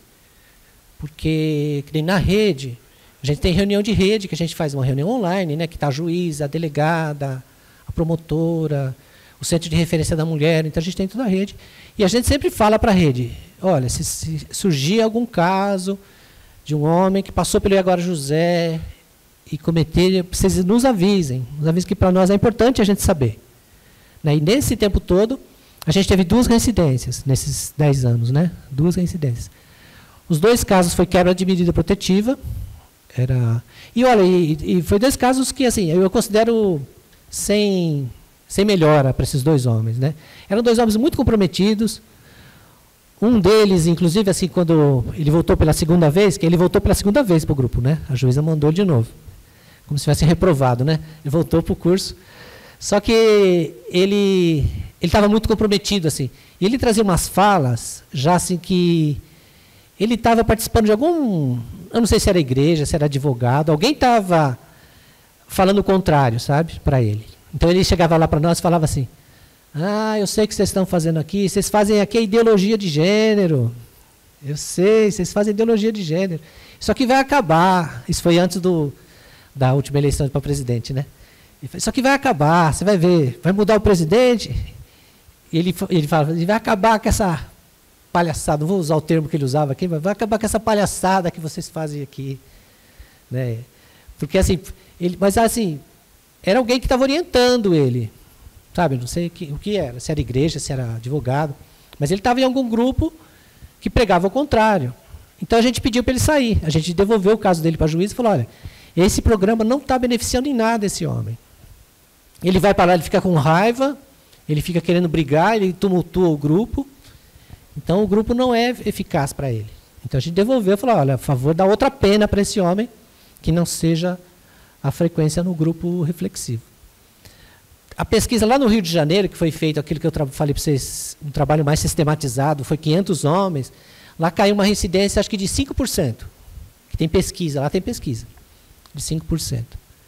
Porque na rede, a gente tem reunião de rede, que a gente faz uma reunião online, né, que está a juíza, a delegada, a promotora, o centro de referência da mulher, então a gente tem toda a rede. E a gente sempre fala para a rede, olha, se surgir algum caso de um homem que passou pelo Iaguara José e cometer, vocês nos avisem que para nós é importante a gente saber. Né? E nesse tempo todo, a gente teve 2 reincidências, nesses 10 anos, né? 2 reincidências. Os 2 casos foi quebra de medida protetiva. E olha, e foi 2 casos que assim, eu considero sem melhora para esses 2 homens. Né? Eram 2 homens muito comprometidos. Um deles, inclusive, assim, quando ele voltou pela segunda vez, que ele voltou pela segunda vez para o grupo, né? A juíza mandou ele de novo. Como se tivesse reprovado, né? Ele voltou para o curso. Só que ele estava muito comprometido, assim. E ele trazia umas falas, já assim que ele estava participando de algum, eu não sei se era igreja, se era advogado, alguém estava falando o contrário, sabe, para ele. Então ele chegava lá para nós e falava assim, eu sei o que vocês estão fazendo aqui, vocês fazem aqui a ideologia de gênero. Eu sei, vocês fazem ideologia de gênero. Isso aqui vai acabar. Isso foi antes da última eleição para presidente, né? Isso aqui vai acabar, você vai ver, vai mudar o presidente. E ele fala, ele vai acabar com essa palhaçada, não vou usar o termo que ele usava aqui, mas vai acabar com essa palhaçada que vocês fazem aqui. Né? Porque assim, mas assim, era alguém que estava orientando ele. Sabe, não sei o que era, se era igreja, se era advogado, mas ele estava em algum grupo que pregava o contrário. Então a gente pediu para ele sair, a gente devolveu o caso dele para a juíza e falou, olha, esse programa não está beneficiando em nada esse homem. Ele vai para lá, ele fica com raiva, ele fica querendo brigar, ele tumultua o grupo, então o grupo não é eficaz para ele. Então a gente devolveu e falou, olha, a favor, dá outra pena para esse homem, que não seja a frequência no grupo reflexivo. A pesquisa lá no Rio de Janeiro, que foi feita, aquilo que eu falei para vocês, um trabalho mais sistematizado, foi 500 homens, lá caiu uma reincidência, acho que de 5%. Que tem pesquisa, lá tem pesquisa, de 5%.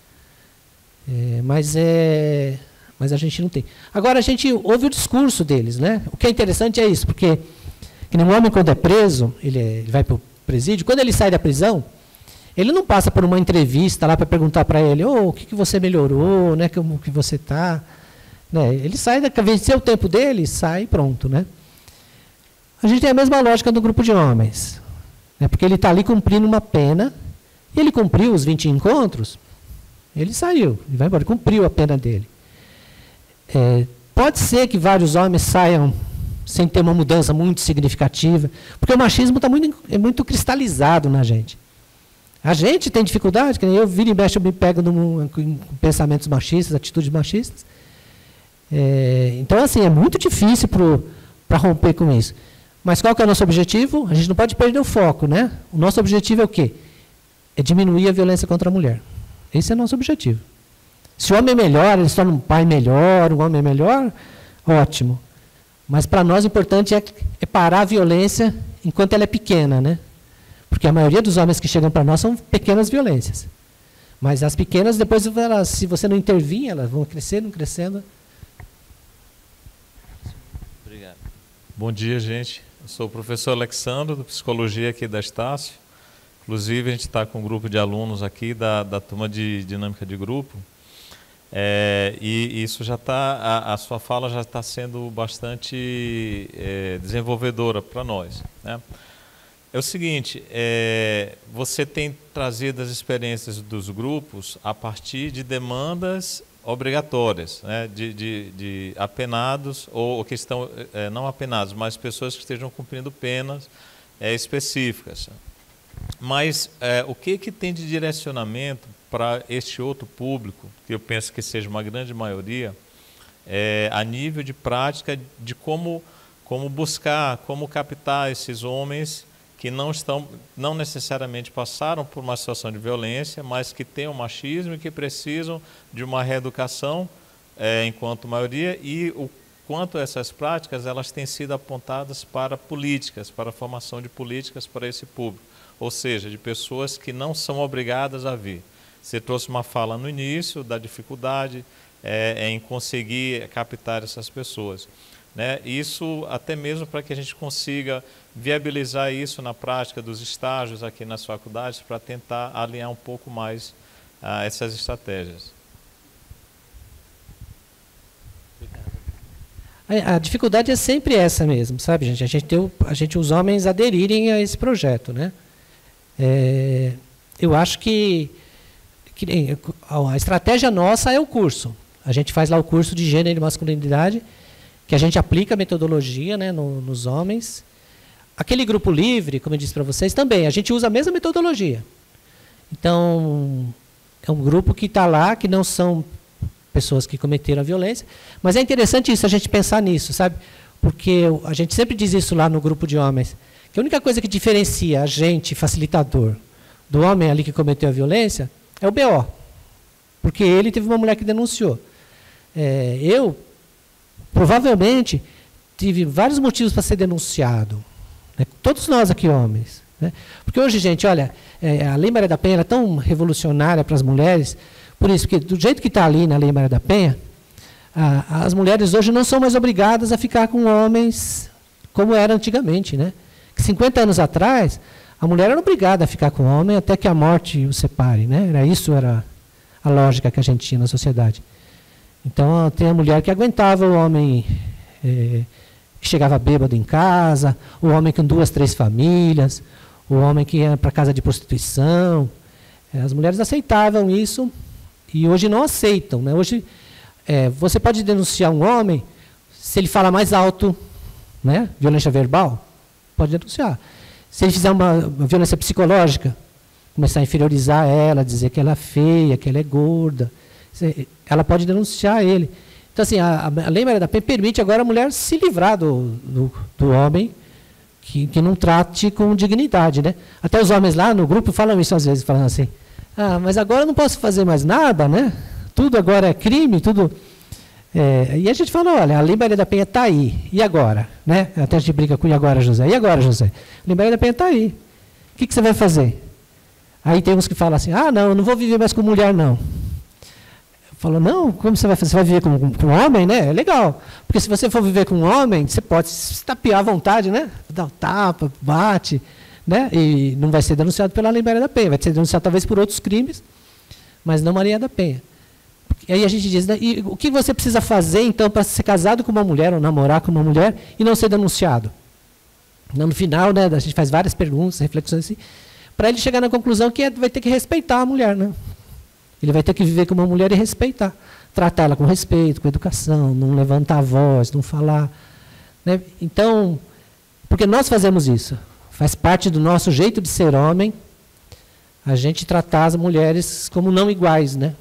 Mas a gente não tem. Agora, a gente ouve o discurso deles. Né? O que é interessante é isso, porque que nem um homem, quando é preso, ele vai para o presídio, quando ele sai da prisão, ele não passa por uma entrevista lá para perguntar para ele, o que você melhorou, né, como que você está. Né? Ele sai, venceu o tempo dele, sai e pronto. Né? A gente tem a mesma lógica do grupo de homens. Né? Porque ele está ali cumprindo uma pena, e ele cumpriu os 20 encontros, ele saiu, ele vai embora, cumpriu a pena dele. Pode ser que vários homens saiam sem ter uma mudança muito significativa, porque o machismo está é muito cristalizado na gente. A gente tem dificuldade, que eu viro e mexo, eu me pego em pensamentos machistas, atitudes machistas. Então, assim, é muito difícil para romper com isso. Mas qual que é o nosso objetivo? A gente não pode perder o foco, né? O nosso objetivo é o quê? É diminuir a violência contra a mulher. Esse é o nosso objetivo. Se o homem é melhor, ele se torna um pai melhor, um homem melhor, ótimo. Mas para nós o importante é parar a violência enquanto ela é pequena, né? Porque a maioria dos homens que chegam para nós são pequenas violências. Mas as pequenas, depois, elas, se você não intervir, elas vão crescendo, crescendo. Obrigado. Bom dia, gente. Eu sou o professor Alexandre, de Psicologia aqui da Estácio. Inclusive, a gente está com um grupo de alunos aqui da turma de Dinâmica de Grupo. E isso já está, a sua fala já está sendo bastante desenvolvedora para nós, né? É o seguinte, você tem trazido as experiências dos grupos a partir de demandas obrigatórias, né, de apenados ou que estão, não apenados, mas pessoas que estejam cumprindo penas específicas. Mas o que tem de direcionamento para este outro público, que eu penso que seja uma grande maioria, a nível de prática de como buscar, como captar esses homens que não necessariamente passaram por uma situação de violência, mas que têm o machismo e que precisam de uma reeducação enquanto maioria, e o quanto essas práticas elas têm sido apontadas para políticas, para a formação de políticas para esse público, ou seja, de pessoas que não são obrigadas a vir. Você trouxe uma fala no início da dificuldade em conseguir captar essas pessoas, né? Isso até mesmo para que a gente consiga viabilizar isso na prática dos estágios aqui nas faculdades, para tentar alinhar um pouco mais essas estratégias. A dificuldade é sempre essa mesmo, sabe, gente? A gente os homens aderirem a esse projeto, né? Eu acho que a estratégia nossa é o curso. A gente faz lá o curso de gênero e masculinidade, que a gente aplica a metodologia, né, nos homens. Aquele grupo livre, como eu disse para vocês, também, a gente usa a mesma metodologia. Então, é um grupo que está lá, que não são pessoas que cometeram a violência, mas é interessante isso, a gente pensar nisso, sabe? Porque a gente sempre diz isso lá no grupo de homens, que a única coisa que diferencia a gente, facilitador, do homem ali que cometeu a violência, é o BO. Porque ele teve uma mulher que denunciou. Eu, provavelmente, tive vários motivos para ser denunciado. Né? Todos nós aqui, homens. Né? Porque hoje, gente, olha, a Lei Maria da Penha era tão revolucionária para as mulheres, por isso que, do jeito que está ali na Lei Maria da Penha, as mulheres hoje não são mais obrigadas a ficar com homens como era antigamente. Né? 50 anos atrás, a mulher era obrigada a ficar com o homem até que a morte o separe. Né? Isso era a lógica que a gente tinha na sociedade. Então, tem a mulher que aguentava o homem que chegava bêbado em casa, o homem com 2, 3 famílias, o homem que ia para a casa de prostituição. As mulheres aceitavam isso e hoje não aceitam. Né? Hoje, você pode denunciar um homem se ele fala mais alto, né? Violência verbal, pode denunciar. Se ele fizer uma violência psicológica, começar a inferiorizar ela, dizer que ela é feia, que ela é gorda, ela pode denunciar ele. Então, assim, a Lei Maria da Penha permite agora a mulher se livrar do homem que não trate com dignidade. Né? Até os homens lá no grupo falam isso às vezes, falando assim, mas agora eu não posso fazer mais nada, né? Tudo agora é crime, tudo... e a gente fala, olha, a Lei Maria da Penha está aí, e agora? Né? Até a gente brinca com, e agora, José? E agora, José? A Lei Maria da Penha está aí. O que você vai fazer? Aí tem uns que falam assim, não, eu não vou viver mais com mulher, não. Falou, não, como você vai fazer? Você vai viver com homem, né? É legal. Porque se você for viver com um homem, você pode se tapear à vontade, né? Dá um tapa, bate, né? E não vai ser denunciado pela Lei Maria da Penha, vai ser denunciado talvez por outros crimes, mas não Maria da Penha. E aí a gente diz, né, e o que você precisa fazer, então, para ser casado com uma mulher ou namorar com uma mulher e não ser denunciado? No final, né, a gente faz várias perguntas, reflexões assim, para ele chegar na conclusão que vai ter que respeitar a mulher, né? Ele vai ter que viver com uma mulher e respeitar. Tratar ela com respeito, com educação, não levantar a voz, não falar. Né? Então, porque nós fazemos isso. Faz parte do nosso jeito de ser homem, a gente tratar as mulheres como não iguais. Né?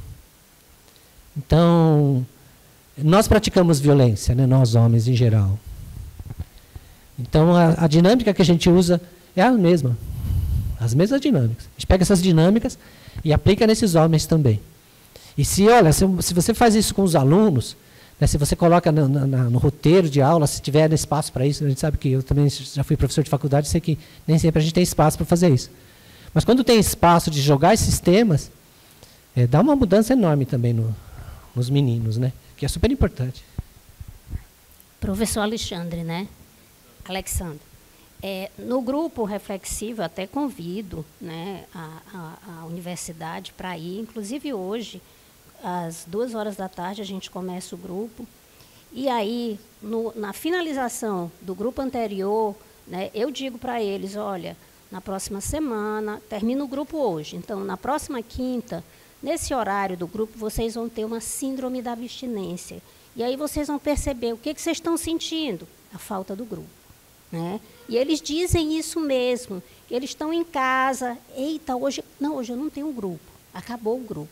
Então, nós praticamos violência, né? Nós homens em geral. Então, a dinâmica que a gente usa é a mesma. As mesmas dinâmicas. A gente pega essas dinâmicas e aplica nesses homens também. E se você faz isso com os alunos, né, se você coloca no roteiro de aula, se tiver espaço para isso, a gente sabe que eu também já fui professor de faculdade, sei que nem sempre a gente tem espaço para fazer isso. Mas quando tem espaço de jogar esses temas, dá uma mudança enorme também nos meninos, né? Que é super importante. Professor Alexandre, né? Alexandre. No grupo reflexivo, até convido, né, a universidade para ir. Inclusive, hoje, às 14h, a gente começa o grupo. E aí, na finalização do grupo anterior, né, eu digo para eles, olha, na próxima semana, termina o grupo hoje. Então, na próxima quinta, nesse horário do grupo, vocês vão ter uma síndrome da abstinência. E aí vocês vão perceber o que vocês estão sentindo, a falta do grupo. Né? E eles dizem isso mesmo, que eles estão em casa, eita, hoje eu não tenho um grupo, acabou o grupo.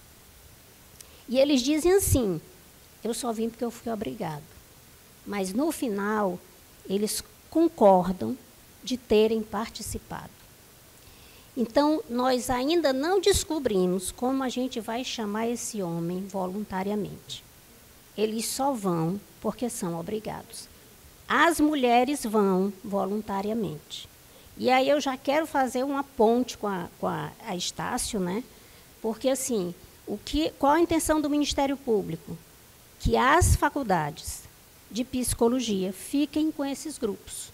E eles dizem assim, eu só vim porque eu fui obrigado. Mas, no final, eles concordam de terem participado. Então, nós ainda não descobrimos como a gente vai chamar esse homem voluntariamente. Eles só vão porque são obrigados. As mulheres vão voluntariamente. E aí eu já quero fazer uma ponte com a Estácio, né? Porque, assim, qual a intenção do Ministério Público? Que as faculdades de psicologia fiquem com esses grupos.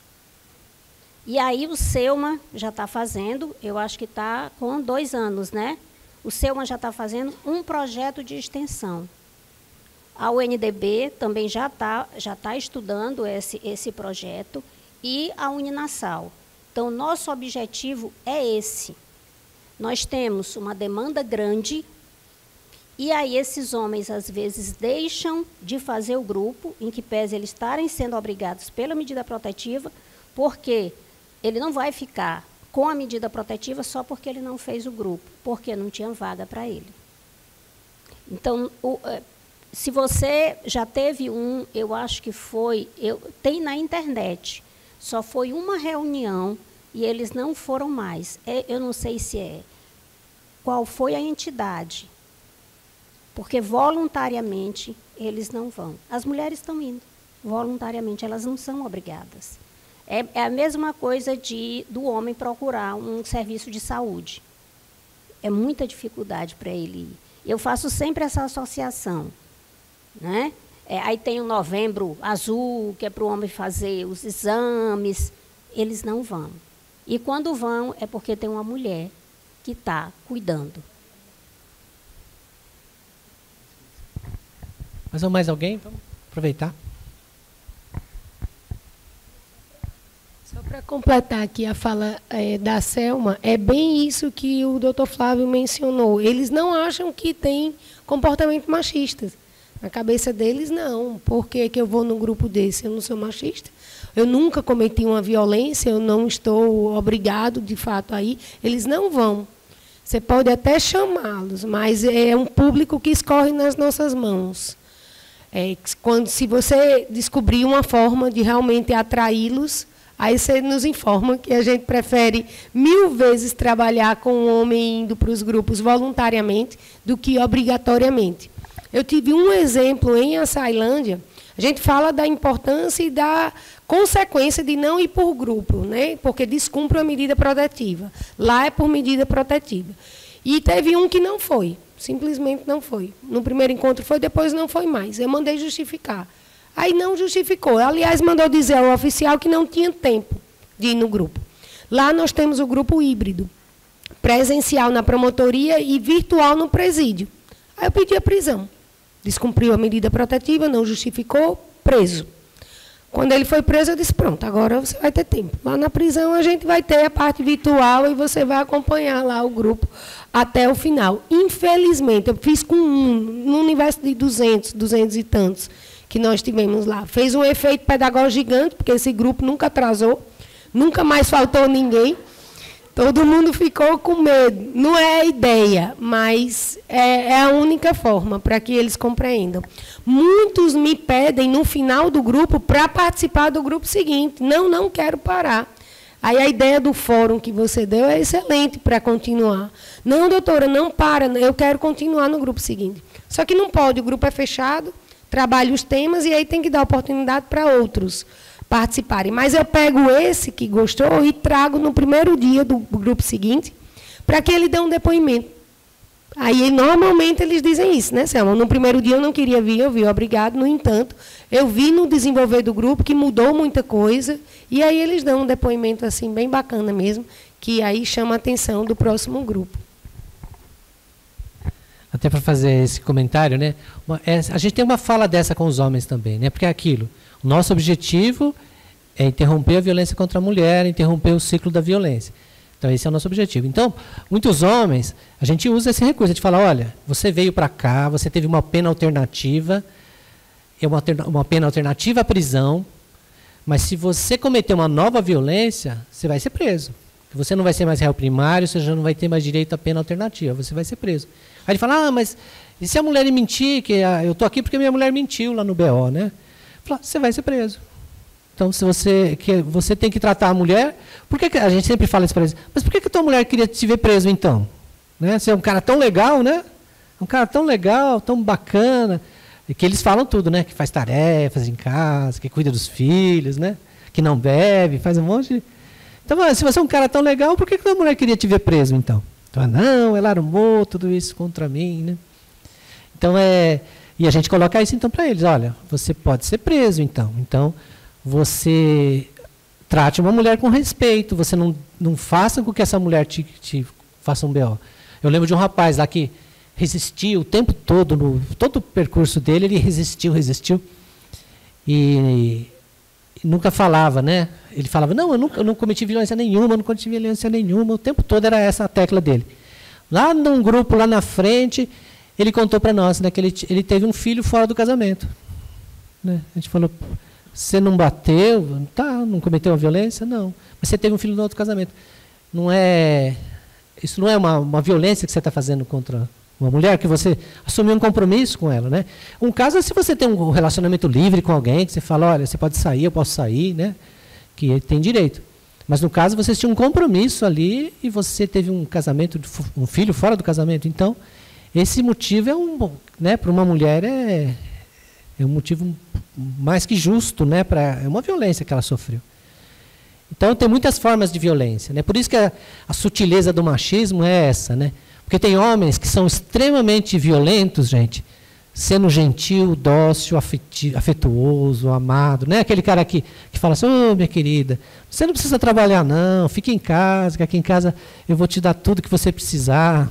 E aí o Selma já está fazendo, eu acho que está com 2 anos, né? O Selma já está fazendo um projeto de extensão. A UNDB também já tá estudando esse projeto, e a Uninasal. Então, nosso objetivo é esse. Nós temos uma demanda grande, e aí esses homens, às vezes, deixam de fazer o grupo, em que pese eles estarem sendo obrigados pela medida protetiva, porque ele não vai ficar com a medida protetiva só porque ele não fez o grupo, porque não tinha vaga para ele. Então, se você já teve eu acho que tem na internet, só foi uma reunião e eles não foram mais. Eu não sei qual foi a entidade, porque voluntariamente eles não vão. As mulheres estão indo, voluntariamente, elas não são obrigadas. É a mesma coisa do homem procurar um serviço de saúde. É muita dificuldade para ele ir. Eu faço sempre essa associação. Né? Aí tem o Novembro Azul, que é para o homem fazer os exames. Eles não vão. E quando vão, é porque tem uma mulher que está cuidando. Mais alguém? Vamos aproveitar. Só para completar aqui a fala da Selma, é bem isso que o doutor Flávio mencionou. Eles não acham que tem comportamento machista. Na cabeça deles, não. Por que eu vou num grupo desse? Eu não sou machista. Eu nunca cometi uma violência, eu não estou obrigado, de fato, a ir. Eles não vão. Você pode até chamá-los, mas é um público que escorre nas nossas mãos. Se você descobrir uma forma de realmente atraí-los, aí você nos informa que a gente prefere 1000 vezes trabalhar com o homem indo para os grupos voluntariamente do que obrigatoriamente. Eu tive um exemplo em Açailândia. A gente fala da importância e da consequência de não ir por grupo, né? Porque descumpre a medida protetiva. Lá é por medida protetiva. E teve um que não foi, simplesmente não foi. No primeiro encontro foi, depois não foi mais. Eu mandei justificar. Aí não justificou. Aliás, mandou dizer ao oficial que não tinha tempo de ir no grupo. Lá nós temos o grupo híbrido, presencial na promotoria e virtual no presídio. Aí eu pedi a prisão. Descumpriu a medida protetiva, não justificou, preso. Quando ele foi preso, eu disse, pronto, agora você vai ter tempo. Lá na prisão a gente vai ter a parte virtual e você vai acompanhar lá o grupo até o final. Infelizmente, eu fiz com no universo de 200 e tantos que nós tivemos lá. Fez um efeito pedagógico gigante, porque esse grupo nunca atrasou, nunca mais faltou ninguém. Todo mundo ficou com medo. Não é a ideia, mas é a única forma para que eles compreendam. Muitos me pedem, no final do grupo, para participar do grupo seguinte. Não quero parar. Aí a ideia do fórum que você deu é excelente para continuar. Não, doutora, não para, eu quero continuar no grupo seguinte. Só que não pode, o grupo é fechado, trabalha os temas e aí tem que dar oportunidade para outros participarem. Mas eu pego esse que gostou e trago no primeiro dia do grupo seguinte, para que ele dê um depoimento. Aí, normalmente, eles dizem isso, né, Selma? No primeiro dia eu não queria vir, eu vi obrigado. No entanto, eu vi no desenvolver do grupo que mudou muita coisa. E aí eles dão um depoimento assim bem bacana mesmo, que aí chama a atenção do próximo grupo. Até para fazer esse comentário, né? A gente tem uma fala dessa com os homens também, né? Porque é aquilo. O nosso objetivo é interromper a violência contra a mulher, interromper o ciclo da violência. Então, esse é o nosso objetivo. Então, muitos homens, a gente usa esse recurso. A gente fala, olha, você veio para cá, você teve uma pena alternativa, uma pena alternativa à prisão, mas se você cometer uma nova violência, você vai ser preso. Você não vai ser mais réu primário, você já não vai ter mais direito à pena alternativa, você vai ser preso. Aí ele fala, mas e se a mulher mentir, que eu estou aqui porque minha mulher mentiu lá no BO, né? Fala, você vai ser preso. Então, se você tem que tratar a mulher, por que a gente sempre fala isso para eles? Mas por que a tua mulher queria te ver preso então? Né? Você é um cara tão legal, né? Um cara tão legal, tão bacana, e que eles falam tudo, né? Que faz tarefas em casa, que cuida dos filhos, né? Que não bebe, faz um monte de... Então, se você é um cara tão legal, por que a tua mulher queria te ver preso então? Então, não, ela armou tudo isso contra mim, né? Então, e a gente coloca isso então para eles, olha, você pode ser preso então. Então, você trate uma mulher com respeito, você não faça com que essa mulher te faça um BO. Eu lembro de um rapaz lá que resistiu o tempo todo, todo o percurso dele, ele resistiu, e nunca falava, né? Ele falava, não, eu não cometi violência nenhuma, o tempo todo era essa a tecla dele. Lá num grupo, lá na frente, ele contou para nós, né, que ele teve um filho fora do casamento. Né? A gente falou, você não bateu, não cometeu uma violência? Não. Mas você teve um filho no outro casamento. Isso não é uma violência que você está fazendo contra uma mulher, que você assumiu um compromisso com ela. Né? Um caso é se você tem um relacionamento livre com alguém, que você fala, olha, você pode sair, eu posso sair, né? Que ele tem direito. Mas no caso, vocês tinham um compromisso ali e você teve um casamento, um filho fora do casamento. Então, esse motivo né, para uma mulher é um motivo mais que justo, né, é uma violência que ela sofreu. Então, tem muitas formas de violência. Né? Por isso que a sutileza do machismo é essa. Né? Porque tem homens que são extremamente violentos, gente, sendo gentil, dócil, afetuoso, amado. Não é aquele cara que fala assim, minha querida, você não precisa trabalhar não, fique em casa, que aqui em casa eu vou te dar tudo que você precisar.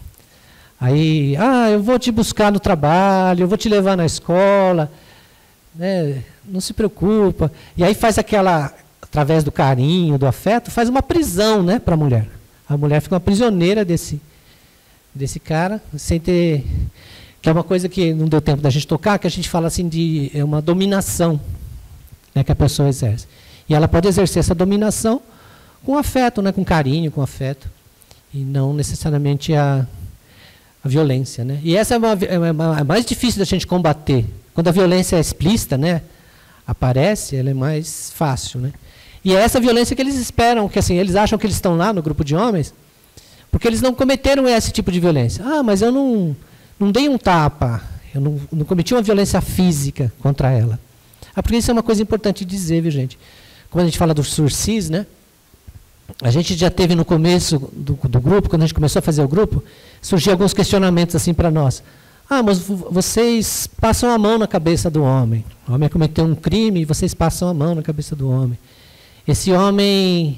Aí, eu vou te buscar no trabalho, eu vou te levar na escola, né? Não se preocupa. E aí faz através do carinho, do afeto, faz uma prisão, né, para a mulher. A mulher fica uma prisioneira desse cara, sem ter... Que é uma coisa que não deu tempo da gente tocar, que a gente fala assim é uma dominação, né, que a pessoa exerce. E ela pode exercer essa dominação com afeto, né, com carinho, com afeto, e não necessariamente a violência. Né? E essa é mais difícil da gente combater. Quando a violência é explícita, né, aparece, ela é mais fácil. Né? E é essa violência que eles esperam, que assim, eles acham que eles estão lá no grupo de homens, porque eles não cometeram esse tipo de violência. Mas eu não dei um tapa, eu não cometi uma violência física contra ela. Porque isso é uma coisa importante de dizer, viu, gente? Quando a gente fala do sursis, né? A gente já teve no começo do grupo, quando a gente começou a fazer o grupo, surgiam alguns questionamentos assim para nós. Mas vocês passam a mão na cabeça do homem. O homem cometeu um crime e vocês passam a mão na cabeça do homem. Esse homem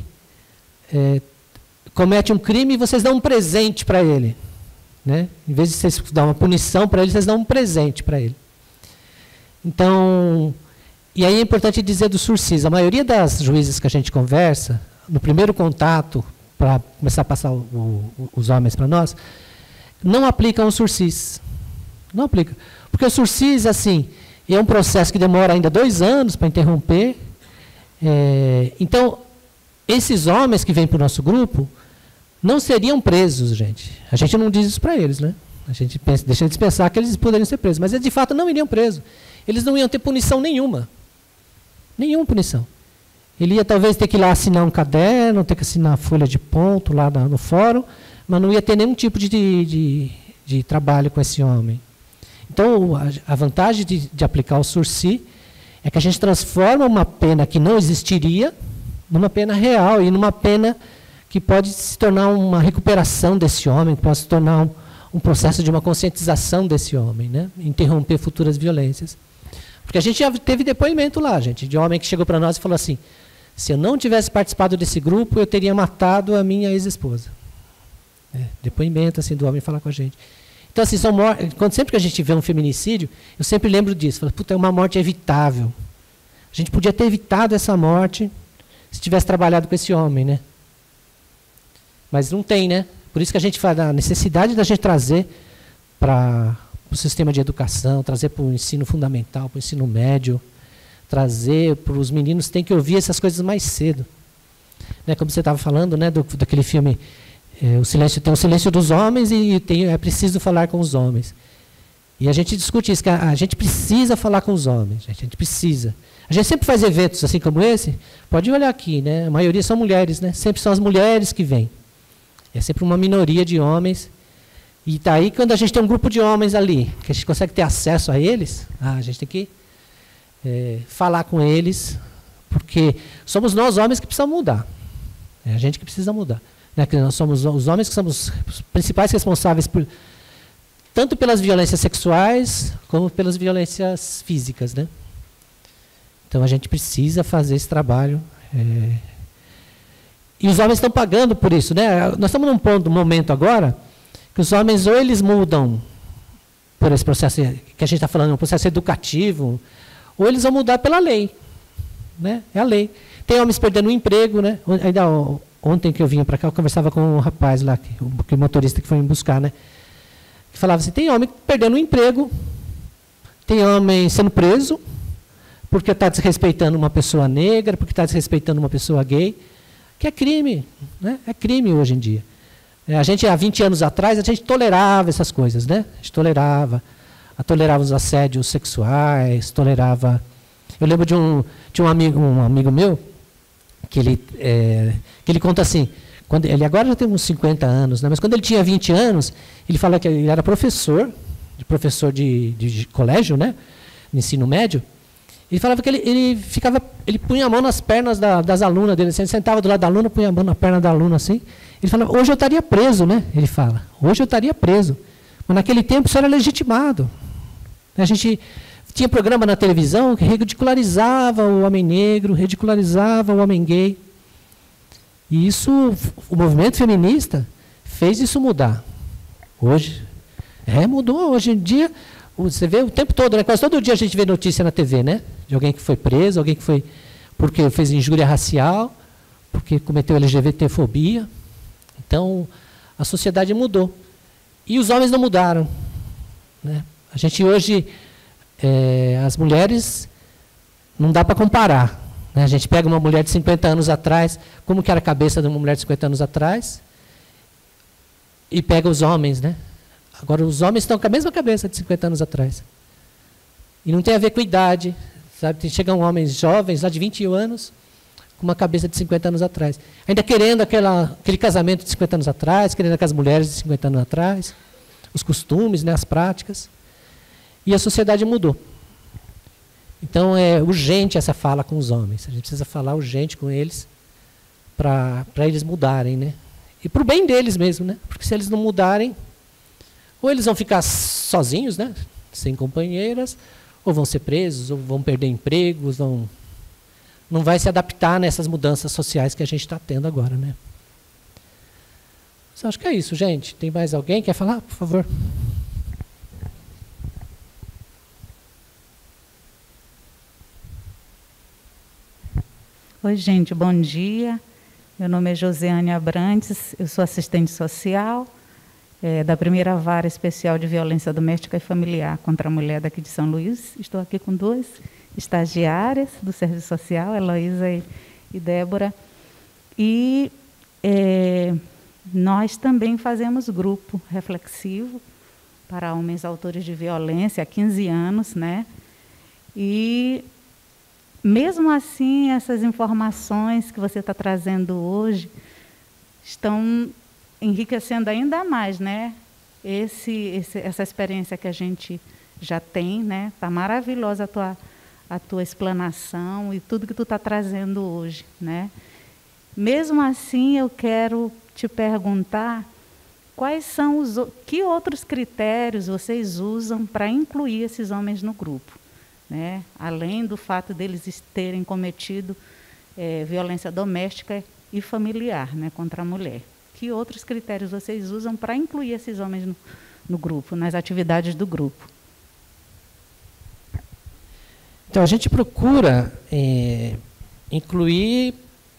comete um crime e vocês dão um presente para ele. Né? Em vez de vocês dar uma punição para ele, vocês dão um presente para ele. Então, e aí é importante dizer do sursis. A maioria das juízes que a gente conversa, no primeiro contato, para começar a passar os homens para nós, não aplicam o sursis. Não aplica. Porque o sursis, assim, é um processo que demora ainda 2 anos para interromper. Então, esses homens que vêm para o nosso grupo não seriam presos, gente. A gente não diz isso para eles, né? A gente deixa eles pensar que eles poderiam ser presos, mas eles de fato não iriam presos. Eles não iam ter punição nenhuma. Nenhuma punição. Ele ia talvez ter que ir lá assinar um caderno, ter que assinar a folha de ponto lá no fórum, mas não ia ter nenhum tipo de trabalho com esse homem. Então, a vantagem de aplicar o sursi é que a gente transforma uma pena que não existiria numa pena real e numa pena que pode se tornar uma recuperação desse homem, pode se tornar um processo de uma conscientização desse homem, né? Interromper futuras violências. Porque a gente já teve depoimento lá, gente, de um homem que chegou para nós e falou assim: se eu não tivesse participado desse grupo, eu teria matado a minha ex-esposa. Depoimento assim, do homem falar com a gente. Então, assim, sempre que a gente vê um feminicídio, eu sempre lembro disso. Falo, puta, é uma morte evitável. A gente podia ter evitado essa morte se tivesse trabalhado com esse homem, né? Mas não tem, né? Por isso que a gente fala da necessidade da gente trazer para o sistema de educação, trazer para o ensino fundamental, para o ensino médio, trazer para os meninos, tem que ouvir essas coisas mais cedo. Né? Como você estava falando, né, daquele filme, o silêncio, tem o silêncio dos homens e é preciso falar com os homens. E a gente discute isso, que a gente precisa falar com os homens, a gente precisa. A gente sempre faz eventos assim como esse, pode olhar aqui, né? A maioria são mulheres, né? Sempre são as mulheres que vêm. É sempre uma minoria de homens. E daí, quando a gente tem um grupo de homens ali, que a gente consegue ter acesso a eles, a gente tem que falar com eles, porque somos nós homens que precisamos mudar. É a gente que precisa mudar. Né? Que nós somos os homens que somos os principais responsáveis tanto pelas violências sexuais, como pelas violências físicas, né? Então a gente precisa fazer esse trabalho. E os homens estão pagando por isso, né? Nós estamos num momento agora que os homens ou eles mudam por esse processo que a gente está falando, um processo educativo, ou eles vão mudar pela lei, né? É a lei. Tem homens perdendo o emprego, né? Ainda ontem que eu vinha para cá, eu conversava com um rapaz lá, o motorista que foi me buscar, né? Que falava assim, tem homem perdendo o emprego, tem homem sendo preso porque está desrespeitando uma pessoa negra, porque está desrespeitando uma pessoa gay, que é crime, né? É crime hoje em dia. A gente, há 20 anos atrás, a gente tolerava essas coisas, né? A gente tolerava os assédios sexuais, tolerava... Eu lembro de um amigo meu, que ele conta assim, ele agora já tem uns 50 anos, né? Mas quando ele tinha 20 anos, ele fala que ele era professor de colégio, né? De ensino médio. Ele falava que ele punha a mão nas pernas das alunas dele, assim, ele sentava do lado da aluna, punha a mão na perna da aluna assim. Ele falava, hoje eu estaria preso, né? Ele fala, hoje eu estaria preso. Mas naquele tempo isso era legitimado. A gente tinha programa na televisão que ridicularizava o homem negro, ridicularizava o homem gay. E isso, o movimento feminista fez isso mudar. Hoje, mudou. Hoje em dia, você vê o tempo todo, né? Quase todo dia a gente vê notícia na TV, né? De alguém que foi preso, alguém que foi porque fez injúria racial, porque cometeu LGBTfobia. Então, a sociedade mudou. E os homens não mudaram, né? A gente hoje, as mulheres, não dá para comparar. Né? A gente pega uma mulher de 50 anos atrás, como que era a cabeça de uma mulher de 50 anos atrás, e pega os homens, né? Agora, os homens estão com a mesma cabeça de 50 anos atrás. E não tem a ver com idade. Sabe? Chegam homens jovens, lá de 21 anos, com uma cabeça de 50 anos atrás. Ainda querendo aquele casamento de 50 anos atrás, querendo aquelas mulheres de 50 anos atrás, os costumes, né, as práticas. E a sociedade mudou. Então, é urgente essa fala com os homens. A gente precisa falar urgente com eles para eles mudarem, né? E para o bem deles mesmo, né? Porque se eles não mudarem, ou eles vão ficar sozinhos, né? Sem companheiras, ou vão ser presos, ou vão perder empregos, não vai se adaptar nessas mudanças sociais que a gente está tendo agora, né? Mas acho que é isso, gente. Tem mais alguém que quer falar? Por favor. Oi, gente, bom dia. Meu nome é Josiane Abrantes, eu sou assistente social da primeira vara especial de violência doméstica e familiar contra a mulher daqui de São Luís. Estou aqui com duas estagiárias do Serviço Social, Heloísa e Débora. E nós também fazemos grupo reflexivo para homens autores de violência há 15 anos, né? E mesmo assim, essas informações que você está trazendo hoje estão enriquecendo ainda mais, né? Essa experiência que a gente já tem, né? Está maravilhosa a tua explanação e tudo que tu está trazendo hoje, né? Mesmo assim, eu quero te perguntar que outros critérios vocês usam para incluir esses homens no grupo, né? Além do fato deles terem cometido violência doméstica e familiar, né, contra a mulher. Que outros critérios vocês usam para incluir esses homens no grupo, nas atividades do grupo? Então, a gente procura incluir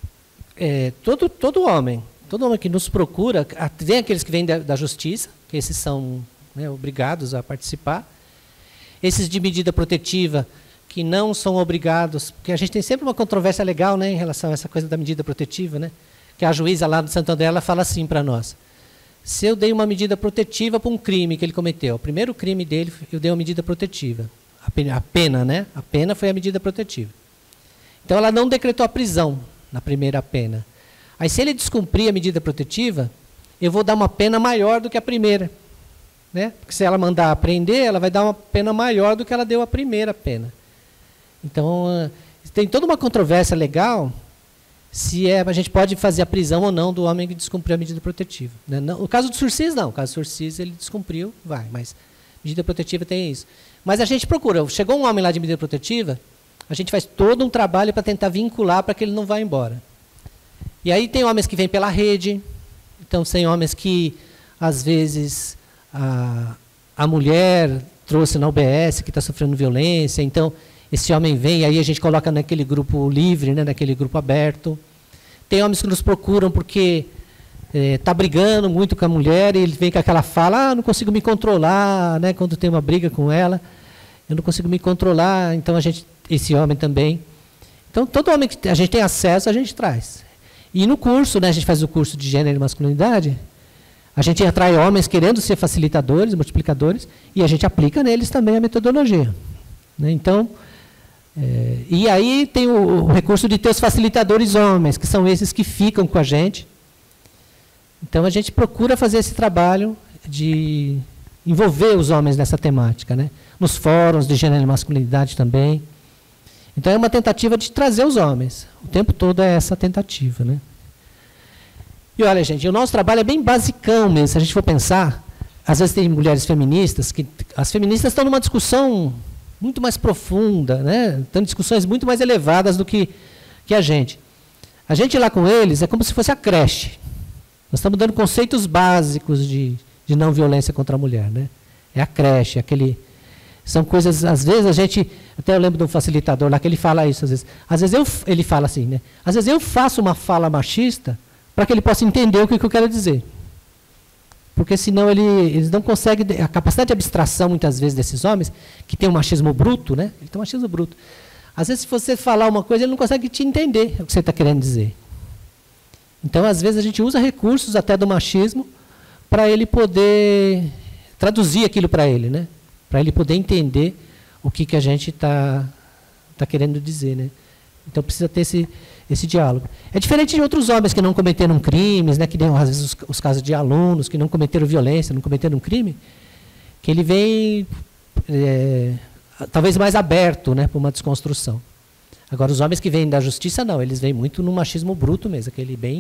todo homem que nos procura. Tem aqueles que vêm da justiça, que esses são, né, obrigados a participar. Esses de medida protetiva, que não são obrigados, porque a gente tem sempre uma controvérsia legal, né, em relação a essa coisa da medida protetiva, né, que a juíza lá do Santo André, ela fala assim para nós: se eu dei uma medida protetiva para um crime que ele cometeu, o primeiro crime dele, eu dei uma medida protetiva. A pena, né? A pena foi a medida protetiva. Então, ela não decretou a prisão na primeira pena. Aí, se ele descumprir a medida protetiva, eu vou dar uma pena maior do que a primeira, né? Porque se ela mandar prender, ela vai dar uma pena maior do que ela deu a primeira pena. Então, tem toda uma controvérsia legal se a gente pode fazer a prisão ou não do homem que descumpriu a medida protetiva, né? Não, no caso do Sursis, não. No caso do Sursis, ele descumpriu, vai. Mas medida protetiva tem isso. Mas a gente procura. Chegou um homem lá de medida protetiva, a gente faz todo um trabalho para tentar vincular para que ele não vá embora. E aí tem homens que vêm pela rede. Então, tem homens que, às vezes, a mulher trouxe na UBS, que está sofrendo violência. Então, esse homem vem, e aí a gente coloca naquele grupo livre, né, naquele grupo aberto. Tem homens que nos procuram porque está brigando muito com a mulher, e ele vem com aquela fala: não consigo me controlar, né, quando tem uma briga com ela, eu não consigo me controlar. Então, esse homem também. Então, todo homem que a gente tem acesso, a gente traz. E no curso, né, a gente faz o curso de gênero e masculinidade, a gente atrai homens querendo ser facilitadores, multiplicadores, e a gente aplica neles também a metodologia, né? Então, e aí tem o recurso de ter os facilitadores homens, que são esses que ficam com a gente. Então, a gente procura fazer esse trabalho de envolver os homens nessa temática, né? Nos fóruns de gênero e masculinidade também. Então, é uma tentativa de trazer os homens. O tempo todo é essa tentativa, né? E olha, gente, o nosso trabalho é bem basicão mesmo. Se a gente for pensar, às vezes tem mulheres feministas, que as feministas estão numa discussão muito mais profunda, né? Estão em discussões muito mais elevadas do que a gente. A gente lá com eles é como se fosse a creche. Nós estamos dando conceitos básicos de não violência contra a mulher, né? É a creche, são coisas, às vezes a gente, até eu lembro de um facilitador lá que ele fala isso, às vezes ele fala assim, né? Às vezes eu faço uma fala machista para que ele possa entender o que eu quero dizer. Porque senão eles não conseguem, a capacidade de abstração muitas vezes desses homens, que tem um machismo bruto, né? Ele tem um machismo bruto. Às vezes se você falar uma coisa, ele não consegue te entender o que você está querendo dizer. Então, às vezes a gente usa recursos até do machismo para ele poder traduzir aquilo para ele, né? Para ele poder entender o que a gente está querendo dizer, né? Então, precisa ter esse diálogo. É diferente de outros homens que não cometeram crimes, né? Que nem, às vezes, os casos de alunos que não cometeram violência, não cometeram crime, que ele vem, talvez, mais aberto, né, para uma desconstrução. Agora, os homens que vêm da justiça, não. Eles vêm muito no machismo bruto mesmo,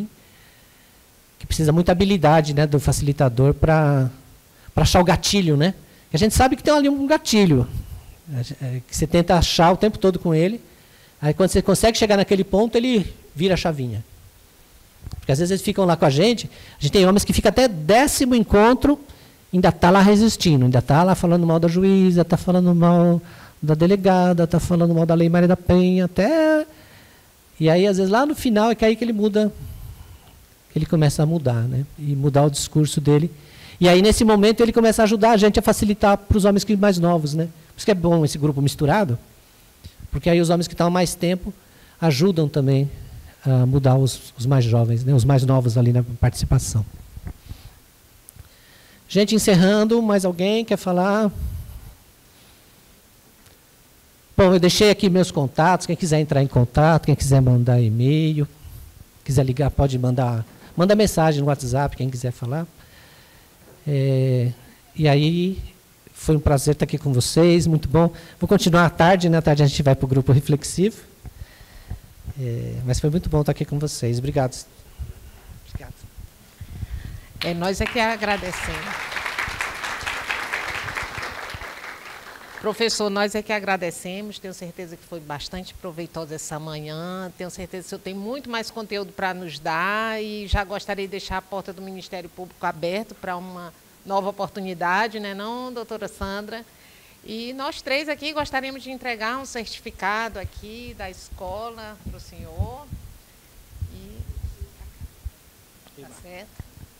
que precisa muita habilidade, né, do facilitador para achar o gatilho, né? A gente sabe que tem ali um gatilho, que você tenta achar o tempo todo com ele. Aí, quando você consegue chegar naquele ponto, ele vira a chavinha. Porque, às vezes, eles ficam lá com a gente tem homens que ficam até 10º encontro, ainda está lá resistindo, ainda está lá falando mal da juíza, está falando mal da delegada, está falando mal da Lei Maria da Penha, até... E aí, às vezes, lá no final, é que aí que ele muda, ele começa a mudar, né? E mudar o discurso dele. E aí, nesse momento, ele começa a ajudar a gente a facilitar para os homens mais novos, né? Por isso que é bom esse grupo misturado, porque aí os homens que estão há mais tempo ajudam também a mudar os mais jovens, né? Os mais novos ali na participação. Gente, encerrando, mais alguém quer falar? Bom, eu deixei aqui meus contatos, quem quiser entrar em contato, quem quiser mandar e-mail, quiser ligar, pode manda mensagem no WhatsApp, quem quiser falar. E aí, foi um prazer estar aqui com vocês, muito bom. Vou continuar à tarde, né? À tarde a gente vai para o grupo reflexivo. Mas foi muito bom estar aqui com vocês. Obrigado. Nós é que agradecemos. Professor, nós é que agradecemos, tenho certeza que foi bastante proveitosa essa manhã, tenho certeza que o senhor tem muito mais conteúdo para nos dar e já gostaria de deixar a porta do Ministério Público aberta para uma nova oportunidade, né, não, doutora Sandra? E nós três aqui gostaríamos de entregar um certificado aqui da escola para o senhor. E... Tá certo?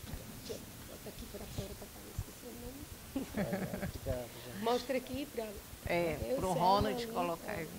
Mostra aqui para o Ronald colocar aí.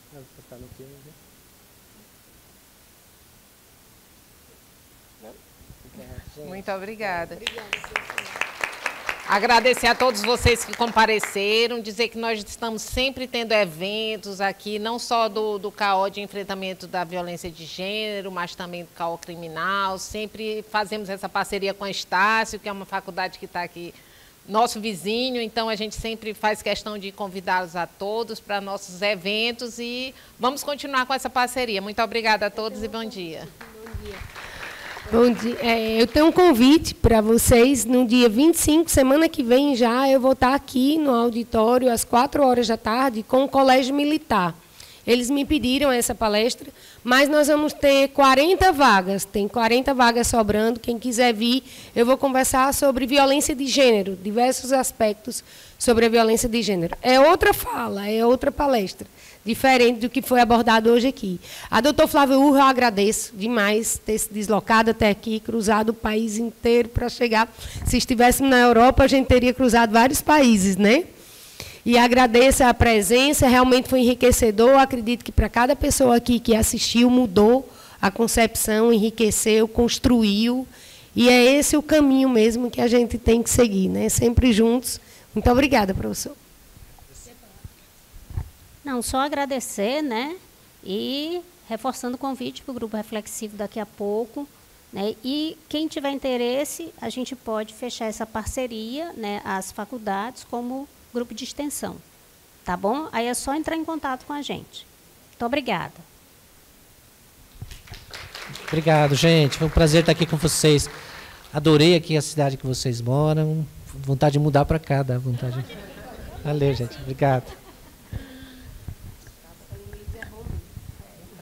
Muito obrigada. Agradecer a todos vocês que compareceram, dizer que nós estamos sempre tendo eventos aqui, não só do CAO de enfrentamento da violência de gênero, mas também do CAO criminal. Sempre fazemos essa parceria com a Estácio, que é uma faculdade que está aqui, nosso vizinho, então a gente sempre faz questão de convidá-los a todos para nossos eventos e vamos continuar com essa parceria. Muito obrigada a todos e bom dia. Bom dia. Eu tenho um convite para vocês no dia 25, semana que vem já, eu vou estar aqui no auditório às 16h com o Colégio Militar. Eles me pediram essa palestra, mas nós vamos ter 40 vagas, tem 40 vagas sobrando. Quem quiser vir, eu vou conversar sobre violência de gênero, diversos aspectos sobre a violência de gênero. É outra fala, é outra palestra, diferente do que foi abordado hoje aqui. A doutora Flávia Urra, eu agradeço demais ter se deslocado até aqui, cruzado o país inteiro para chegar. Se estivéssemos na Europa, a gente teria cruzado vários países, né? E agradeço a presença, realmente foi enriquecedor. Acredito que para cada pessoa aqui que assistiu, mudou a concepção, enriqueceu, construiu. E é esse o caminho mesmo que a gente tem que seguir, né? Sempre juntos. Muito obrigada, professor. Não, só agradecer, né? E reforçando o convite para o Grupo Reflexivo daqui a pouco. Né? E quem tiver interesse, a gente pode fechar essa parceria, né? As faculdades como grupo de extensão, tá bom? Aí é só entrar em contato com a gente. Muito obrigada. Obrigado, gente. Foi um prazer estar aqui com vocês. Adorei aqui a cidade que vocês moram. Vontade de mudar para cá, dá vontade. Valeu, gente. Obrigado.